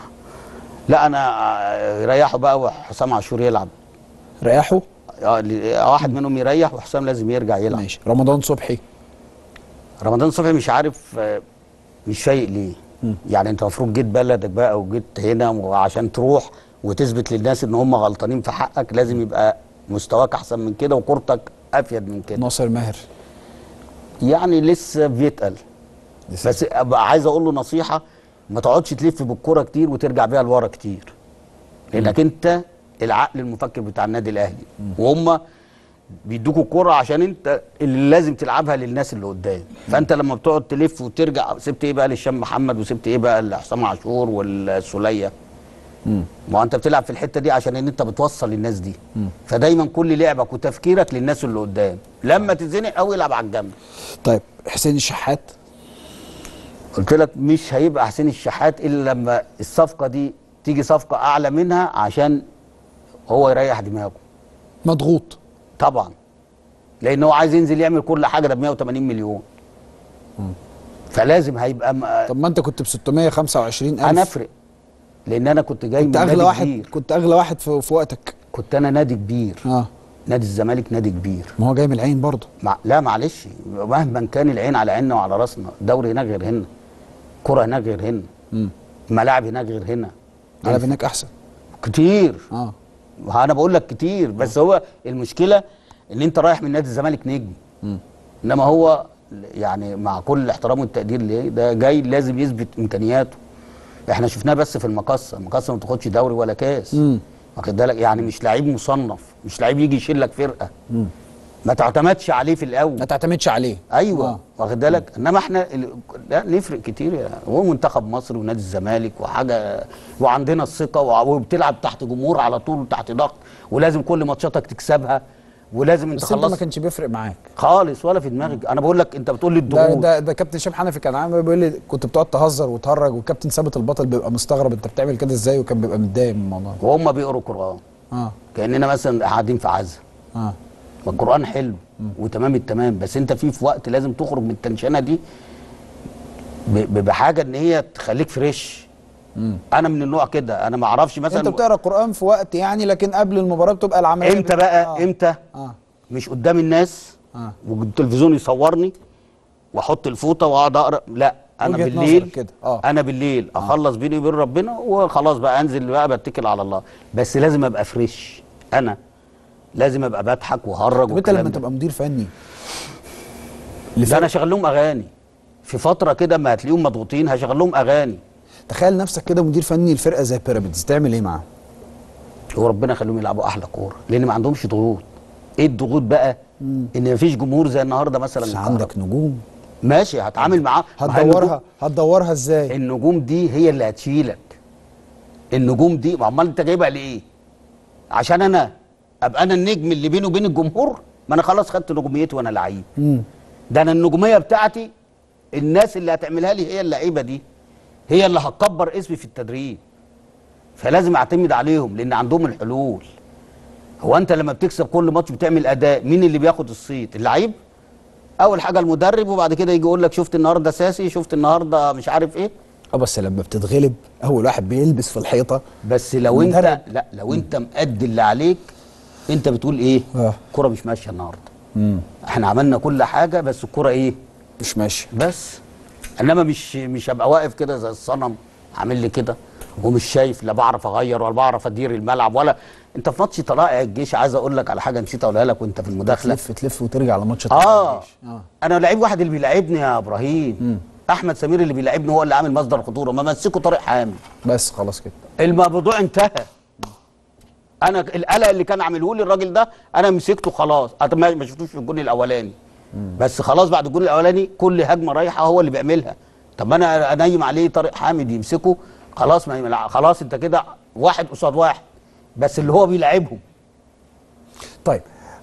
لا انا يريحوا بقى وحسام عاشور يلعب. ريحوا؟ اه واحد منهم يريح وحسام لازم يرجع يلعب. ماشي. رمضان صبحي؟ رمضان صبحي مش عارف مش فايق ليه. م. يعني انت المفروض جيت بلدك بقى وجيت هنا وعشان تروح وتثبت للناس ان هم غلطانين في حقك لازم يبقى مستواك احسن من كده وكورتك افيد من كده. ناصر ماهر؟ يعني لسه بيتقل. بس ابقى عايز اقول له نصيحه، ما تقعدش تلف بالكوره كتير وترجع بيها لورا كتير. لانك م. انت العقل المفكر بتاع النادي الاهلي وهم بيدوكوا الكوره عشان انت اللي لازم تلعبها للناس اللي قدام. فانت لما بتقعد تلف وترجع سبت ايه بقى لهشام محمد وسبت ايه بقى لحسام عاشور والسوليه. ما انت بتلعب في الحته دي عشان ان انت بتوصل للناس دي. مم. فدايما كل لعبك وتفكيرك للناس اللي قدام. لما تتزنق قوي العب على الجنب. طيب حسين الشحات؟ قلت لك مش هيبقى حسين الشحات الا لما الصفقه دي تيجي صفقه اعلى منها عشان هو يريح دماغه. مضغوط طبعا لان هو عايز ينزل يعمل كل حاجه ده ب مية وتمانين مليون. مم. فلازم هيبقى م... طب ما انت كنت ب ستمية وخمسة وعشرين ألف. انا افرق لان انا كنت جاي كنت من اغلى نادي واحد كبير. كنت اغلى واحد في, في وقتك. كنت انا نادي كبير. اه نادي الزمالك نادي كبير. ما هو جاي من العين برضه. مع... لا معلش مهما كان العين على عيننا وعلى راسنا. الدوري هناك غير هنا، كرة هناك غير هنا، الملاعب هناك غير هنا. الملاعب هناك احسن كتير. اه انا بقول لك كتير. بس آه. هو المشكله ان انت رايح من نادي الزمالك نجم. م. انما هو يعني مع كل الاحترام والتقدير ليه ده جاي لازم يثبت امكانياته. احنا شفناه بس في المقصه، المقصه ما تاخدش دوري ولا كاس. واخد بالك يعني مش لعيب مصنف، مش لعيب يجي يشيل لك فرقه. م. ما تعتمدش عليه في الاول. ما تعتمدش عليه. ايوه آه. واخد بالك. انما احنا لا نفرق كتير يعني. هو منتخب مصر ونادي الزمالك وحاجه وعندنا الثقه وبتلعب تحت جمهور على طول تحت ضغط ولازم كل ماتشاتك تكسبها ولازم انت بس انت ما كانش بيفرق معاك خالص ولا في دماغك. انا بقول لك انت بتقول لي الضغوط. ده ده, ده كابتن هشام حنفي كان عامل بيقول لي كنت بتقعد تهزر وتهرج والكابتن ثابت البطل بيبقى مستغرب انت بتعمل كده ازاي وكان بيبقى متضايق من الموضوع. وهم بيقروا قران اه كاننا مثلا قاعدين في عزا. اه والقران حلو م. وتمام التمام. بس انت في في وقت لازم تخرج من التنشنه دي بحاجه ان هي تخليك فريش. مم. انا من النوع كده. انا ما اعرفش مثلا انت بتقرا القران في وقت يعني لكن قبل المباراه بتبقى العمليه امتى بقى آه. امتى آه. مش قدام الناس آه. والتلفزيون يصورني واحط الفوطه واقعد اقرا. لا انا بالليل كده آه. انا بالليل آه. اخلص بيني وبين ربنا وخلاص بقى انزل بقى بتكل على الله. بس لازم ابقى فريش. انا لازم ابقى بضحك وهرج. طب انت لما تبقى مدير فني ده انا شغل لهم اغاني في فتره كده ما هتلاقيهم مضغوطين هشغل لهم اغاني. تخيل نفسك كده مدير فني لفرقه زي بيراميدز تعمل ايه معاهم؟ وربنا يخليهم يلعبوا احلى كوره لان ما عندهمش ضغوط. ايه الضغوط بقى؟ مم. ان مفيش جمهور زي النهارده مثلا. بس عندك نجوم ماشي هتعامل معاه. هتدورها هتدورها ازاي؟ النجوم دي هي اللي هتشيلك. النجوم دي امال انت جايبها ليه؟ عشان انا ابقى انا النجم اللي بيني وبين الجمهور؟ ما انا خلاص خدت نجوميتي وانا لعيب. ده انا النجوميه بتاعتي الناس اللي هتعملها لي هي اللعيبه دي، هي اللي هتكبر اسمي في التدريب، فلازم اعتمد عليهم لان عندهم الحلول. هو انت لما بتكسب كل ماتش بتعمل اداء، مين اللي بياخد الصيت؟ اللعيب اول حاجه المدرب، وبعد كده يجي يقول لك شفت النهارده ساسي، شفت النهارده مش عارف ايه. اه بس لما بتتغلب اول واحد بيلبس في الحيطه. بس لو انت لا لو انت مأدي اللي عليك انت بتقول ايه؟ اه الكوره مش ماشيه النهارده. امم احنا عملنا كل حاجه بس الكوره ايه؟ مش ماشيه. بس انما مش مش هبقى واقف كده زي الصنم عامل لي كده ومش شايف، لا بعرف اغير ولا بعرف ادير الملعب ولا. انت في ماتش طلائع الجيش عايز اقول لك على حاجه نسيت اقولها لك وانت في المداخله. تلف تلف وترجع على ماتش طلائع آه. الجيش. اه انا لعيب واحد اللي بيلعبني يا ابراهيم. مم. احمد سمير اللي بيلعبني هو اللي عامل مصدر خطوره، ما مسكه طارق حامد بس خلاص كده الموضوع انتهى. انا القلق اللي كان عامله لي الراجل ده انا مسكته خلاص، ما شفتوش في الجون الاولاني. مم. بس خلاص بعد الجون الاولاني كل هجمه رايحه هو اللي بيعملها. طب انا انيم عليه طارق حامد يمسكه خلاص، ما خلاص انت كده واحد قصاد واحد بس اللي هو بيلعبهم. طيب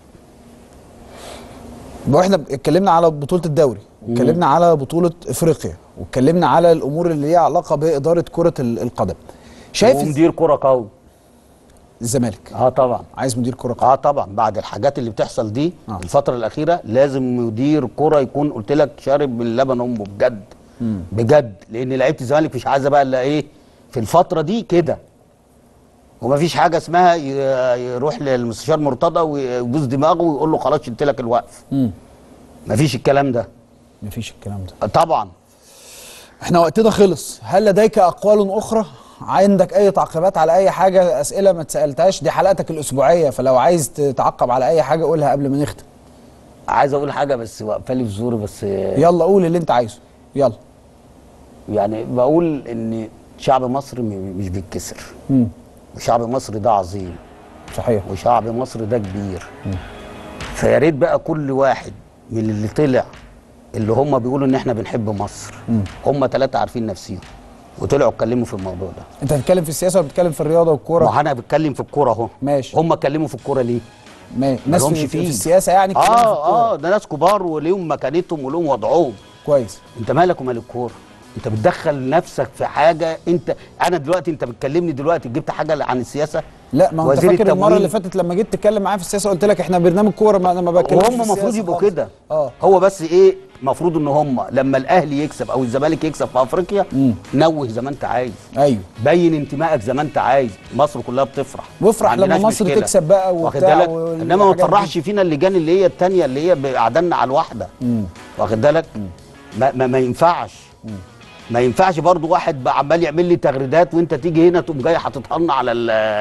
واحنا اتكلمنا على بطوله الدوري واتكلمنا على بطوله افريقيا واتكلمنا على الامور اللي ليها علاقه باداره كره القدم. شايف ومدير كره قوي الزمالك؟ اه طبعا عايز مدير كره قوي. اه طبعا بعد الحاجات اللي بتحصل دي آه. الفتره الاخيره لازم مدير كره يكون قلت لك شارب من لبن امه بجد. مم. بجد، لان لعيبه الزمالك مش عايزه بقى الا ايه في الفتره دي كده، ومفيش حاجه اسمها يروح للمستشار مرتضى ويبوس دماغه ويقول له خلاص شلت لك الوقف. امم مفيش الكلام ده. مفيش الكلام ده طبعا. احنا وقتنا خلص، هل لديك اقوال اخرى؟ عندك اي تعقيبات على اي حاجه؟ اسئله ما اتسالتهاش، دي حلقتك الاسبوعيه، فلو عايز تتعقب على اي حاجه قولها قبل ما نختم. عايز اقول حاجه بس واقفه لي في زوري بس. يلا قول اللي انت عايزه يلا. يعني بقول ان شعب مصر مش بيتكسر. امم وشعب مصر ده عظيم. صحيح. وشعب مصر ده كبير. فيا ريت بقى كل واحد من اللي طلع اللي هم بيقولوا ان احنا بنحب مصر، مم. هم ثلاثه عارفين نفسهم وطلعوا اتكلموا في الموضوع ده. انت بتتكلم في السياسه ولا بتتكلم في الرياضه والكوره؟ ما انا بتكلم في الكوره اهو. ماشي. هم اتكلموا في الكوره ليه؟ ماشي. ناس في, في السياسه يعني. اه اه ده ناس كبار وليهم مكانتهم وليهم وضعهم. كويس. انت مالك ومال الكوره؟ انت بتدخل نفسك في حاجه. انت انا دلوقتي انت بتكلمني دلوقتي جبت حاجه عن السياسه؟ لا ما هو انت فاكر المره اللي فاتت لما جيت تتكلم معايا في السياسه قلت لك احنا برنامج كوره، ما انا ما بتكلمش. وهم المفروض يبقوا كده. اه هو بس ايه المفروض ان هم لما الاهلي يكسب او الزمالك يكسب في افريقيا مم. نوه زي ما انت عايز. ايوه بين انتمائك زي ما انت عايز. مصر كلها بتفرح وافرح لما مصر مشكلة. تكسب بقى وبتاع. انما ما تفرحش فينا اللجان اللي هي الثانيه اللي هي قعدنا على الواحده. واخد بالك؟ ما, ما, ما ينفعش. مم. ما ينفعش برضو واحد عمال يعمل لي تغريدات وانت تيجي هنا تقوم جاي حاططها لنا على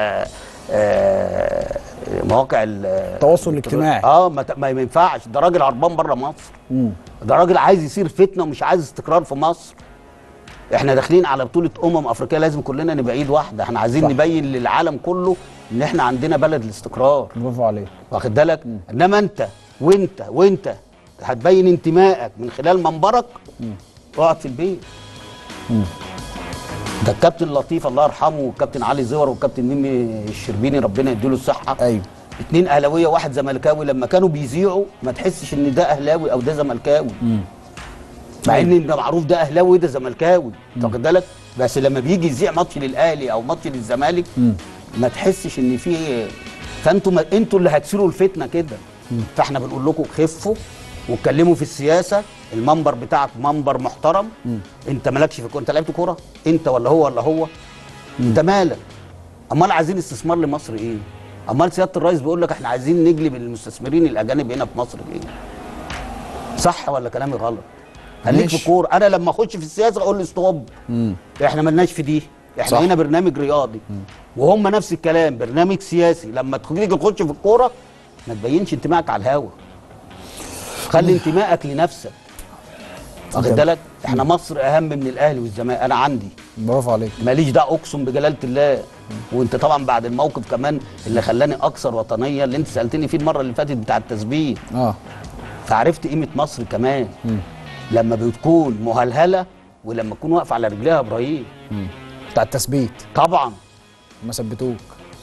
مواقع التواصل الاجتماعي. اه ما, ما ينفعش. ده راجل هربان بره مصر. مم. ده راجل عايز يصير فتنه ومش عايز استقرار في مصر. احنا داخلين على بطوله امم افريقيه لازم كلنا نبقى ايد واحده. احنا عايزين صح. نبين للعالم كله ان احنا عندنا بلد الاستقرار. برافو عليك. واخد بالك؟ انما انت وانت وانت هتبين انتمائك من خلال منبرك اقعد في البيت. مم. ده الكابتن لطيف الله يرحمه والكابتن علي زور والكابتن ميمي الشربيني ربنا يديله الصحه. ايوه. اتنين اهلاويه واحد زملكاوي لما كانوا بيذيعوا ما تحسش ان ده اهلاوي او ده زملكاوي. مم. مع ان ده معروف ده اهلاوي وده زملكاوي. واخد بالك؟ بس لما بيجي يذيع ماتش للاهلي او ماتش للزمالك ما تحسش ان في. فانتوا ما... انتوا اللي هتثيروا الفتنه كده. مم. فاحنا بنقول لكم خفوا واتكلموا في السياسه. المنبر بتاعك منبر محترم. مم. انت مالكش في الكوره. انت لعبت كوره انت ولا هو ولا هو؟ مم. انت مالك؟ امال عايزين استثمار لمصر ايه؟ امال سياده الرئيس بيقول لك احنا عايزين نجلب المستثمرين الاجانب هنا في مصر ليه؟ صح ولا كلامي غلط؟ خليك في الكوره. انا لما اخش في السياسه اقول لي ستوب. احنا مالناش في دي. احنا صح. هنا برنامج رياضي. مم. وهم نفس الكلام برنامج سياسي. لما تيجي تخش في الكوره ما تبينش انتمائك على الهوا. خلي انتمائك لنفسك. واخد بالك؟ احنا مصر اهم من الاهلي والزمالك. انا عندي. برافو عليك. ماليش دعوه اقسم بجلاله الله. وانت طبعا بعد الموقف كمان اللي خلاني اكثر وطنيه اللي انت سالتني فيه المره اللي فاتت بتاع التثبيت. اه فعرفت قيمه مصر كمان. مم. لما بتكون مهلهله ولما تكون واقفه على رجليها يا ابراهيم. بتاع التثبيت. طبعا. ما ثبتوك.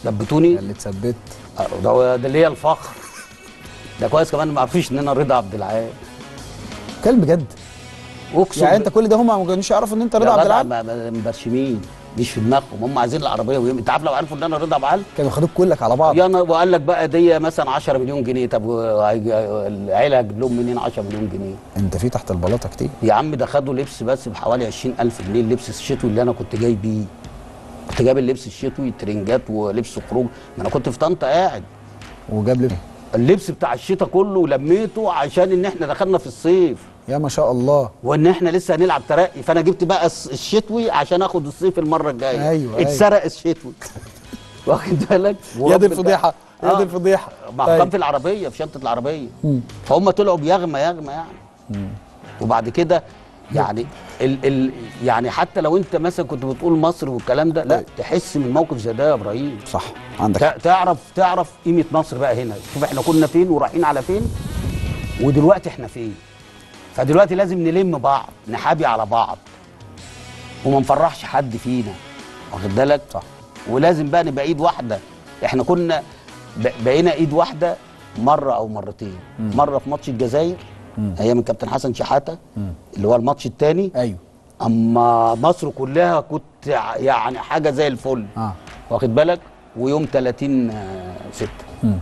ثبتوني اللي اتثبت. ده ده اللي هي الفخر. ده كويس كمان ما عرفوش ان انا رضا عبد العال. كلب بجد. اقسم يعني انت كل ده هم ما كانوش يعرفوا ان انت رضا عبد العال؟ مبرشمين مش في دماغهم، هم عايزين العربيه ويم. انت عارف لو عرفوا ان انا رضا عبد العال كانوا خدوك كلك على بعض. يا وقال لك بقى دي مثلا عشرة مليون جنيه. طب العيله هتجيب لهم منين عشرة مليون جنيه؟ انت في تحت البلاطه كتير يا عم. ده خدوا لبس بس بحوالي عشرين ألف جنيه، اللبس الشتوي اللي انا كنت جاي بيه. كنت جايب اللبس الشتوي ترنجات ولبس خروج، ما انا كنت في طنطا قاعد. وجاب لي اللبس بتاع الشتاء كله لميته عشان ان احنا دخلنا في الصيف. يا ما شاء الله. وان احنا لسه هنلعب ترقي، فانا جبت بقى الشتوي عشان اخد الصيف المره الجايه. ايوه اتسرق أيوة. الشتوي واخد بالك. يا دي الفضيحه يا دي الفضيحه. ما كان في العربيه في شنطه العربيه. مم. فهم طلعوا بيغمى يغمى يعني. مم. وبعد كده يعني ال ال يعني حتى لو انت مثلا كنت بتقول مصر والكلام ده، لا طيب. تحس من موقف زي ده يا ابراهيم. صح عندك. تعرف تعرف قيمه مصر بقى هنا. شوف احنا كنا فين ورايحين على فين ودلوقتي احنا فين. فدلوقتي لازم نلم بعض، نحابي على بعض وما نفرحش حد فينا، واخد بالك؟ صح. ولازم بقى نبقى ايد واحده. احنا كنا بقينا ايد واحده مره او مرتين. مم. مره في ماتش الجزائر ايام الكابتن حسن شحاته اللي هو الماتش الثاني. ايوه. اما مصر كلها كنت يعني حاجه زي الفل. اه واخد بالك؟ ويوم ثلاثين ستة امم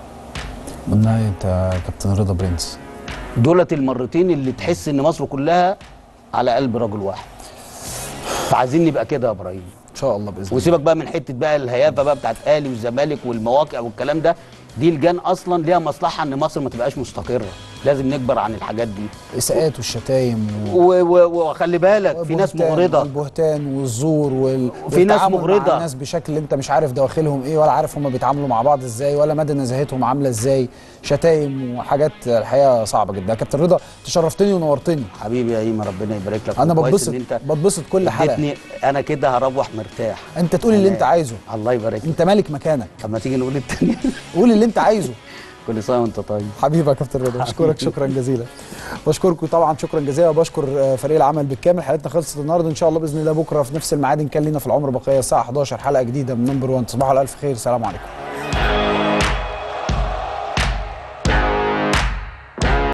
قلنا انت كابتن رضا برنس. دولت المرتين اللي تحس ان مصر كلها على قلب رجل واحد. فعايزين نبقى كده يا ابراهيم ان شاء الله باذن الله. وسيبك بقى من حته بقى الهيافه بقى بتاعت اهلي والزمالك والمواقع والكلام ده. دي الجان اصلا ليها مصلحه ان مصر ما تبقاش مستقره. لازم نكبر عن الحاجات دي. الاساءات والشتايم وخلي بالك في ناس مغرضه. البهتان والزور وال... وفي ناس مغرضه مع الناس بشكل انت مش عارف دواخلهم ايه ولا عارف هم بيتعاملوا مع بعض ازاي ولا مدى نزاهتهم عامله ازاي. شتايم وحاجات الحقيقه صعبه جدا. يا كابتن رضا تشرفتني ونورتني حبيبي يا ايمن، ربنا يبارك لك. انا بتبسط بتبسط كل حلقه. انا كده هروح مرتاح. انت تقول اللي انت عايزه. الله يبارك لك. انت مالك مكانك. طب ما تيجي نقول الثانيه. قول اللي انت عايزه. كل سنه وانت طيب حبيبي يا كابتن رضا. بشكرك شكرا جزيلا. بشكركم طبعا شكرا جزيلا وبشكر فريق العمل بالكامل. حلقتنا خلصت النهارده، ان شاء الله باذن الله بكره في نفس الميعاد ان كان لنا في العمر بقيه الساعه حداشر حلقه جديده من نمبر واحد. تصبحوا على الف خير. سلام عليكم.